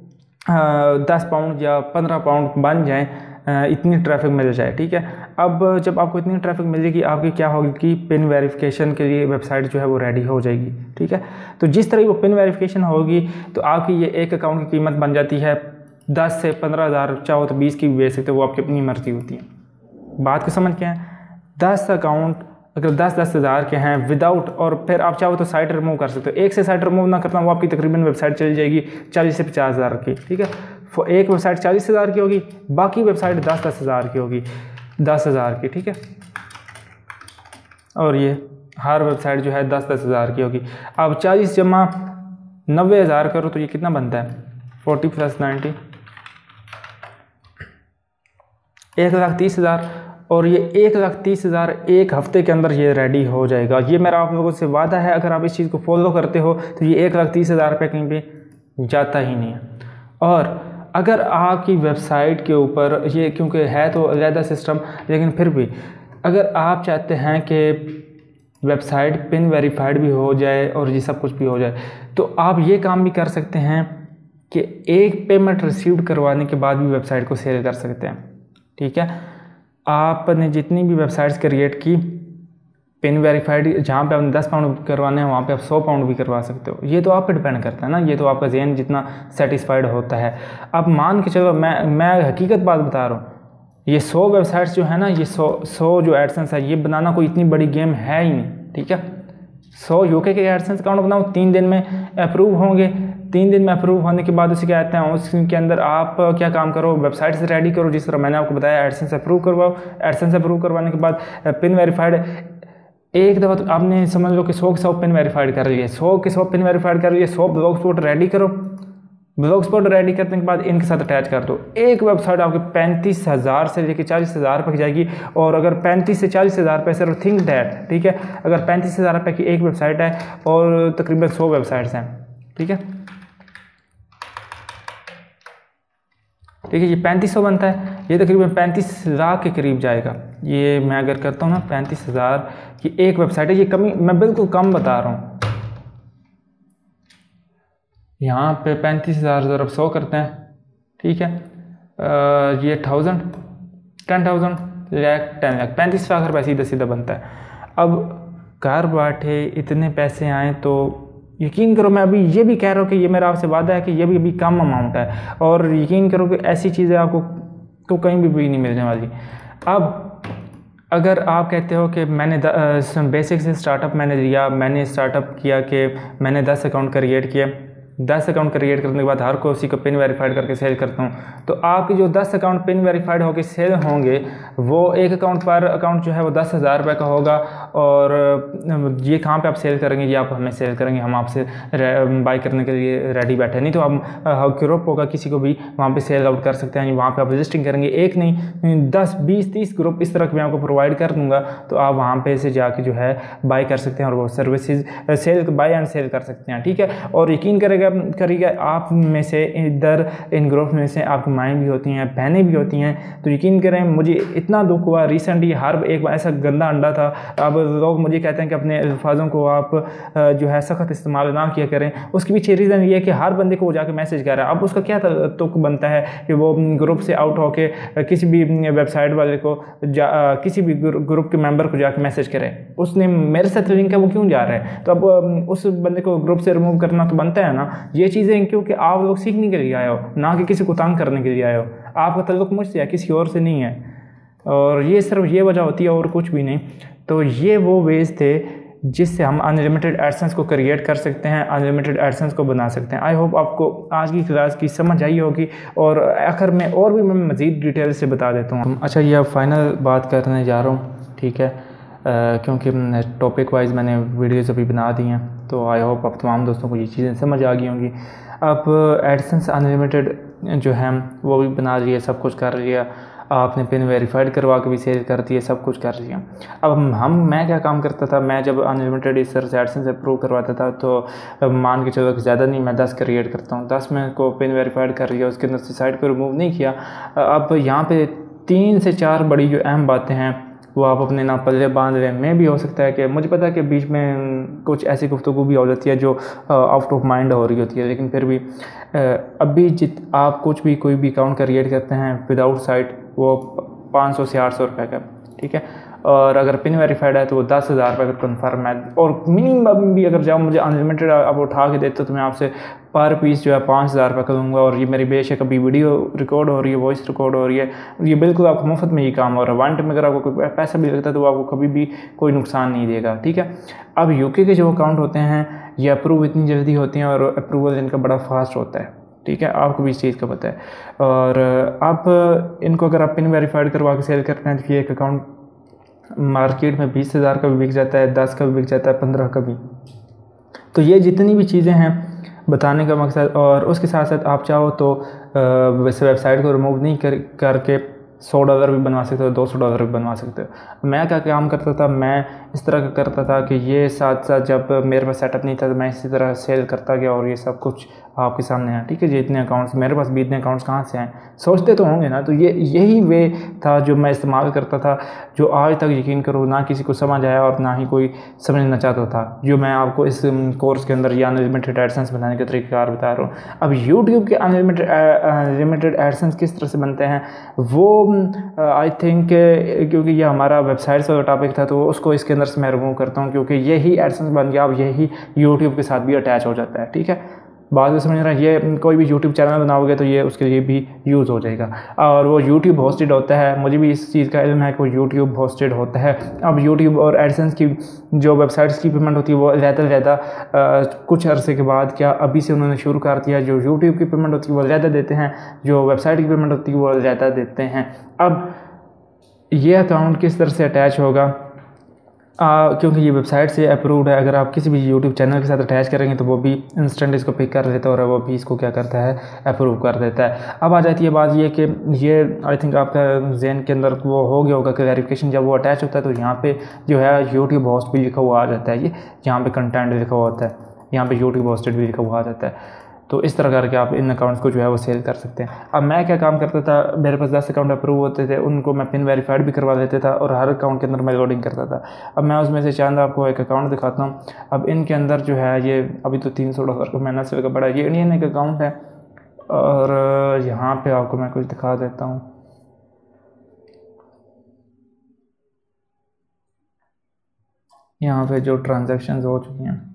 10 पाउंड या 15 पाउंड बन जाएँ, इतनी ट्रैफिक मिल जाए, ठीक है। अब जब आपको इतनी ट्रैफिक मिलेगी, आपकी क्या होगी कि पिन वेरिफिकेशन के लिए वेबसाइट जो है वो रेडी हो जाएगी, ठीक है। तो जिस तरह वो पिन वेरिफिकेशन होगी तो आपकी ये एक अकाउंट की कीमत बन जाती है 10 से 15 हज़ार, चाहो तो 20 की भी बेच सकते हो, वो आपकी अपनी मर्जी होती है। बात को समझ के हैं, 10 अकाउंट अगर 10-10 हज़ार के हैं विदाउट, और फिर आप चाहो तो साइट रिमूव कर सकते हो। एक से साइट रिमूव ना करना, वो आपकी तकरीबन वेबसाइट चली जाएगी 40 से 50 हज़ार की, ठीक है। एक वेबसाइट 40 हज़ार की होगी, बाकी वेबसाइट 10-10 हज़ार की होगी, 10 हज़ार की, ठीक है। और ये हर वेबसाइट जो है 10-10 हज़ार की होगी। अब 40 जमा 90 हज़ार करो तो ये कितना बनता है, 40 + 90 1,30,000, और ये 1,30,000 एक हफ्ते के अंदर ये रेडी हो जाएगा। ये मेरा आप लोगों से वादा है, अगर आप इस चीज़ को फॉलो करते हो तो ये 1,30,000 रुपये कहीं पे जाता ही नहीं है। और अगर आपकी वेबसाइट के ऊपर ये, क्योंकि है तो अलग सिस्टम, लेकिन फिर भी अगर आप चाहते हैं कि वेबसाइट पिन वेरीफाइड भी हो जाए और ये सब कुछ भी हो जाए, तो आप ये काम भी कर सकते हैं कि एक पेमेंट रिसीव करवाने के बाद भी वेबसाइट को सेल कर सकते हैं, ठीक है। आपने जितनी भी वेबसाइट्स क्रिएट की, पिन वेरीफाइड, जहाँ पे आपने 10 पाउंड करवाने हैं वहाँ पे आप 100 पाउंड भी करवा सकते हो। ये तो आप पे डिपेंड करता है ना, ये तो आपका ज़हन जितना सेटिस्फाइड होता है। अब मान के चलो, मैं हकीकत बात बता रहा हूँ, ये 100 वेबसाइट्स जो है ना, ये 100 जो एडसेंस है, ये बनाना कोई इतनी बड़ी गेम है ही नहीं, ठीक है। 100 यूके के एडसेंस अकाउंट बनाओ, 3 दिन में अप्रूव होंगे। 3 दिन में अप्रूव होने के बाद उसे क्या कहते हैं, उसके अंदर आप क्या काम करो, वेबसाइट से रेडी करो, जिस तरह मैंने आपको बताया, एडसेंस अप्रूव करवाओ। एडसेंस अप्रूव करवाने के बाद पिन वेरीफाइड, एक दफ़ा तो आपने समझ लो कि 100 के 100 पिन वेरीफाइड कर लिए, 100 के 100 पिन वेरीफाइड कर लिए, 100 ब्लॉग स्पॉट रेडी करो। ब्लॉग स्पॉट रेडी करने के बाद इनके साथ अटैच कर दो। एक वेबसाइट आपके 35,000 से लेकर 40,000 रुपये की जाएगी। और अगर 35 से 40,000 रुपये, सिर्फ थिंक दैट, ठीक है, अगर 35,000 रुपये की एक वेबसाइट है और तकरीबन 100 वेबसाइट्स हैं, ठीक है, ठीक है, ये 3500 बनता है, ये तकरीबन 35 लाख के करीब जाएगा। ये मैं अगर करता हूँ ना, 35,000 की एक वेबसाइट है, ये कमी मैं बिल्कुल कम बता रहा हूँ। यहाँ पे 35,000 ज़रब 100 करते हैं, ठीक है, ये 1000, 10,000 लाख, 10 लाख, 35 लाख रुपये सीधा सीधा बनता है। अब घर बैठे इतने पैसे आए तो यकीन करो, मैं अभी ये भी कह रहा हूँ कि ये मेरा आपसे वादा है कि ये भी अभी कम अमाउंट है, और यकीन करो कि ऐसी चीज़ें आपको तो कहीं भी नहीं मिलने वाली। अब अगर आप कहते हो कि मैंने बेसिक से स्टार्टअप मैंने लिया, मैंने स्टार्टअप किया कि मैंने 10 अकाउंट क्रिएट किए, 10 अकाउंट क्रिएट करने के बाद हर को उसी को पिन वेरीफाइड करके सेल करता हूँ, तो आपके जो 10 अकाउंट पिन वेरीफाइड होकर सेल होंगे, वो एक अकाउंट पर अकाउंट जो है वो 10,000 रुपये का होगा। और ये कहाँ पे आप सेल करेंगे, ये आप हमें सेल करेंगे, हम आपसे बाई करने के लिए रेडी बैठे। नहीं तो आप ग्रुप होगा किसी को भी वहाँ पे सेल आउट कर सकते हैं, वहाँ पे आप रजिस्टरिंग करेंगे, एक नहीं 10, 20, 30 ग्रुप इस तरह के मैं आपको प्रोवाइड कर दूँगा, तो आप वहाँ पे से जाके जो है बाई कर सकते हैं और वो services sell buy and sell कर सकते हैं, ठीक है। और यकीन करिएगा आप में से इधर इन ग्रुप में से आपकी माएँ भी होती हैं, बहनें भी होती हैं, तो यकीन करें मुझे इतना दुख हुआ रिसेंटली, हर एक ऐसा गंदा अंडा था। अब लोग मुझे कहते हैं कि अपने अल्फाजों को आप जो है सख्त इस्तेमाल ना किया करें, उसके पीछे रीज़न ये है कि हर बंदे को वो जाके मैसेज कर रहा है। अब उसका क्या तुक बनता है कि वो ग्रुप से आउट होके किसी भी वेबसाइट वाले को किसी भी ग्रुप के मेंबर को जाके मैसेज करे, उसने मेरे साथ लिंक है, वो क्यों जा रहा है, तो अब उस बंदे को ग्रुप से रिमूव करना तो बनता है ना। ये चीज़ें क्योंकि आप लोग सीखने के लिए आए हो, ना कि किसी को तंग करने के लिए आए हो। आपका तल्लुक मुझसे है, किसी और से नहीं है, और ये सिर्फ ये वजह होती है और कुछ भी नहीं। तो ये वो वेज थे जिससे हम अनलिमिटेड एडसेंस को क्रिएट कर सकते हैं, अनलिमिटेड एडसेंस को बना सकते हैं। आई होप आपको आज की क्लास की समझ आई होगी, और आखिर में और भी मैं मज़ीद डिटेल से बता देता हूँ। अच्छा, ये अब फाइनल बात करने जा रहा हूँ, ठीक है, क्योंकि टॉपिक वाइज मैंने वीडियोज़ अभी बना दी हैं, तो आई होप अब तमाम दोस्तों को ये चीज़ें समझ आ गई होंगी। अब एडसेंस अनलिमिटेड जो है वो भी बना लिया, सब कुछ कर लिया, आपने पिन वेरीफाइड करवा के भी सेल कर दिए, सब कुछ कर लिया। अब मैं क्या काम करता था, मैं जब अनलिमिटेड इस तरह से एडसेंस अप्रूव करवाता था, तो मान के चलो कि ज़्यादा नहीं, मैं 10 क्रिएट करता हूँ, 10 में को पिन वेरीफाइड कर लिया, उसके अंदर से साइट को रिमूव नहीं किया। अब यहाँ पे 3 से 4 बड़ी जो अहम बातें हैं वो आप अपने ना पल्ले बांध लें। में भी हो सकता है कि मुझे पता है कि बीच में कुछ ऐसी गुफ्तगू भी हो जाती है जो आउट ऑफ माइंड हो रही होती है, लेकिन फिर भी अभी आप कुछ भी कोई भी अकाउंट क्रिएट करते हैं विदाउट साइट, वो 500 से 800 रुपये का, ठीक है, और अगर पिन वेरीफाइड है तो वो 10,000 रुपये का कन्फर्म है। और मिनिमम भी अगर जाओ मुझे अनलिमिटेड आप उठा के देते तो मैं आपसे पर पीस जो है 5,000 रुपये का दूँगा। और ये मेरी बेशक अभी वीडियो रिकॉर्ड हो रही है, वॉइस रिकॉर्ड हो रही है, ये बिल्कुल आपको मुफ्त में ही काम हो रहा है। वन टाइम अगर आपको कोई पैसा भी लगता है तो वो आपको कभी भी कोई नुकसान नहीं देगा, ठीक है। अब यूके के जो अकाउंट होते हैं ये अप्रूव इतनी जल्दी होती हैं और अप्रूवल इनका बड़ा फास्ट होता है, ठीक है, आपको भी इस चीज़ का पता है। और आप इनको अगर आप पिन वेरीफाइड करवा के सेल करते हैं तो ये एक अकाउंट मार्केट में 20,000 का भी बिक जाता है, 10 का भी बिक जाता है, 15 का भी। तो ये जितनी भी चीज़ें हैं बताने का मकसद, और उसके साथ साथ आप चाहो तो वैसे वेबसाइट को रिमूव नहीं करके $100 भी बनवा सकते हो, $200 भी बनवा सकते हो। मैं क्या काम करता था, मैं इस तरह का करता था कि ये साथ साथ जब मेरे पास सेटअप नहीं था तो मैं इसी तरह सेल करता गया और ये सब कुछ आपके सामने है, ठीक है। ये इतने अकाउंट्स, मेरे पास भी इतने अकाउंट्स कहाँ से आए, सोचते तो होंगे ना। तो ये यही वे था जो मैं इस्तेमाल करता था, जो आज तक यकीन करो ना किसी को समझ आया और ना ही कोई समझना चाहता था, जो मैं आपको इस कोर्स के अंदर ये अनलिमिटेड एडसेंस बनाने के तरीक़ेकार बता रहा हूँ। अब यूट्यूब के अनलिमिटेड एडसेंस किस तरह से बनते हैं वो आई थिंक, क्योंकि ये हमारा वेबसाइट्स वाला टॉपिक था तो उसको इसके अंदर से मैं रिमूव करता हूँ, क्योंकि यही एडसेंस बन गया अब यही यूट्यूब के साथ भी अटैच हो जाता है, ठीक है। बात में समझ रहा है, ये कोई भी यूट्यूब चैनल बनाओगे तो ये उसके लिए भी यूज़ हो जाएगा। और वो यूट्यूब होस्टेड होता है, मुझे भी इस चीज़ का इल्म है कि वो यूट्यूब होस्टेड होता है। अब यूट्यूब और एडसेंस की जो वेबसाइट्स की पेमेंट होती है वो ज़्यादा से ज़्यादा कुछ अरसे के बाद, क्या अभी से उन्होंने शुरू कर दिया, जो यूट्यूब की पेमेंट होती है वो ज़्यादा देते हैं, जो वेबसाइट की पेमेंट होती है वो ज़्यादा देते हैं। अब ये अकाउंट किस तरह से अटैच होगा, क्योंकि ये वेबसाइट से अप्रूव्ड है, अगर आप किसी भी यूट्यूब चैनल के साथ अटैच करेंगे तो वो भी इंस्टेंट इसको पिक कर लेता है और वो भी इसको क्या करता है, अप्रूव कर देता है। अब आ जाती है बात ये कि ये आई थिंक आपका जहन के अंदर वो हो गया होगा क्लैरिफिकेशन, जब वो अटैच होता है तो यहाँ पे जो है यूट्यूब होस्ट भी लिखा हुआ आ जाता है, ये यहाँ पे कंटेंट लिखा हुआ होता है, यहाँ पे यूट्यूब होस्टेड भी लिखा हुआ आ जाता है। तो इस तरह करके आप इन अकाउंट्स को जो है वो सेल कर सकते हैं। अब मैं क्या काम करता था, मेरे पास 10 अकाउंट अप्रूव होते थे, उनको मैं पिन वेरीफाइड भी करवा देता था और हर अकाउंट के अंदर मैं लोडिंग करता था। अब मैं उसमें से चंद आपको एक अकाउंट दिखाता हूँ। अब इनके अंदर जो है ये अभी तो $300 का महीना से बड़ा ये इंडियन एक अकाउंट है, और यहाँ पर आपको मैं कुछ दिखा देता हूँ। यहाँ पर जो ट्रांजेक्शन हो चुकी हैं,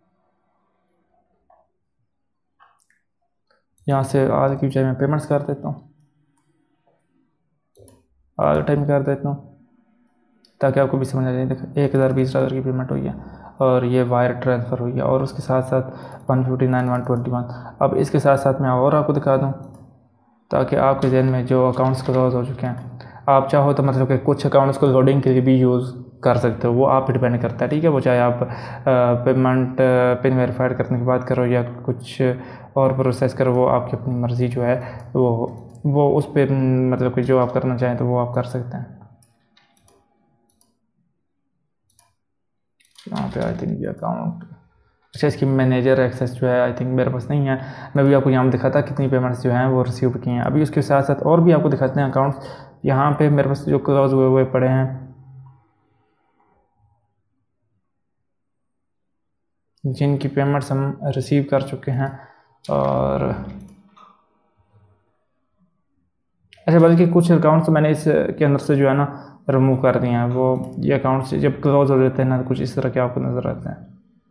यहाँ से आज की बजाय मैं पेमेंट्स कर देता हूँ, आज टाइम कर देता हूँ ताकि आपको भी समझ आ जाए। देखो 1020 की पेमेंट हुई है और ये वायर ट्रांसफ़र हुई है, और उसके साथ साथ 159 121। अब इसके साथ साथ मैं और आपको दिखा दूँ ताकि आपके जहन में जो अकाउंट्स क्लोज हो चुके हैं, आप चाहो तो मतलब कि कुछ अकाउंट्स को लोडिंग के लिए भी यूज़ कर सकते हो, वो आप पे डिपेंड करता है, ठीक है। वो चाहे आप पेमेंट पिन वेरीफाइड करने के बाद करो या कुछ और प्रोसेस करो, वो आपकी अपनी मर्ज़ी जो है वो उस पर मतलब कि जो आप करना चाहें तो वो आप कर सकते हैं। यहाँ पे आई थिंक ये अकाउंट, अच्छा इसकी मैनेजर एक्सेस जो है आई थिंक मेरे पास नहीं है। मैं भी आपको यहाँ दिखाता कितनी पेमेंट्स जो हैं वो रिसीव की हैं। अभी उसके साथ साथ और भी आपको दिखाते हैं अकाउंट्स, यहाँ पे मेरे पास जो क्लोज हुए पड़े हैं, जिनकी पेमेंट्स हम रिसीव कर चुके हैं। और अच्छा, बल्कि कुछ अकाउंट्स मैंने इसके अंदर से जो है ना रिमूव कर दिए हैं। वो ये अकाउंट्स जब क्लोज हो जाते हैं ना, कुछ इस तरह के आपको नज़र आते हैं।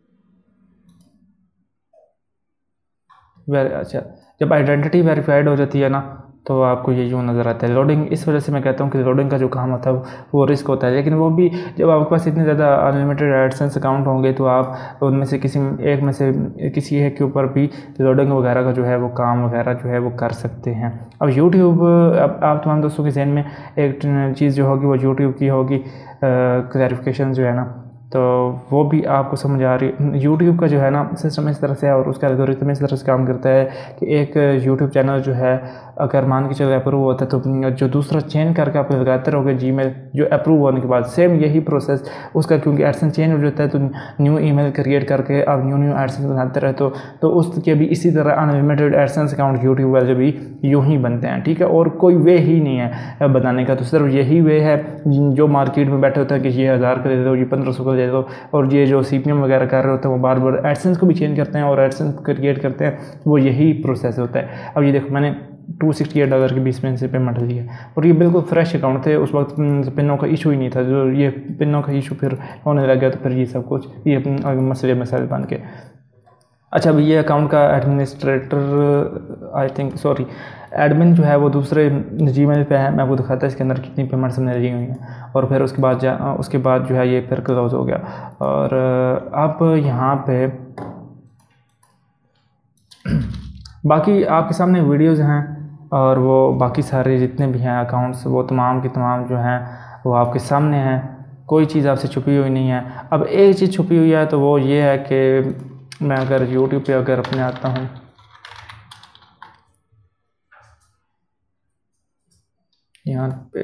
अच्छा, जब आइडेंटिटी वेरीफाइड हो जाती है ना तो आपको ये यूँ नज़र आता है। लोडिंग, इस वजह से मैं कहता हूँ कि लोडिंग का जो काम होता है वो रिस्क होता है, लेकिन वो भी जब आपके पास इतने ज़्यादा अनलिमिटेड एडसेंस अकाउंट होंगे तो आप उनमें से किसी एक में से किसी एक के ऊपर भी लोडिंग वगैरह का जो है वो काम वगैरह जो है वो कर सकते हैं। अब यूट्यूब, अब आप तमाम दोस्तों के जहन में एक चीज़ जो होगी वो यूट्यूब की होगी क्लैरिफिकेशन जो है ना, तो वो भी आपको समझ आ रही है। यूट्यूब का जो है ना सिस्टम इस तरह से है और उसका एल्गोरिथम इस तरह से काम करता है कि एक यूट्यूब चैनल जो है अगर मान के चलो अप्रूव होता है तो जो दूसरा चेंज करके आप लगाते रहोगे जीमेल, जो अप्रूव होने के बाद सेम यही प्रोसेस उसका, क्योंकि एडसेंस चेंज हो जाता है तो न्यू ईमेल क्रिएट करके आप न्यू एडसेंस बनाते रहे तो उसके भी इसी तरह अनलिमिटेड एडसेंस अकाउंट यूट्यूब वाले भी यूँ ही बनते हैं, ठीक है। और कोई वे ही नहीं है बनाने का, तो सिर्फ यही वे है जो मार्केट में बैठे होता है कि ये 1000 का दे दो, ये 1500 का दे दो, और ये जो CPM वगैरह कर रहे होते हैं वो बार बार एडसेंस को भी चेंज करते हैं और एडसेंस क्रिएट करते हैं, वो यही प्रोसेस होता है। अब ये देखो मैंने $268 की 20 पेन से पेमेंट ली है और ये बिल्कुल फ्रेश अकाउंट थे, उस वक्त पिनों का इशू ही नहीं था। जो ये पिनों का इशू फिर होने लग गया तो फिर ये सब कुछ ये मसले बन के। अच्छा, अभी ये अकाउंट का administrator I think sorry admin जो है वो दूसरे जीमेल पे है, मैं आपको दिखाता है इसके अंदर कितनी पेमेंट्स हमने ली हुई हैं, और फिर उसके बाद जो है ये फिर क्लोज हो गया। और अब यहाँ पे बाकी आपके सामने वीडियोज़ हैं और वो बाकी सारे जितने भी हैं अकाउंट्स वो तमाम की तमाम जो हैं वो आपके सामने हैं, कोई चीज़ आपसे छुपी हुई नहीं है। अब एक चीज़ छुपी हुई है तो वो ये है कि मैं अगर यूट्यूब पे अगर अपने आता हूँ, यहाँ पे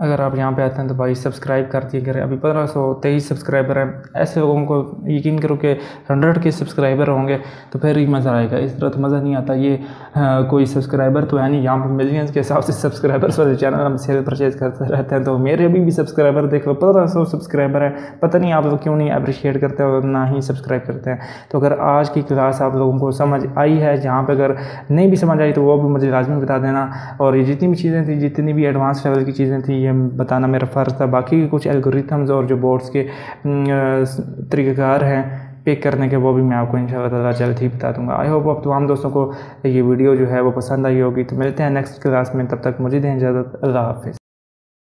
अगर आप यहाँ पे आते हैं तो भाई सब्सक्राइब कर दिया करें। अभी 1523 सब्सक्राइबर हैं। ऐसे लोगों को यकीन करो कि 100 के सब्सक्राइबर होंगे तो फिर ही मज़ा आएगा, इस तरह तो मज़ा नहीं आता। ये कोई सब्सक्राइबर तो है नहीं, यहाँ पर मिलियंस के हिसाब से सब्सक्राइबर्स वाले चैनल हम सेल परचेज करते रहते हैं। तो मेरे अभी भी सब्सक्राइबर देख लो 1500 सब्सक्राइबर है। पता नहीं आप लोग क्यों नहीं अप्रिशिएट करते और ना ही सब्सक्राइब करते हैं। तो अगर आज की क्लास आप लोगों को समझ आई है, जहाँ पर अगर नहीं भी समझ आई तो वो भी मुझे लाजमी बता देना। और ये जितनी भी चीज़ें थी, जितनी भी एडवांस लेवल की चीज़ें थी, ये बताना मेरा फ़र्ज़ था। बाकी कुछ एल्गोरिथम्स और जो बोर्ड्स के तरीक़ाकार हैं पिक करने के, वो भी मैं आपको इंशाल्लाह ताला जल्द ही बता दूंगा। आई होप आप तमाम दोस्तों को ये वीडियो जो है वो पसंद आई होगी। तो मिलते हैं नेक्स्ट क्लास में, तब तक मुझे दें इजाज़त। अल्लाह हाफ़िज़।